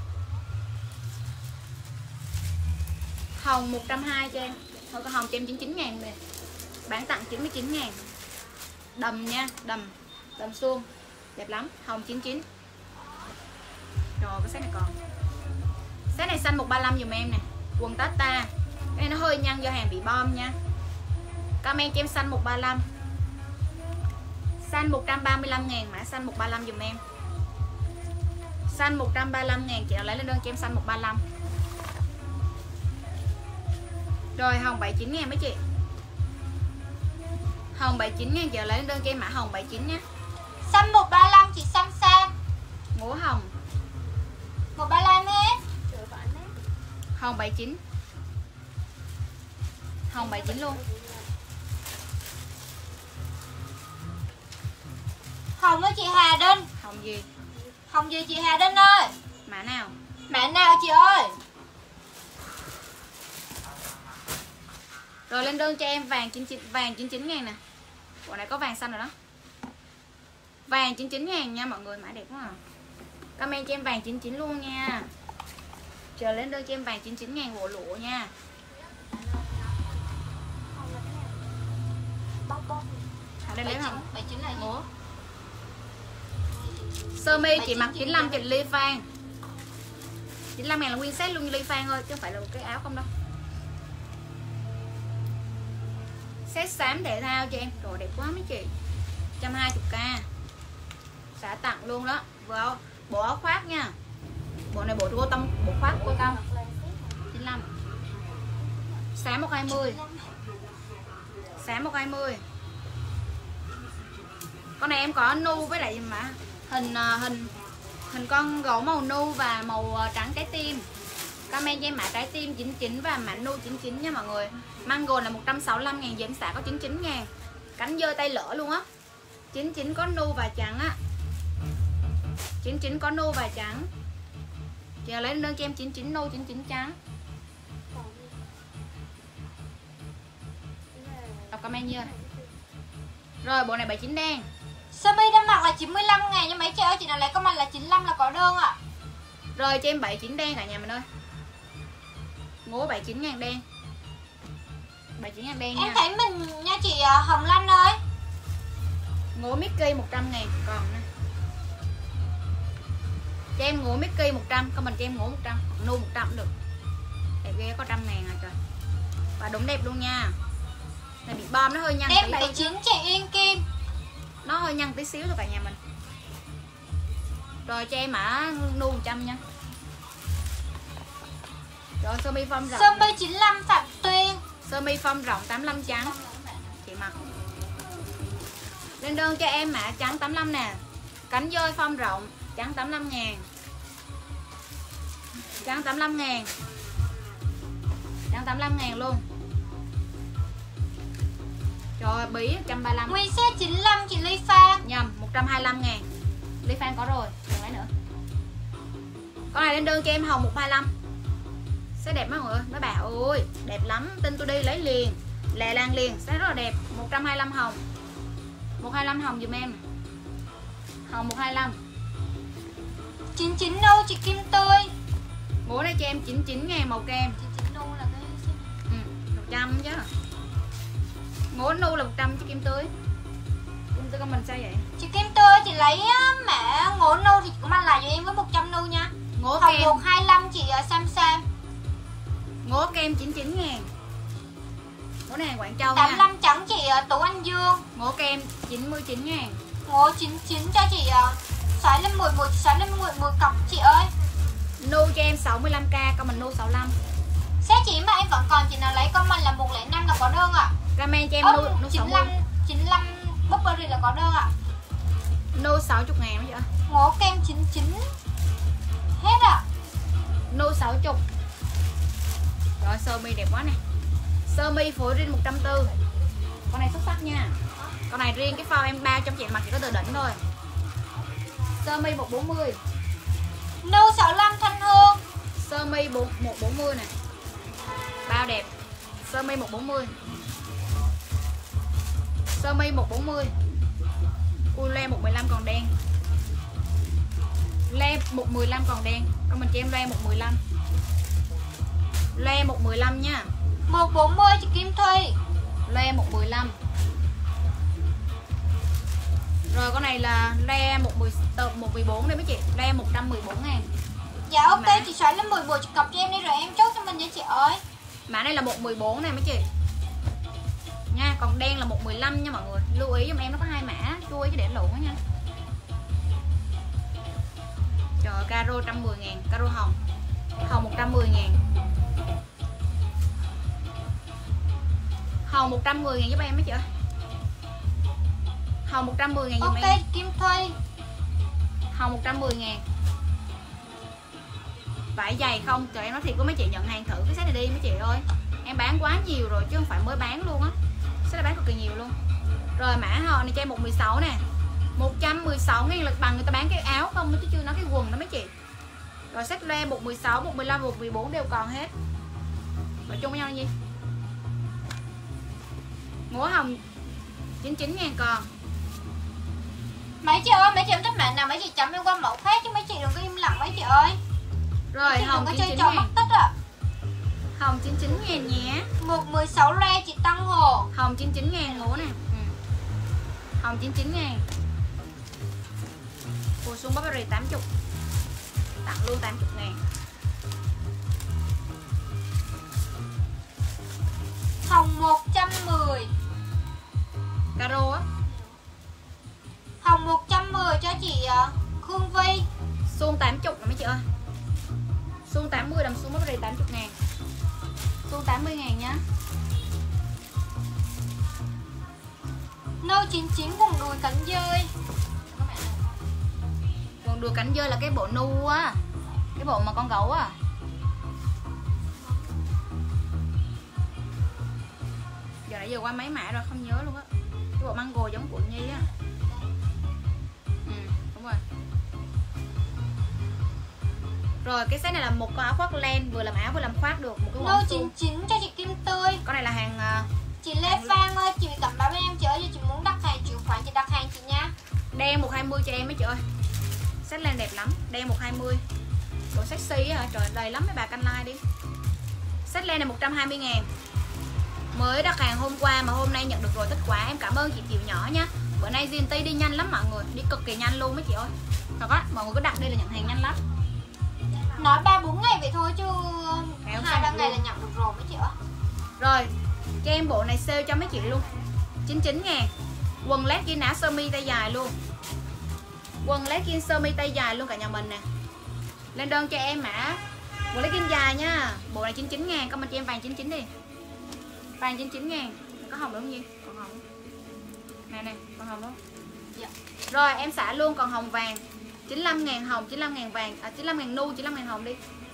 Hồng một trăm hai mươi cho em. Thôi có hồng cho em chín mươi chín ngàn nè. Bán tặng chín mươi chín ngàn. Đầm nha, đầm. Đầm suông. Đẹp lắm, hồng chín mươi chín. Rồi cái set này còn. Set này xanh một ba lăm dùm em nè. Quần Tata. Cái này nó hơi nhăn do hàng bị bom nha. Comment cho em xanh một ba lăm. Xanh một trăm ba mươi lăm ngàn, mã xanh một ba lăm dùm em. Xanh một trăm ba mươi lăm ngàn, chị nào lấy lên đơn cho em xanh một ba lăm. Rồi hồng bảy mươi chín ngàn mấy chị. Hồng bảy mươi chín ngàn, chị nào lấy lên đơn cho em mã hồng bảy mươi chín nhé. Xanh một ba lăm chị Sam Sam. Ngũ hồng một ba lăm hết. hồng bảy mươi chín. Hồng bảy mươi chín luôn. Hồng ơi chị Hà Đinh. Hồng gì? Hồng gì chị Hà Đinh ơi? Mã nào? Mã nào chị ơi? Rồi lên đơn cho em vàng chín mươi chín, vàng chín mươi chín ngàn nè. Bộ này có vàng xanh rồi đó. Vàng chín mươi chín ngàn nha mọi người, mã đẹp quá à. Comment cho em vàng chín mươi chín luôn nha. Chờ lên đơn cho em vàng chín mươi chín ngàn bộ lụa nha. Ở đây lấy không? bảy mươi chín là gì? Ủa? Sơ mi chị mặc chín mươi lăm chị Ly Phan. chín mươi lăm ngàn là nguyên set luôn như Ly Phan thôi, chứ không phải là một cái áo không đâu. Set xám thể thao cho em. Rồi đẹp quá mấy chị. một trăm hai mươi k. Xả tặng luôn đó. Vào bộ áo khoác nha. Bộ này bộ cô tâm, bộ khoác cô tâm chín mươi lăm. Xám một hai mươi. Xám một hai mươi. Con này em có nu với lại mà hình hình hình con gấu màu nu và màu trắng trái tim. Comment cho em mã trái tim chín mươi chín và mã nu chín mươi chín nha mọi người. Mango là một trăm sáu mươi lăm ngàn, giảm xả có chín mươi chín ngàn. Cánh dơ tay lỡ luôn á. chín mươi chín có nu và trắng á. chín mươi chín có nu và trắng. Chị lấy đơn cho em chín mươi chín nu, chín mươi chín trắng. Đọc comment chưa? Rồi bộ này bảy mươi chín đen. Sơ mi đang mặc là chín mươi lăm ngàn nha mấy chị ơi. Chị nào lấy comment là chín mươi lăm là có đơn ạ. Rồi cho em bảy mươi chín đen cả nhà mình ơi. Ngố bảy mươi chín ngàn đen. bảy mươi chín ngàn đen nha. Em thấy mình nha chị Hồng Lanh ơi. Ngố Mickey một trăm ngàn còn nè. Cho em ngố Mickey một trăm, comment cho em ngố một trăm, nu một trăm cũng được. Đẹp ghê, có trăm ngàn à trời. Và đúng đẹp luôn nha. Này bị bom nó hơi nhăn. Đen bảy mươi chín chị Yên Kim. Nó hơi nhăn tí xíu thôi cả nhà mình. Rồi cho em mã nu một trăm nha. Rồi sơ mi form rộng. Sơ mi chín mươi lăm Phạm Tuyên. Sơ mi form rộng tám mươi lăm trắng. Chị mặc. Lên đơn cho em mã trắng tám mươi lăm nè. Cánh dơi form rộng trắng tám mươi lăm ngàn. Trắng tám mươi lăm ngàn. Trắng tám mươi lăm ngàn luôn. Rồi bí một trăm ba mươi lăm. Nguyên set chín mươi lăm chị Ly Phan. Nhầm một trăm hai mươi lăm ngàn. Ly Phan có rồi, đừng lấy nữa. Con này lên đơn cho em hồng một trăm hai mươi lăm. Sẽ đẹp mấy người ơi. Mấy bà ơi đẹp lắm, tin tôi đi lấy liền. Lẹ làng liền, sẽ rất là đẹp. Một trăm hai mươi lăm hồng. Một trăm hai mươi lăm hồng dùm em. Hồng một trăm hai mươi lăm. chín mươi chín nâu chị Kim Tươi. Ngố này đây cho em chín mươi chín ngàn màu kem. chín chín nu là cái Ừ, một trăm chứ. Ngố nu là một trăm chứ Kim Tươi. Kim Tươi comment sao vậy? chị Kim Tươi, chị lấy mã ngố nu thì cũng mang lại cho em với một trăm nu nha. Ngố Hồng kem. một hai lăm chị Sam Sam. Ngố kem chín mươi chín ngàn. Ngố này hàng Quảng Châu tám mươi nha. lăm trắng chị Tú Anh Dương. Ngố kem chín mươi chín ngàn. Ngố chín chín cho chị xoáy lên mười mười, xoáy lên mười mười cọc chị ơi. Nu cho em sáu mươi lăm k, comment nu sáu mươi lăm. Xét chị mà em vẫn còn chị nào lấy comment là một không năm là có đơn ạ. À. Comment cho em Ơ, nu, nu chín sáu mươi mươi. lăm, chín mươi lăm Burberry là có đơn ạ. À. Nu sáu mươi ngàn vậy. Ngố kem chín chín hết ạ. À. Nu sáu mươi. Rồi sơ mi đẹp quá nè. Sơ mi phối riêng một trăm bốn mươi. Con này xuất sắc nha. Con này riêng cái phao em bao trong chị mặc chỉ có từ đỉnh thôi. Sơ mi một bốn mươi. Nu sáu mươi lăm Thanh Hương. Sơ mi một bốn mươi nè. Bao đẹp. Sơ mi một bốn mươi. Sơ mi một bốn mươi. Ui le một mười lăm còn đen. Le một mười lăm còn đen. Con mình cho em le một mười lăm. Le một mười lăm nha. một bốn mươi chị Kim Thùy. Le một mười lăm. Rồi con này là le một mười bốn đây mấy chị. Le một trăm mười bốn ngàn. Dạ ok Mã. chị xoáy lên mười mười chị cọc cho em đi rồi em chốt cho mình nha chị ơi. Mã này là một mười bốn này mấy chị. Nha, còn đen là một mười lăm nha mọi người. Lưu ý giùm em nó có hai mã, chú ý chứ để lộn đó nha. Trời ơi, caro một trăm mười ngàn, caro hồng. Hồng một trăm mười ngàn. Hồng một trăm mười ngàn giúp em mấy chị ơi. Hồng một trăm mười ngàn giùm Ok em. Kim Thùy. Hồng một trăm mười ngàn. Vải dày không? Trời em nói thiệt của mấy chị nhận hàng thử cái set này đi mấy chị ơi. Em bán quá nhiều rồi chứ không phải mới bán luôn á. Set này bán cực kỳ nhiều luôn. Rồi mã họ này cho em một mười sáu nè. một trăm mười sáu ngàn lực bằng người ta bán cái áo không chứ chưa nói cái quần đó mấy chị. Rồi set le một mười sáu, một mười lăm, một mười bốn đều còn hết. Rồi chung với nhau là gì? Ngố hồng chín mươi chín ngàn còn. Mấy chị ơi, mấy chị em thích mã nào mấy chị chấm em qua mẫu khác chứ mấy chị đừng có im lặng mấy chị ơi. Rồi Chị hồng đừng có chín mươi chơi chín trò mất ngàn. tích ạ. À. Hồng chín mươi chín ngàn nhé. một mười sáu re chị Tăng Hồ. Hồng chín mươi chín ngàn ngố nè. Ừ. Hồng chín mươi chín ngàn. Mùa xuân Burberry tám mươi. Tặng luôn tám mươi ngàn. Hồng một trăm mười. Caro á. Hồng một trăm mười cho chị Khương Vi. Xuân tám mươi nè mấy chị ơi. Xuân tám mươi đầm xuân Burberry tám mươi ngàn. Xuân tám mươi ngàn nhá. Nâu chín chín quần đùi cánh dơi. Quần đùi cánh dơi là cái bộ nu á. Cái bộ mà con gấu á. Giờ nãy giờ qua mấy mã rồi không nhớ luôn á. Cái bộ mango giống của Nhi á. Ừ, đúng rồi. Rồi cái set này là một con áo khoác len, vừa làm áo vừa làm khoác được, một cái Nâu quần chín suông. chín cho chị Kim Tươi. Con này là hàng uh, Chị Lê Phan ơi, chị cảm báo với em chị ơi, chị muốn đặt hàng chuyển khoản chị đặt hàng chị nha. đen một hai mươi cho em mấy chị ơi. Set len đẹp lắm, đen một hai mươi. Đồ sexy á, trời đầy lắm mấy bà canh like đi. Set len này một trăm hai mươi ngàn. Mới đặt hàng hôm qua mà hôm nay nhận được rồi, thích quá. Em cảm ơn chị Kiều nhỏ nha. Bữa nay giê en tê đi nhanh lắm mọi người, đi cực kỳ nhanh luôn mấy chị ơi. Thật á, mọi người cứ đặt đi là nhận hàng nhanh lắm. Nói ba bốn ngày vậy thôi chứ Ngày hai ba ngày là nhận được rồi mấy chị ơi. Rồi, cho em bộ này sale cho mấy chị luôn. chín mươi chín ngàn. Quần legging áo sơ mi tay dài luôn. Quần legging sơ mi tay dài luôn cả nhà mình nè. Lên đơn cho em mã quần legging dài nha. Bộ này chín mươi chín ngàn, comment cho em vàng chín mươi chín đi. Vàng chín mươi chín ngàn. Có hồng đúng không Nhi? Còn hồng. Nè nè, còn hồng đúng không? Dạ. Rồi em xả luôn còn hồng vàng. chín mươi lăm ngàn hồng, chín mươi lăm ngàn vàng, à chín mươi lăm ngàn nu, chín mươi lăm ngàn hồng đi.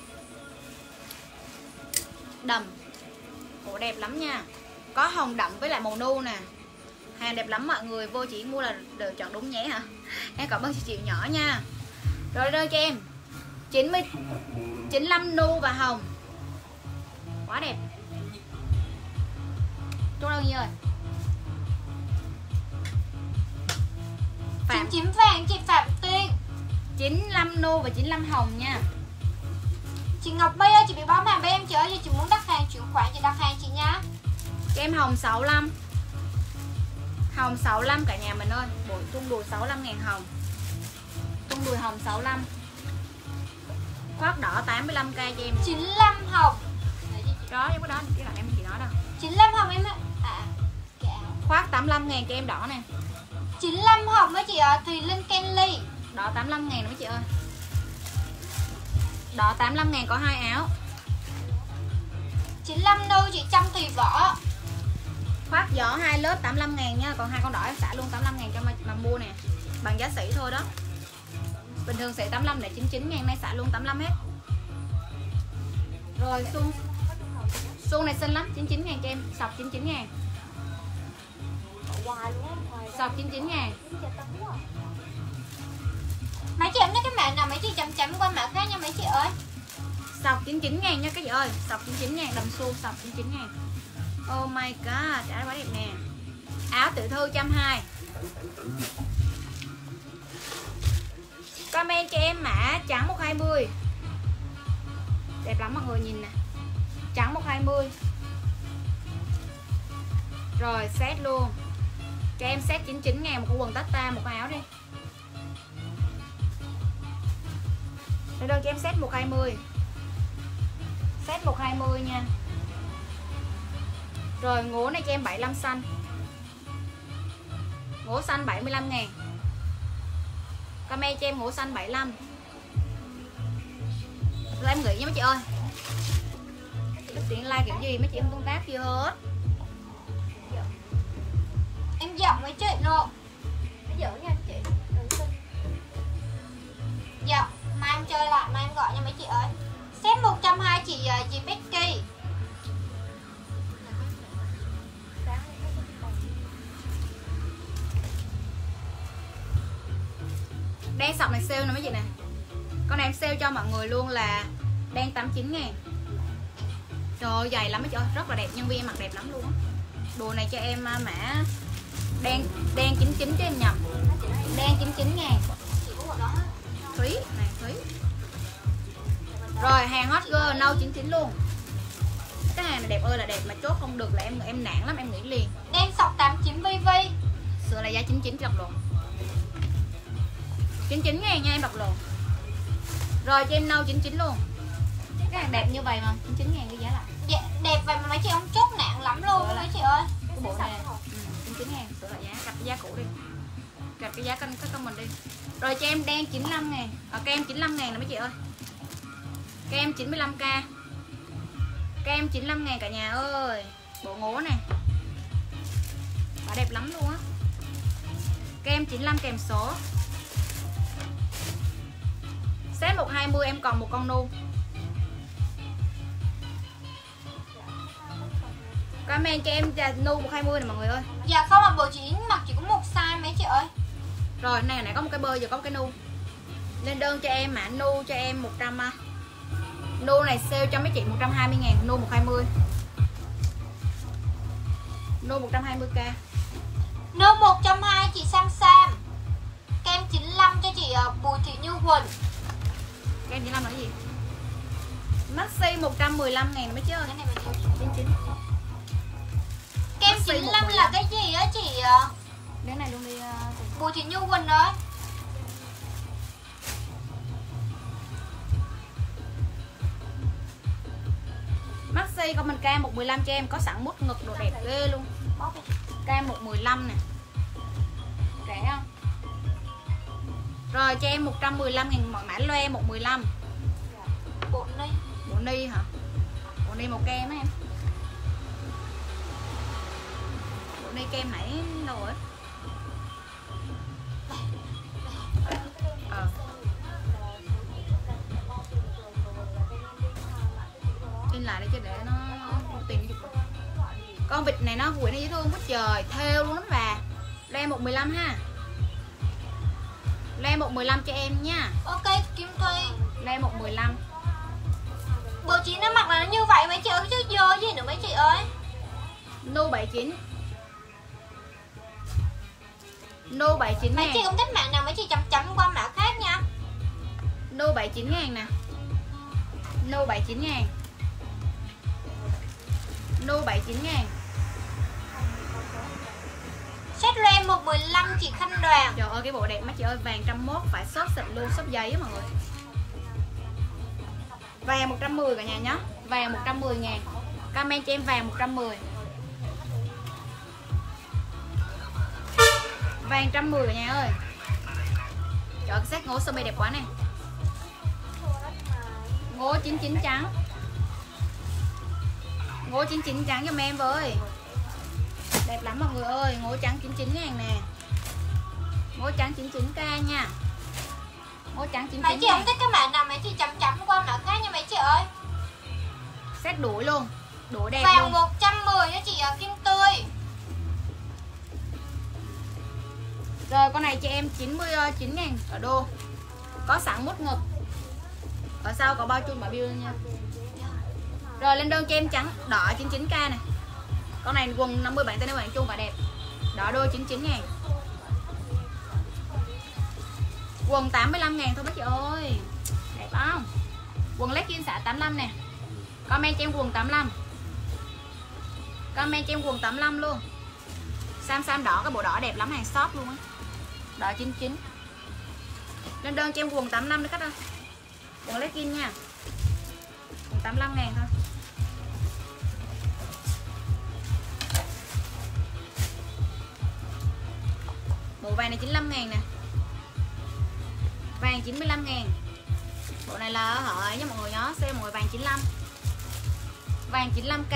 Đầm. Bộ đẹp lắm nha. Có hồng đậm với lại màu nu nè. Hàng đẹp lắm mọi người, vô chỉ mua là đều chọn đúng nhé hả? Em cảm ơn chị Triệu nhỏ nha. Rồi đơn cho em chín mươi chín mươi lăm nu và hồng. Quá đẹp. Chốt đâu Nhi ơi. Phạm chín vàng chị Phạm Tuyên. chín mươi lăm nu và chín mươi lăm hồng nha. Chị Ngọc Bay ơi, chị bị bom hàng bên em chị ơi, chị muốn đặt hàng chuyển khoản chị đặt hàng chị nha. Cho em hồng sáu mươi lăm. Hồng sáu mươi lăm cả nhà mình ơi. Bộ tung đùi sáu mươi lăm ngàn hồng. Tung đùi hồng sáu mươi lăm. Khoác đỏ tám mươi lăm k cho em. chín mươi lăm hồng. Đó, cái đó cái là em chị nói đâu. chín mươi lăm hồng em ạ. À, cái áo. Khoác tám mươi lăm ngàn cho em đỏ nè. chín mươi lăm hồng với chị ạ, Thùy Linh Kenly. Đỏ tám mươi lăm ngàn nữa chị ơi. Đỏ tám mươi lăm ngàn có hai áo. chín mươi lăm đô chị Trâm Thùy Võ. Khoác gió hai lớp tám mươi lăm ngàn nha. Còn hai con đỏ em xả luôn tám mươi lăm ngàn cho mà, mà mua nè. Bằng giá sỉ thôi đó. Bình thường sẽ tám mươi lăm để chín mươi chín ngàn, nay xả luôn tám mươi lăm hết. Rồi Xuân. Xuân này xinh lắm, chín mươi chín ngàn cho em. Sọc chín mươi chín ngàn. Sọc chín mươi chín ngàn. Mấy chị em nói cái mã nào mấy chị chấm chấm qua mã khác nha mấy chị ơi. Sọc chín mươi chín ngàn nha các chị ơi. Sọc chín mươi chín ngàn, đầm xu sọc chín mươi chín ngàn. Oh my god, áo quá đẹp nè. Áo tiểu thư một trăm hai mươi. Comment cho em mã trắng một hai mươi. Đẹp lắm mọi người nhìn nè. Trắng một hai mươi. Rồi set luôn. Cho em set chín mươi chín ngàn một cái quần tata, một cái áo đi. Đây đâu cho em set một hai mươi. Set một hai mươi nha. Rồi ngố này cho em bảy mươi lăm xanh. Ngố xanh bảy mươi lăm ngàn. Comment cho em ngố xanh bảy mươi lăm. Rồi em nghĩ nha mấy chị ơi. Cái tiền like kiểu gì mấy chị em tương tác gì hết. Em giọng mấy chị nộ. Bây giờ nha anh chị. Dạ, mai em chơi lại, mai em gọi nha mấy chị ơi. Set một trăm hai mươi chị uh, chị Becky. Đen sọc này sale nè mấy chị nè. Con này em sale cho mọi người luôn là đen tám mươi chín ngàn. Trời ơi dày lắm mấy chị ơi, rất là đẹp, nhân viên mặc đẹp lắm luôn á. Đồ này cho em mã đen đen chín mươi chín cho em nhầm. Đen chín mươi chín ngàn. Thúy này Thúy. Rồi hàng hot girl nâu chín mươi chín luôn. Cái hàng này đẹp ơi là đẹp, mà chốt không được là em em nản lắm, em nghĩ liền. Đen sọc tám mươi chín vê vê. Sữa là giá chín mươi chín đọc luôn. chín mươi chín ngàn nha em đọc luôn. Rồi cho em nâu chín mươi chín luôn. Cái hàng đẹp như vậy mà chín mươi chín ngàn cái giá lại. Dạ, đẹp vậy mà mấy chị không chốt nạn lắm luôn mấy chị ơi. Cái bộ này ừ, chín mươi chín ngàn, sửa lại giá, cặp cái giá cũ đi. Cặp cái giá kênh các comment đi. Rồi cho em đen chín mươi lăm ngàn. Ở kem chín mươi lăm ngàn nè mấy chị ơi. Kem chín mươi lăm k. Kem chín mươi lăm ngàn cả nhà ơi. Bộ ngố nè. Bà đẹp lắm luôn á. Kem chín mươi lăm kèm số. Set một hai mươi em còn một con nu. Comment cho em nu một hai mươi này mọi người ơi. Dạ không, mà bộ chỉ mặc chỉ có một size mấy chị ơi. Rồi này nãy có một cái bơ, giờ có một cái nu. Lên đơn cho em mã nu cho em một trăm. Nu này sale cho mấy chị một trăm hai mươi ngàn, nu một hai mươi. Nu một trăm hai mươi k. Nu một trăm hai mươi chị Sam Sam. Kem chín mươi lăm cho chị uh, Bùi Thị Như Quỳnh. Kem chín mươi lăm là cái gì? Maxi một trăm mười lăm ngàn mấy chứ ơi. Cái này mình chín chín. Kem chín mươi lăm là cái gì á chị? Uh... Cái này luôn đi uh... Bùi Thị Như Quỳnh ơi. Maxi con mình cam một mười lăm cho em, có sẵn mút ngực đồ đẹp ghê luôn. Cam một mười lăm nè. Rẻ không? Rồi cho em một trăm mười lăm ngàn mọi mã loe một mười lăm. Bộ ni. Bộ ni hả? Bộ ni màu kem á em. Bộ ni kem nãy đâu rồi? Ờ. In lại đây cho để nó tiền cái dục. Con vịt này nó quỷ nó dễ thương quá trời, thêu luôn lắm bà. Loe một mười lăm ha. Loe một mười lăm cho em nha. Ok Kim Thuy. Loe một mười lăm. Bộ chỉ nó mặc là nó như vậy mấy chị ơi, chứ dơ gì nữa mấy chị ơi. Nu bảy chín. Nu bảy chín Mấy ngàn. chị không thích mã nào mấy chị chấm chấm qua mã khác nha. Nu bảy chín ngàn nè. Nu bảy mươi chín ngàn. Nu bảy mươi chín ngàn. Set ren một mười lăm chị Khanh Đoàn. Trời ơi cái bộ đẹp má chị ơi, vàng một trăm mốt phải xốp xịn luôn, xốp giấy á mọi người. Vàng một trăm mười cả nhà nhé. Vàng một trăm mười ngàn. Comment cho em vàng một trăm mười. Vàng một trăm mười cả nhà ơi. Trời cái set ngố sơ mi đẹp quá nè. Ngố chín mươi chín trắng. Ngố chín mươi chín trắng giùm em với. Đẹp lắm mọi người ơi. Ngố trắng chín mươi chín ngàn nè. Ngố trắng chín mươi chín k nha. Ngố trắng chín mươi chín. Mấy chị không thích cái mã nào mấy chị chấm chấm qua mã khác nha mấy chị ơi. Set đuổi luôn. Đuổi đẹp vàng luôn. một trăm mười cho chị Kim Tươi. Rồi con này cho em chín mươi chín ngàn ở đô. Có sẵn mút ngực. Ở sau có bao chung bảo bill nha. Rồi lên đơn cho em trắng đỏ chín mươi chín k này. Con này quần năm mươi bạn tên bạn chung và đẹp. Đỏ đô chín mươi chín ngàn. Quần tám mươi lăm ngàn thôi mấy chị ơi. Đẹp không? Quần legging xả tám mươi lăm nè. Comment cho em quần tám mươi lăm. Comment cho em quần tám mươi lăm luôn. Sam Sam đỏ, cái bộ đỏ đẹp lắm, hàng shop luôn á. Đỏ chín mươi chín. Lên đơn cho em quần tám mươi lăm đi khách ơi. Quần legging nha. Quần tám mươi lăm ngàn thôi. Bộ vàng này chín mươi lăm ngàn nè. Vàng chín mươi lăm ngàn. Bộ này là họ nha mọi người nhớ, xem mọi người vàng chín mươi lăm. Vàng chín mươi lăm k.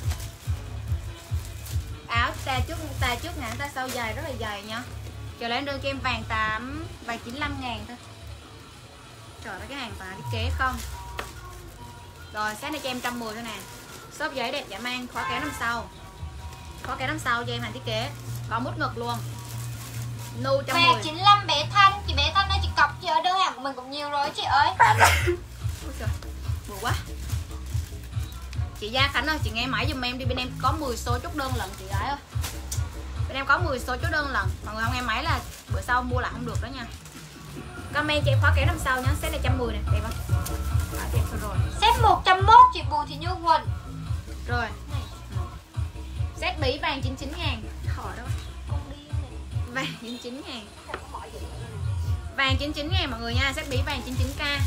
Áo tà trước tà trước ngắn ta sau dài rất là dài nha. Chờ lên đơn cho em vàng tám, vàng chín mươi lăm ngàn thôi. Trời mấy cái hàng tà thiết kế không. Rồi set này cho em một trăm mười thôi nè. Shop giấy đẹp giả mang, khóa kéo năm sau. Khóa kéo năm sau cho em hàng thiết kế. Có mút ngực luôn. Nu một trăm mười. Vàng chín mươi lăm bé Thanh, chị bé Thanh ơi chị cọc chị ở đơn hàng của mình cũng nhiều rồi chị ơi. Ôi trời, buồn quá. Chị Gia Khánh ơi, chị nghe máy giùm em đi, bên em có mười số chốt đơn lần chị gái ơi. Bên em có mười số chốt đơn lần. Mọi người không nghe máy là bữa sau mua lại không được đó nha. Comment cho em khóa kéo năm sau nhá, set này một trăm mười nè, đẹp không? À, đẹp rồi. Set một trăm mốt chị Bùi Thị Như Quỳnh. Rồi. Set bí vàng chín mươi chín ngàn. Khỏi đâu. Vàng chín mươi chín ngàn. Vàng chín mươi chín ngàn mọi người nha, set bí vàng chín mươi chín k.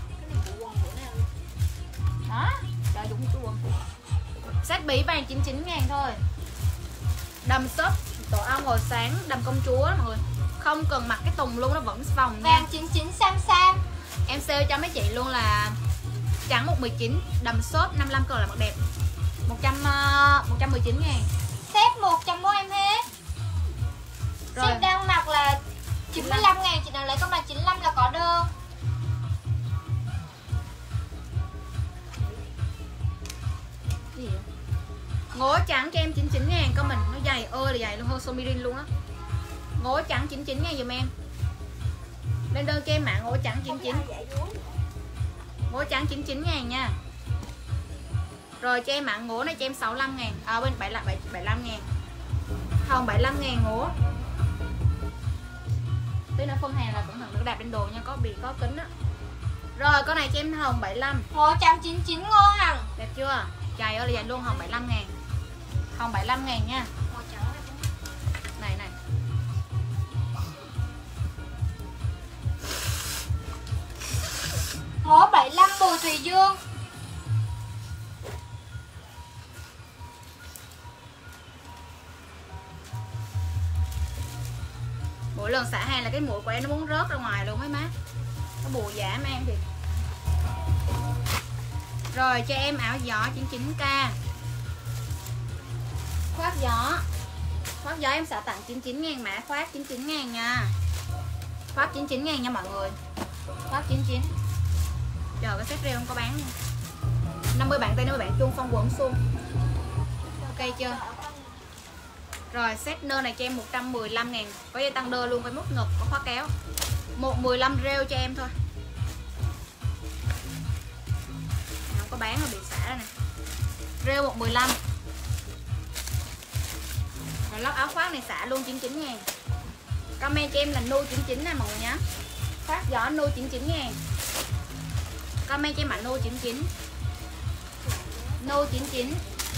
Đó, trời đúng cái quần. Set bí vàng chín mươi chín ngàn thôi. Đầm shop tổ ong màu sáng, đầm công chúa mọi người. Không cần mặc cái tùng luôn, nó vẫn vòng nha. Vàng chín mươi chín Sam Sam. Em sale cho mấy chị luôn là trắng một mười chín, đầm shop năm mươi lăm cờ là mặc đẹp. một trăm một trăm mười chín ngàn. Set một trăm mốt em hết. Rồi. Set đang mặc là chín mươi lăm ngàn, chị nào lấy con là chín mươi lăm là có đơn. Gì vậy? Ngố trắng cho em chín mươi chín ngàn, có mình nó dày ơi là dày luôn, hơn Somirin luôn á. Ngố trắng chín mươi chín ngàn giùm em. Lên đơn cho em mã ngố trắng chín mươi chín. Ngố trắng chín mươi chín ngàn nha. Rồi cho em mã ngố này cho em sáu mươi lăm ngàn. À bên bảy mươi lăm ngàn. Hồng bảy mươi lăm ngàn ngố. Tí nữa phân hàng là cẩn thận được đạp lên đồ nha, có bị có kính á. Rồi con này cho em hồng bảy mươi lăm. Ngố trắng chín mươi chín Ngô Hằng. Đẹp chưa? Trời ơi là dành luôn, hồng bảy mươi lăm ngàn. Hồng bảy mươi lăm ngàn nha. Này này. Ngố bảy mươi lăm Bùi Thùy Dương. Mỗi lần xả hàng là cái mũi của em nó muốn rớt ra ngoài luôn ấy má. Nó bù giả mà em thiệt. Rồi cho em áo gió chín mươi chín k. Khoác gió. Khoác gió em sẽ tặng chín mươi chín ngàn, mã khoác chín mươi chín ngàn nha. Khoác chín mươi chín ngàn nha mọi người. Khoác chín mươi chín. Chờ cái set rêu không có bán nha. năm mươi bạn Tây, năm mươi bạn Trung, phong quần xuông. Ok chưa? Rồi set nơ này cho em một trăm mười lăm ngàn. Có dây tăng đơ luôn, với mút ngực, có khóa kéo. Một mười lăm rêu cho em thôi. Không có bán mà bị xả ra nè. Rêu một mười lăm. Rồi lót áo khoác này xả luôn chín mươi chín ngàn. Comment cho em là nu chín mươi chín nè mọi người nhé. Khoác gió nu chín mươi chín ngàn. Comment cho em mã nô chín chín. Nô chín chín.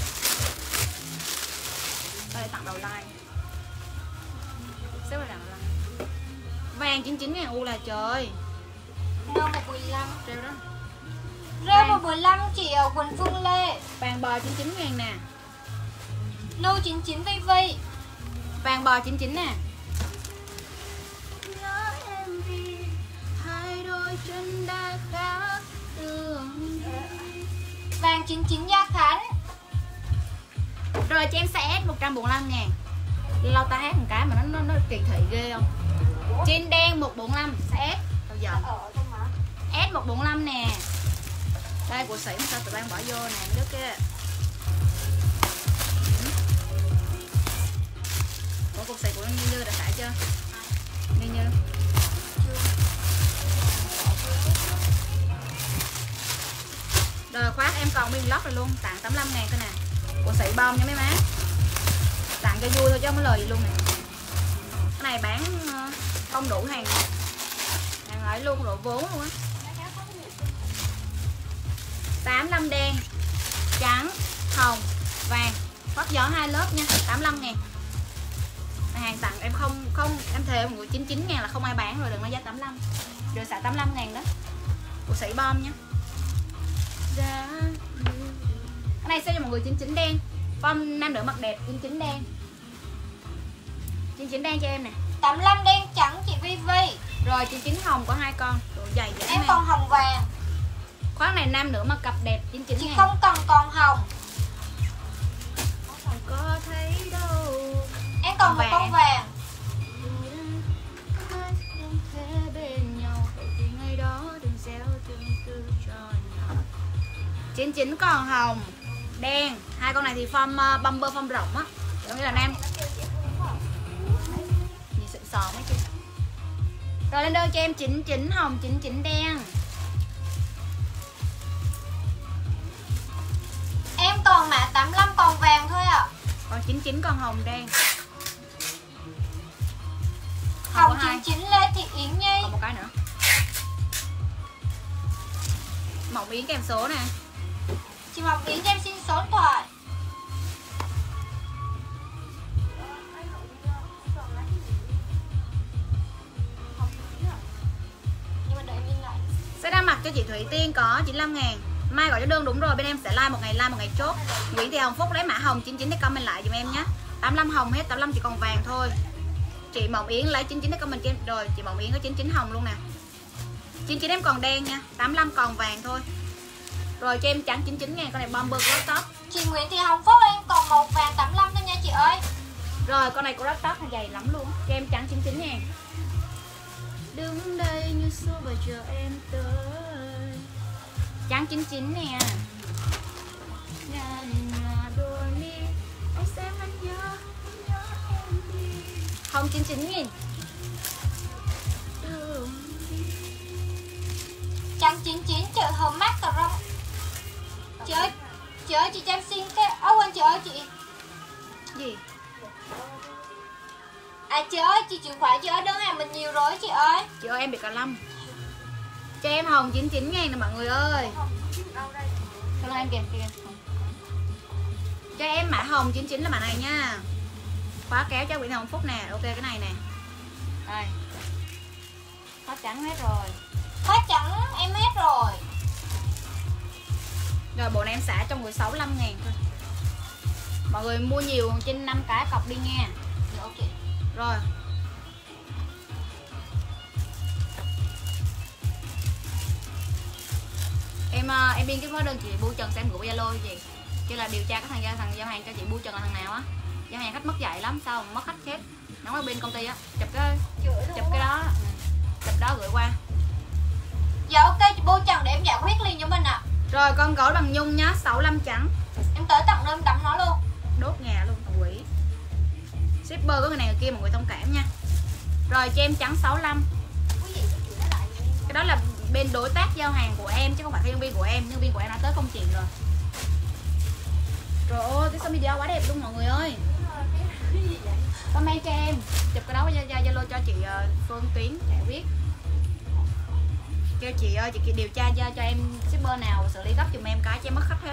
Đây tặng đầu like. Xếp vào đầu like. Vàng chín chín ngàn u là trời. Rêu một mười lăm. Rêu đó. Rêu một mười lăm chị ở quần Phương Lê. Vàng bò chín chín ngàn nè. Nô chín chín vi vi. Vàng bò chín chín nè. Vàng chín chín Gia Khánh. Rồi cho em size S một trăm bốn mươi lăm ngàn. Lâu ta hát một cái mà nó nó, nó kỳ thị ghê không. Trên đen một bốn lăm size S. Bao giờ S một bốn lăm nè. Đây của sĩ sao tụi bạn bỏ vô nè đứa kia. Ủa cục xì của Như Như đã xả chưa? Như Như rồi khoác em còn miếng lót rồi luôn. Tặng tám mươi lăm ngàn thôi nè. Của sĩ bom nha mấy má. Tặng cho vui thôi chứ không có lời gì luôn nè. Cái này bán không đủ hàng. Hàng ấy luôn, độ vốn luôn á. tám mươi lăm đen, trắng, hồng, vàng. Khoác gió hai lớp nha, tám mươi lăm ngàn. Hàng tặng em không không em thề mọi người chín mươi chín ngàn là không ai bán rồi, đừng nói giá tám mươi lăm. Rồi xả tám mươi lăm ngàn đó. Của sĩ bom nha. Cái này sẽ cho mọi người chín mươi chín đen. Form nam nữ mặc đẹp chín mươi chín đen. chín mươi chín đen cho em nè. tám mươi lăm đen trắng chị Vi Vi. Rồi chín mươi chín hồng có hai con. Độ dày dễ em này. còn hồng vàng. Khoác này nam nữ mặc cặp đẹp chín mươi chín chị ngàn. không cần còn hồng. Không có thấy đâu. Em còn một con vàng. chín mươi chín còn hồng, đen. Hai con này thì form uh, bumper form rộng á. Giống như là nam. Nhìn xịn sò mấy chị. Rồi lên đơn cho em chín mươi chín hồng, chín mươi chín đen. Em còn mã tám mươi lăm còn vàng thôi ạ. À. Còn chín mươi chín còn hồng đen. Hồng chín mươi chín Lê Thị Yến Nhi. Còn một cái nữa. Mỏng Yến kèm số nè. Chị Mộng Yến cho em xin số điện thoại. Sẽ đăng mặt cho chị Thủy Tiên có chín mươi lăm ngàn. Mai gọi cho đơn đúng rồi, bên em sẽ like một ngày like một ngày chốt. Nguyễn Thị Hồng Phúc lấy mã hồng chín mươi chín để comment lại giùm em nhé. tám mươi lăm hồng hết, tám mươi lăm chỉ còn vàng thôi. Chị Mộng Yến lấy chín mươi chín để comment cho em. Rồi chị Mộng Yến có chín mươi chín hồng luôn nè. chín mươi chín em còn đen nha, tám mươi lăm còn vàng thôi. Rồi cho em trắng chín mươi chín ngàn, con này bomber crop top. Chị Nguyễn Thị Hồng Phúc em còn một vàng tám mươi lăm thôi nha chị ơi. Rồi con này crop top dày lắm luôn. Cho em trắng chín mươi chín ngàn. Đứng đây như số và chờ em tới. Trắng chín mươi chín nè. Không chín mươi chín nghìn. Trắng chín mươi chín chợ Hờ Mát Cà Rông. Chị ơi, chị ơi chị cho em xin cái áo quên chị ơi chị. Gì? À chị ơi chị chuyển khoản chị ơi, đơn hàng mình nhiều rồi chị ơi. Chị ơi em bị cả lâm. Cho em hồng chín mươi chín ngàn nè mọi người ơi. Cho em kìa, kìa. Cho em mã hồng chín mươi chín là mã này nha. Khóa kéo cho Nguyễn Hồng Phúc nè. Ok cái này nè. Đây. Khóa trắng hết rồi. Khóa trắng em hết rồi. Rồi bộ này em xả cho người sáu mươi lăm ngàn thôi. Mọi người mua nhiều trên năm cái cọc đi nha. Ok. Rồi. Em em biên cái hóa đơn chị Bu Trần xem gửi Zalo gì. Chứ là điều tra cái thằng thằng giao hàng cho chị Bu Trần là thằng nào á. Giao hàng khách mất dạy lắm, sao mà mất khách chết. Nó ở bên công ty á, chụp cái chụp cái đó. Chụp đó gửi qua. Dạ ok chị Bu Trần để em giải quyết liền cho mình ạ. À. Rồi con gối bằng nhung nhá, sáu mươi lăm trắng. Em tới tận nơi em đóng nó luôn. Đốt nhà luôn thằng quỷ. Shipper có người này người kia mọi người thông cảm nha. Rồi cho em trắng sáu mươi lăm. Cái đó là bên đối tác giao hàng của em chứ không phải nhân viên của em. Nhân viên của em đã tới công chuyện rồi. Trời ơi cái sơ mi quá đẹp luôn mọi người ơi. Comment cho em. Chụp cái đó ra Zalo cho chị Phương Tuyến giải quyết. Kêu chị ơi, chị điều tra cho, cho em shipper nào xử lý gấp giùm em cái cho em mất khách hết.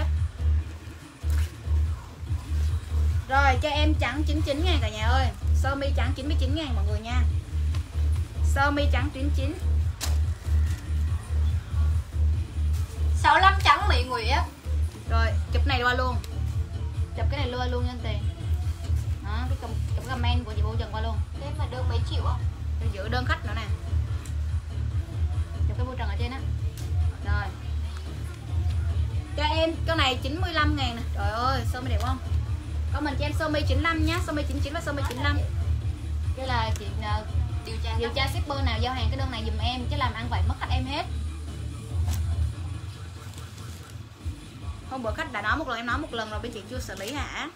Rồi cho em trắng chín mươi chín ngàn cả nhà ơi. Sơ mi trắng chín mươi chín ngàn mọi người nha. Sơ mi trắng chín mươi chín. sáu mươi lăm trắng Mỹ Nguyễn. Rồi chụp này qua luôn. Chụp cái này luôn luôn nhân tiền. Đó, cái, com cái comment của chị Bô Trần qua luôn. Thế mà đơn mấy triệu không? Tôi giữ đơn khách nữa nè. Chụp cái Bô Trần ở trên á. Rồi. Cho em cái này chín mươi lăm ngàn nè. Trời ơi, sơ mi đẹp không? Có mình cho em sơ mi chín mươi lăm nhá, sơ mi chín mươi chín và sơ mi chín mươi lăm. Đây là chị uh, Điều tra điều tra shipper nào giao hàng cái đơn này giùm em, chứ làm ăn vậy mất khách em hết. Hôm bữa khách đã nói một lần, em nói một lần rồi bên chị chưa xử lý hả?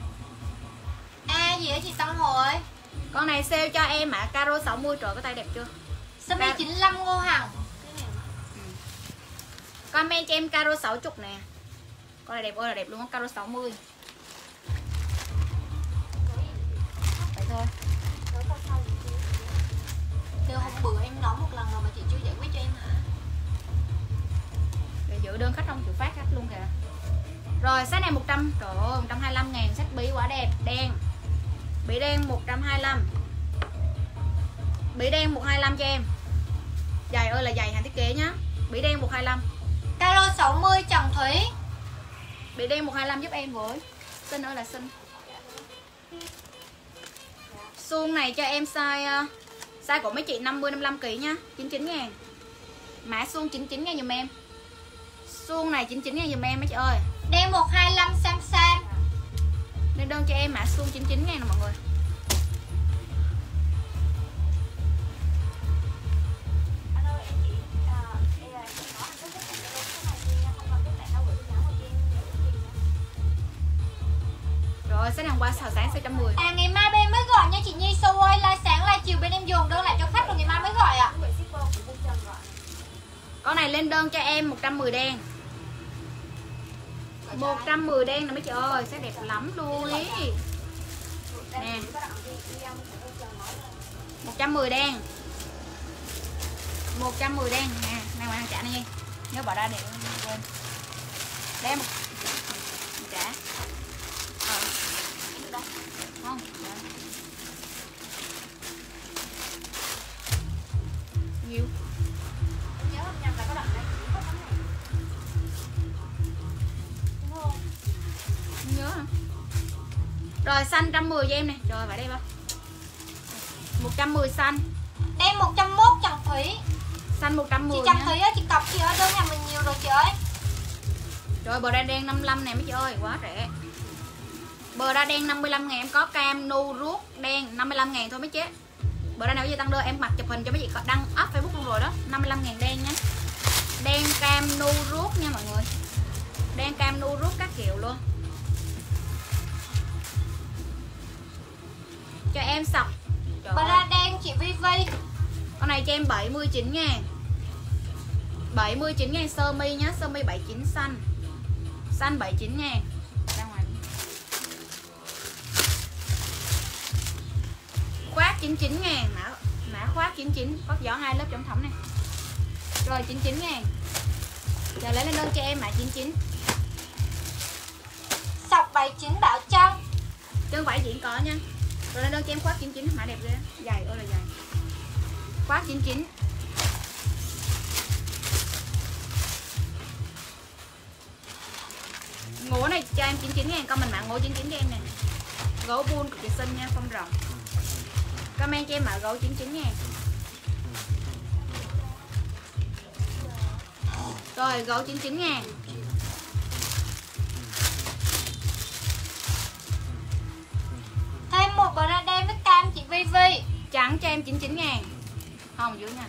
À gì á chị Tâm Hồi. Con này sale cho em ạ, à, caro sáu mươi, trời cái tay đẹp chưa? Sơ mi chín mươi lăm Ngô Hằng. Comment cho em caro sáu mươi nè. Con này đẹp ơi là đẹp luôn á, caro sáu mươi. Vậy thôi. Từ hôm bữa em nói một lần rồi mà chị chưa giải quyết cho em hả? Để giữ đơn khách không chịu phát khách luôn kìa. Rồi set này một trăm, trời ơi một trăm hai mươi lăm ngàn, set bí quả đẹp, đen. Bí đen một trăm hai mươi lăm. Bí đen một trăm hai mươi lăm cho em. Dài ơi là dài hàng thiết kế nhá. Bí đen một trăm hai mươi lăm. Caro sáu mươi Trần Thúy. Bí đen một trăm hai mươi lăm giúp em với. Xinh ơi là xinh. Suông này cho em size uh, size của mấy chị năm mươi năm mươi lăm ki lô gam nhá, chín mươi chín ngàn. Mã suông chín mươi chín ngàn giùm em. Suông này chín mươi chín ngàn giùm em mấy chị ơi. Đen một hai lăm Sam Sam. Nên đơn cho em mã suông chín mươi chín ngàn nè mọi người. Rồi sẽ hàng qua xào sáng sáu trăm mười. À ngày mai bên mới gọi nha chị Nhi Sâu ơi, live sáng live chiều bên em dồn đơn lại cho khách rồi ngày mai mới gọi ạ. À. Con này lên đơn cho em một trăm mười đen. một trăm mười đen nè mấy chị ơi, sẽ đẹp lắm luôn ý. Nè. một trăm mười đen. một trăm mười đen nè, nào mà trả này. Nhớ bỏ ra để quên. Đem một trả. Ờ. Không. Nhiều. Nhớ không nhầm là có đoạn này chỉ có tấm này. Đúng không? Nhớ hả? Rồi xanh một trăm mười cho em nè. Rồi vào đây ba. một trăm mười xanh. Đen một trăm mốt Trần Thúy. Xanh một trăm mười. Chị Trần Thúy ơi, chị cọc chị ơi, đơn hàng mình nhiều rồi chị ơi. Rồi bờ đa đen năm mươi lăm nè mấy chị ơi, quá rẻ. Bờ đa đen năm mươi lăm ngàn, em có cam nu ruốc đen năm mươi lăm ngàn thôi mấy chế. Bờ đa nào gì tăng đơn em mặc chụp hình cho mấy chị đăng up Facebook luôn rồi đó, năm mươi lăm ngàn đen nhé. Đen cam nu ruốc nha mọi người. Đen cam nu ruốc các kiểu luôn. Cho em sọc. Bờ đa đen chị Vi Vi. Con này cho em bảy mươi chín ngàn. bảy mươi chín ngàn sơ mi nhá, sơ mi bảy mươi chín xanh. Xanh bảy mươi chín ngàn. Ra ngoài. Khoác chín mươi chín ngàn, mã mã khoác chín mươi chín, có gió hai lớp chống thấm này. Rồi chín mươi chín ngàn. Giờ lấy lên đơn cho em mã chín mươi chín. Sọc bảy mươi chín Bảo Trân. Chân vải diễn có nha. Rồi lên đơn cho em khoác chín mươi chín, mã đẹp ghê. Dài ơi là dài. Khoác chín mươi chín. Ngố này cho em chín mươi chín ngàn, con mình mã ngố chín mươi chín cho em nè. Gấu bull cực kỳ xinh nha, phong rộng. Comment cho em mã gấu chín mươi chín ngàn. Rồi gấu chín mươi chín ngàn. Thêm một bờ đa đen với cam chị Vi Vi. Trắng cho em chín mươi chín ngàn. Không dưới nha.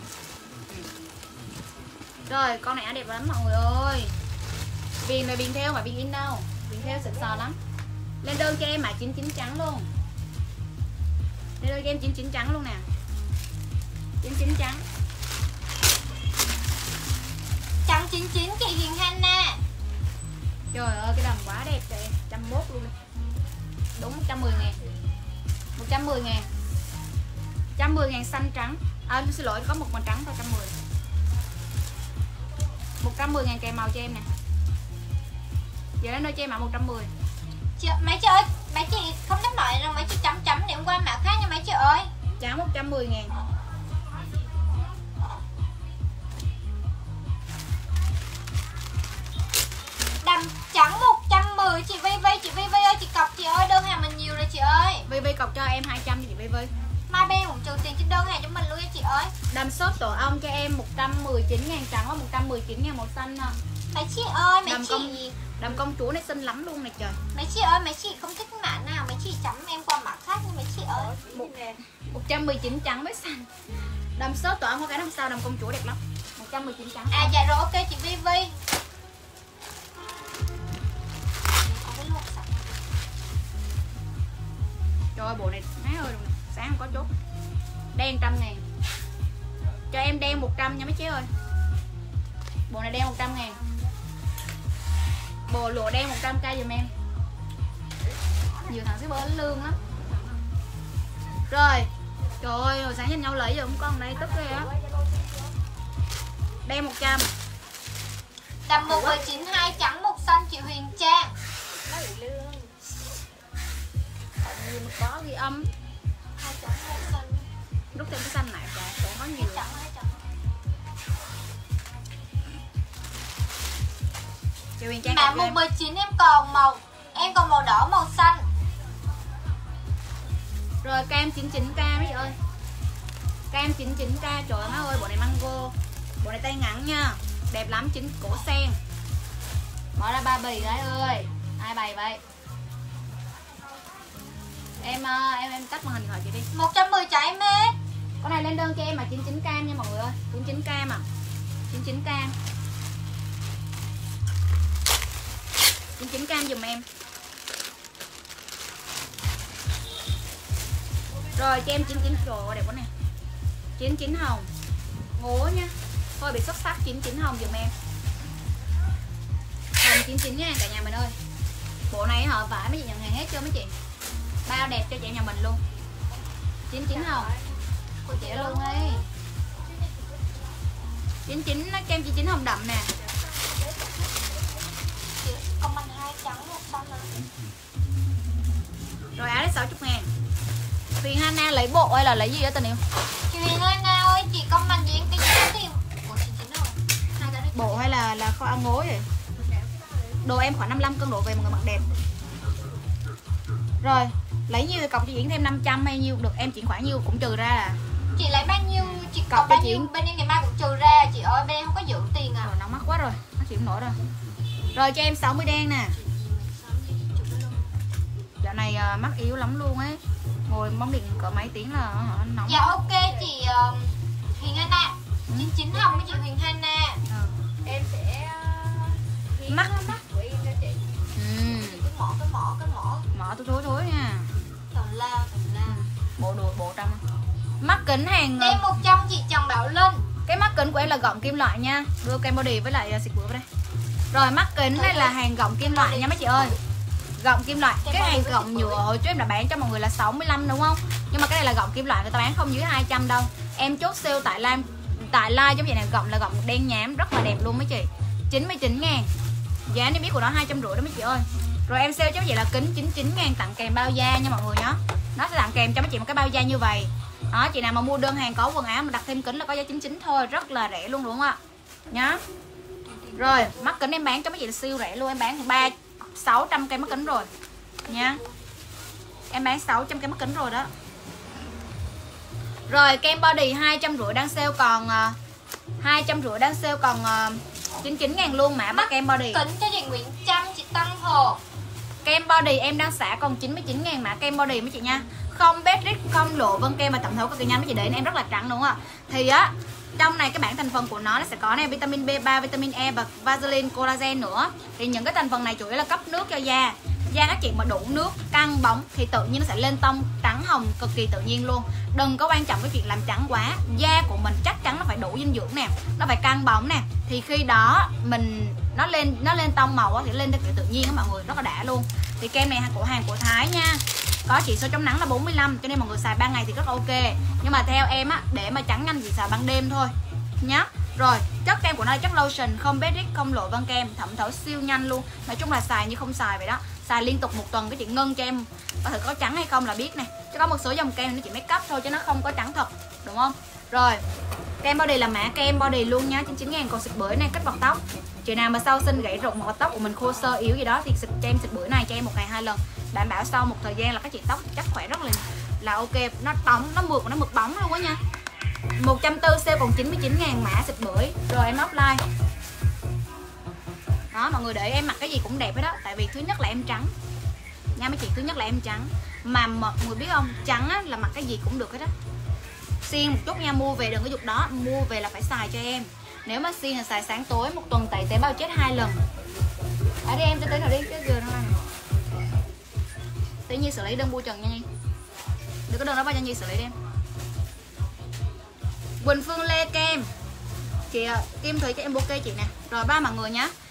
Rồi con này đẹp lắm mọi người ơi. Viền này viền theo không phải viền in đâu. Viền theo xịn sò lắm. Lên đơn cho em mã chín mươi chín trắng luôn. Lên đơn cho em chín mươi chín trắng luôn nè. chín mươi chín trắng. Trắng chín mươi chín chị Hiền Hanna. Trời ơi cái đầm quá đẹp cho em. một trăm mốt luôn. Đúng một trăm mười ngàn. một trăm mười ngàn. một trăm mười ngàn xanh trắng. À xin lỗi có một màu trắng thôi, một trăm mười. một trăm mười ngàn kèm màu cho em nè. Giờ đến nơi cho em mã một trăm mười. Chị, mấy chị ơi, mấy chị không dám nói rằng mấy chị chấm chấm để qua mã khác nha mấy chị ơi. Trắng một trăm mười ngàn. Đầm trắng một trăm mười. Chị Vi Vi, chị Vi Vi ơi, chị cọc chị ơi, đơn hàng mình nhiều rồi chị ơi. Vi Vi cọc cho em hai trăm chị Vi Vi. Mai bên cũng trừ tiền trên đơn hàng cho mình luôn nha chị ơi. Đầm sốt tổ ong cho em một trăm mười chín ngàn trắng và một trăm mười chín ngàn màu xanh nè. Mấy chị ơi, mấy Đầm chị công, đầm công chúa này xinh lắm luôn này trời. Mấy chị ơi, mấy chị không thích mã nào, mấy chị chấm em qua mã khác nha mấy chị ơi. một trăm mười chín trắng với xanh. Đầm sốt tổ ong có cái đằng sau đầm công chúa đẹp lắm. một trăm mười chín trắng. À dạ rồi, ok chị Vi Vi. Trời ơi bộ này má ơi, sáng không có chốt. Đen trăm ngàn. Cho em đen một trăm nha mấy chị ơi. Bộ này đen một trăm ngàn. Bộ lụa đen một trăm k giùm em. Nhiều thằng shipper lương lắm. Rồi. Trời ơi, hồi sáng nhìn nhau lấy giờ không con đây tức ghê á. Đen một trăm. Đầm một mười chín hai trắng một xanh chị Huyền Trang. Có ghi âm. Hai trắng hai xanh. Rút thêm cái xanh này cả, chỗ có nhiều. Trắng hai trắng. Chị Huyền Trang Mã một mười chín em còn màu em còn màu đỏ màu xanh. Rồi cam chín mươi chín k mấy chị ơi. Cam chín mươi chín k trời ơi má ơi, bộ này mango. Bộ này tay ngắn nha. Đẹp lắm, chính cổ sen. Mở ra ba bì đấy ơi. Ai bày vậy? Em em em tắt màn hình điện thoại chị đi. một trăm mười trái mét. Con này lên đơn cho em mà chín mươi chín cam nha mọi người ơi. chín mươi chín cam à. chín mươi chín cam. chín mươi chín cam giùm em. Rồi cho em chín mươi chín, trời ơi đẹp quá nè. chín mươi chín hồng. Ngố nha. Thôi bị xuất sắc chín mươi chín hồng giùm em. Hồng chín mươi chín nha cả nhà mình ơi. Bộ này họ vải mấy chị nhận hàng hết chưa mấy chị. Bao đẹp cho chị nhà mình luôn. chín mươi chín hồng. Cô chị luôn ấy. chín mươi chín nó kem chín mươi chín hồng đậm nè. Con mình hai trắng một xanh à. Rồi áo đấy sáu mươi ngàn. Huyền Hana lấy bộ hay là lấy gì đó tình yêu? Chị Huyền Hana ơi, chị con mình gì cái giá tiền. Ủa chín mươi chín hồng. Hai cái Bộ hay là là kho ăn ngối vậy? Đồ em khoảng năm mươi lăm cân độ về mọi người mặc đẹp. Rồi, lấy nhiêu thì cọc cho Diễn thêm năm trăm hay nhiêu được, em chuyển khoản nhiêu cũng trừ ra à. Chị lấy bao nhiêu, chị Cọc cọc bao cho nhiêu, chị. bên em ngày mai cũng trừ ra chị ơi, bên em không có giữ tiền à. Rồi nó mắc quá rồi, nó chịu không nổi rồi. Rồi cho em sáu mươi đen nè. Dạo này uh, mắt yếu lắm luôn ấy. Ngồi bóng điện cỡ mấy tiếng là uh, nóng. Dạ ok chị uh, Huyền Hana. chín mươi chín hồng với chị Huyền Hana. Ừ. Em sẽ uh, Mắt mắt của em cho chị. Ừ. Cái mỏ, cái mỏ, cái mỏ. Mở tôi thối thối nha. Tào lao, tào lao. Bộ đồ bộ trăm. Mắt kính hàng Em một trăm chị Trần Bảo Linh. cái mắt kính của em là gọng kim loại nha. Đưa kem body với lại xịt bữa vào đây. Rồi mắt kính này là hàng gọng kim loại nha mấy chị ơi. Gọng kim loại. Cái hàng gọng nhựa hồi trước em đã bán cho mọi người là sáu mươi lăm đúng không? Nhưng mà cái này là gọng kim loại, người ta bán không dưới hai trăm đâu. Em chốt sale tại Lam tại Live giống vậy này, gọng là gọng đen nhám rất là đẹp luôn mấy chị. chín mươi chín ngàn. Giá niêm yết của nó hai trăm rưỡi đó mấy chị ơi. Rồi em sale cho vậy là kính chín mươi chín ngàn tặng kèm bao da nha mọi người nhé. Nó sẽ tặng kèm cho mấy chị một cái bao da như vậy. Đó, chị nào mà mua đơn hàng có quần áo mà đặt thêm kính là có giá chín mươi chín thôi, rất là rẻ luôn đúng không ạ? Nhá. Rồi, mắt kính em bán cho mấy chị là siêu rẻ luôn, em bán ba sáu trăm cây mắt kính rồi. Nha. Em bán sáu trăm cây mắt kính rồi đó. Rồi, kem body hai trăm rưỡi đang sale còn uh, hai trăm rưỡi đang sale còn uh, chín mươi chín ngàn luôn mã bắt kem body. Kính cho chị Nguyễn Trâm, chị Tân Hồ. Kem body em đang xả còn chín mươi chín ngàn mã kem body mấy chị nha. Không bét rít, không lộ vân kem mà tổng thấu cực kỳ nhanh mấy chị, để em rất là trắng đúng không ạ? Thì á, trong này cái bảng thành phần của nó, nó sẽ có này vitamin B ba, vitamin E và Vaseline, collagen nữa. Thì những cái thành phần này chủ yếu là cấp nước cho da. Da các chị mà đủ nước, căng bóng thì tự nhiên nó sẽ lên tông trắng hồng cực kỳ tự nhiên luôn. Đừng có quan trọng cái chuyện làm trắng quá. Da của mình chắc chắn nó phải đủ dinh dưỡng nè, nó phải căng bóng nè. Thì khi đó mình nó lên nó lên tông màu thì lên theo kiểu tự nhiên đó mọi người, rất là đã luôn. Thì kem này của hàng của Thái nha. Có chỉ số chống nắng là bốn mươi lăm, cho nên mọi người xài ban ngày thì rất là ok. Nhưng mà theo em á, để mà trắng nhanh thì xài ban đêm thôi nhá. Rồi, chất kem của nó là chất lotion, không bết rít, không lộ vân kem, thẩm thấu siêu nhanh luôn. Nói chung là xài như không xài vậy đó. Xài liên tục một tuần cái chị ngân cho em có thử có trắng hay không là biết nè. Chứ có một số dòng kem nó chỉ make up thôi chứ nó không có trắng thật, đúng không? Rồi, kem body là mã kem body luôn nha, chín mươi chín ngàn. Còn xịt bưởi này cách bọt tóc. Chị nào mà sau sinh gãy rụng hoặc tóc của mình khô sơ yếu gì đó thì xịt cho em xịt bưởi này cho em một ngày hai lần. Đảm bảo sau một thời gian là các chị tóc chắc khỏe rất là là ok. Nó bóng, nó mượt, nó mượt bóng luôn á nha. Một trăm bốn mươi sale còn chín mươi chín ngàn mã xịt bưởi. Rồi em offline. Đó, mọi người để em mặc cái gì cũng đẹp hết đó. Tại vì thứ nhất là em trắng nha mấy chị, thứ nhất là em trắng. Mà mọi người biết không, trắng á, là mặc cái gì cũng được hết á. Xiên một chút nha, mua về đừng có dục đó. Mua về là phải xài cho em. Nếu mà xiên là xài sáng tối, một tuần tẩy tế bào chết hai lần. Ở đây em cho tới nào đi, cái giờ nó này. Tự nhiên xử lý đơn bu trần nha Nhi. Đừng có đơn đó bao cho Nhi xử lý đi em. Quỳnh Phương Lê kem. Chị Kim Thủy cho em ok chị nè. Rồi ba mọi người nhá.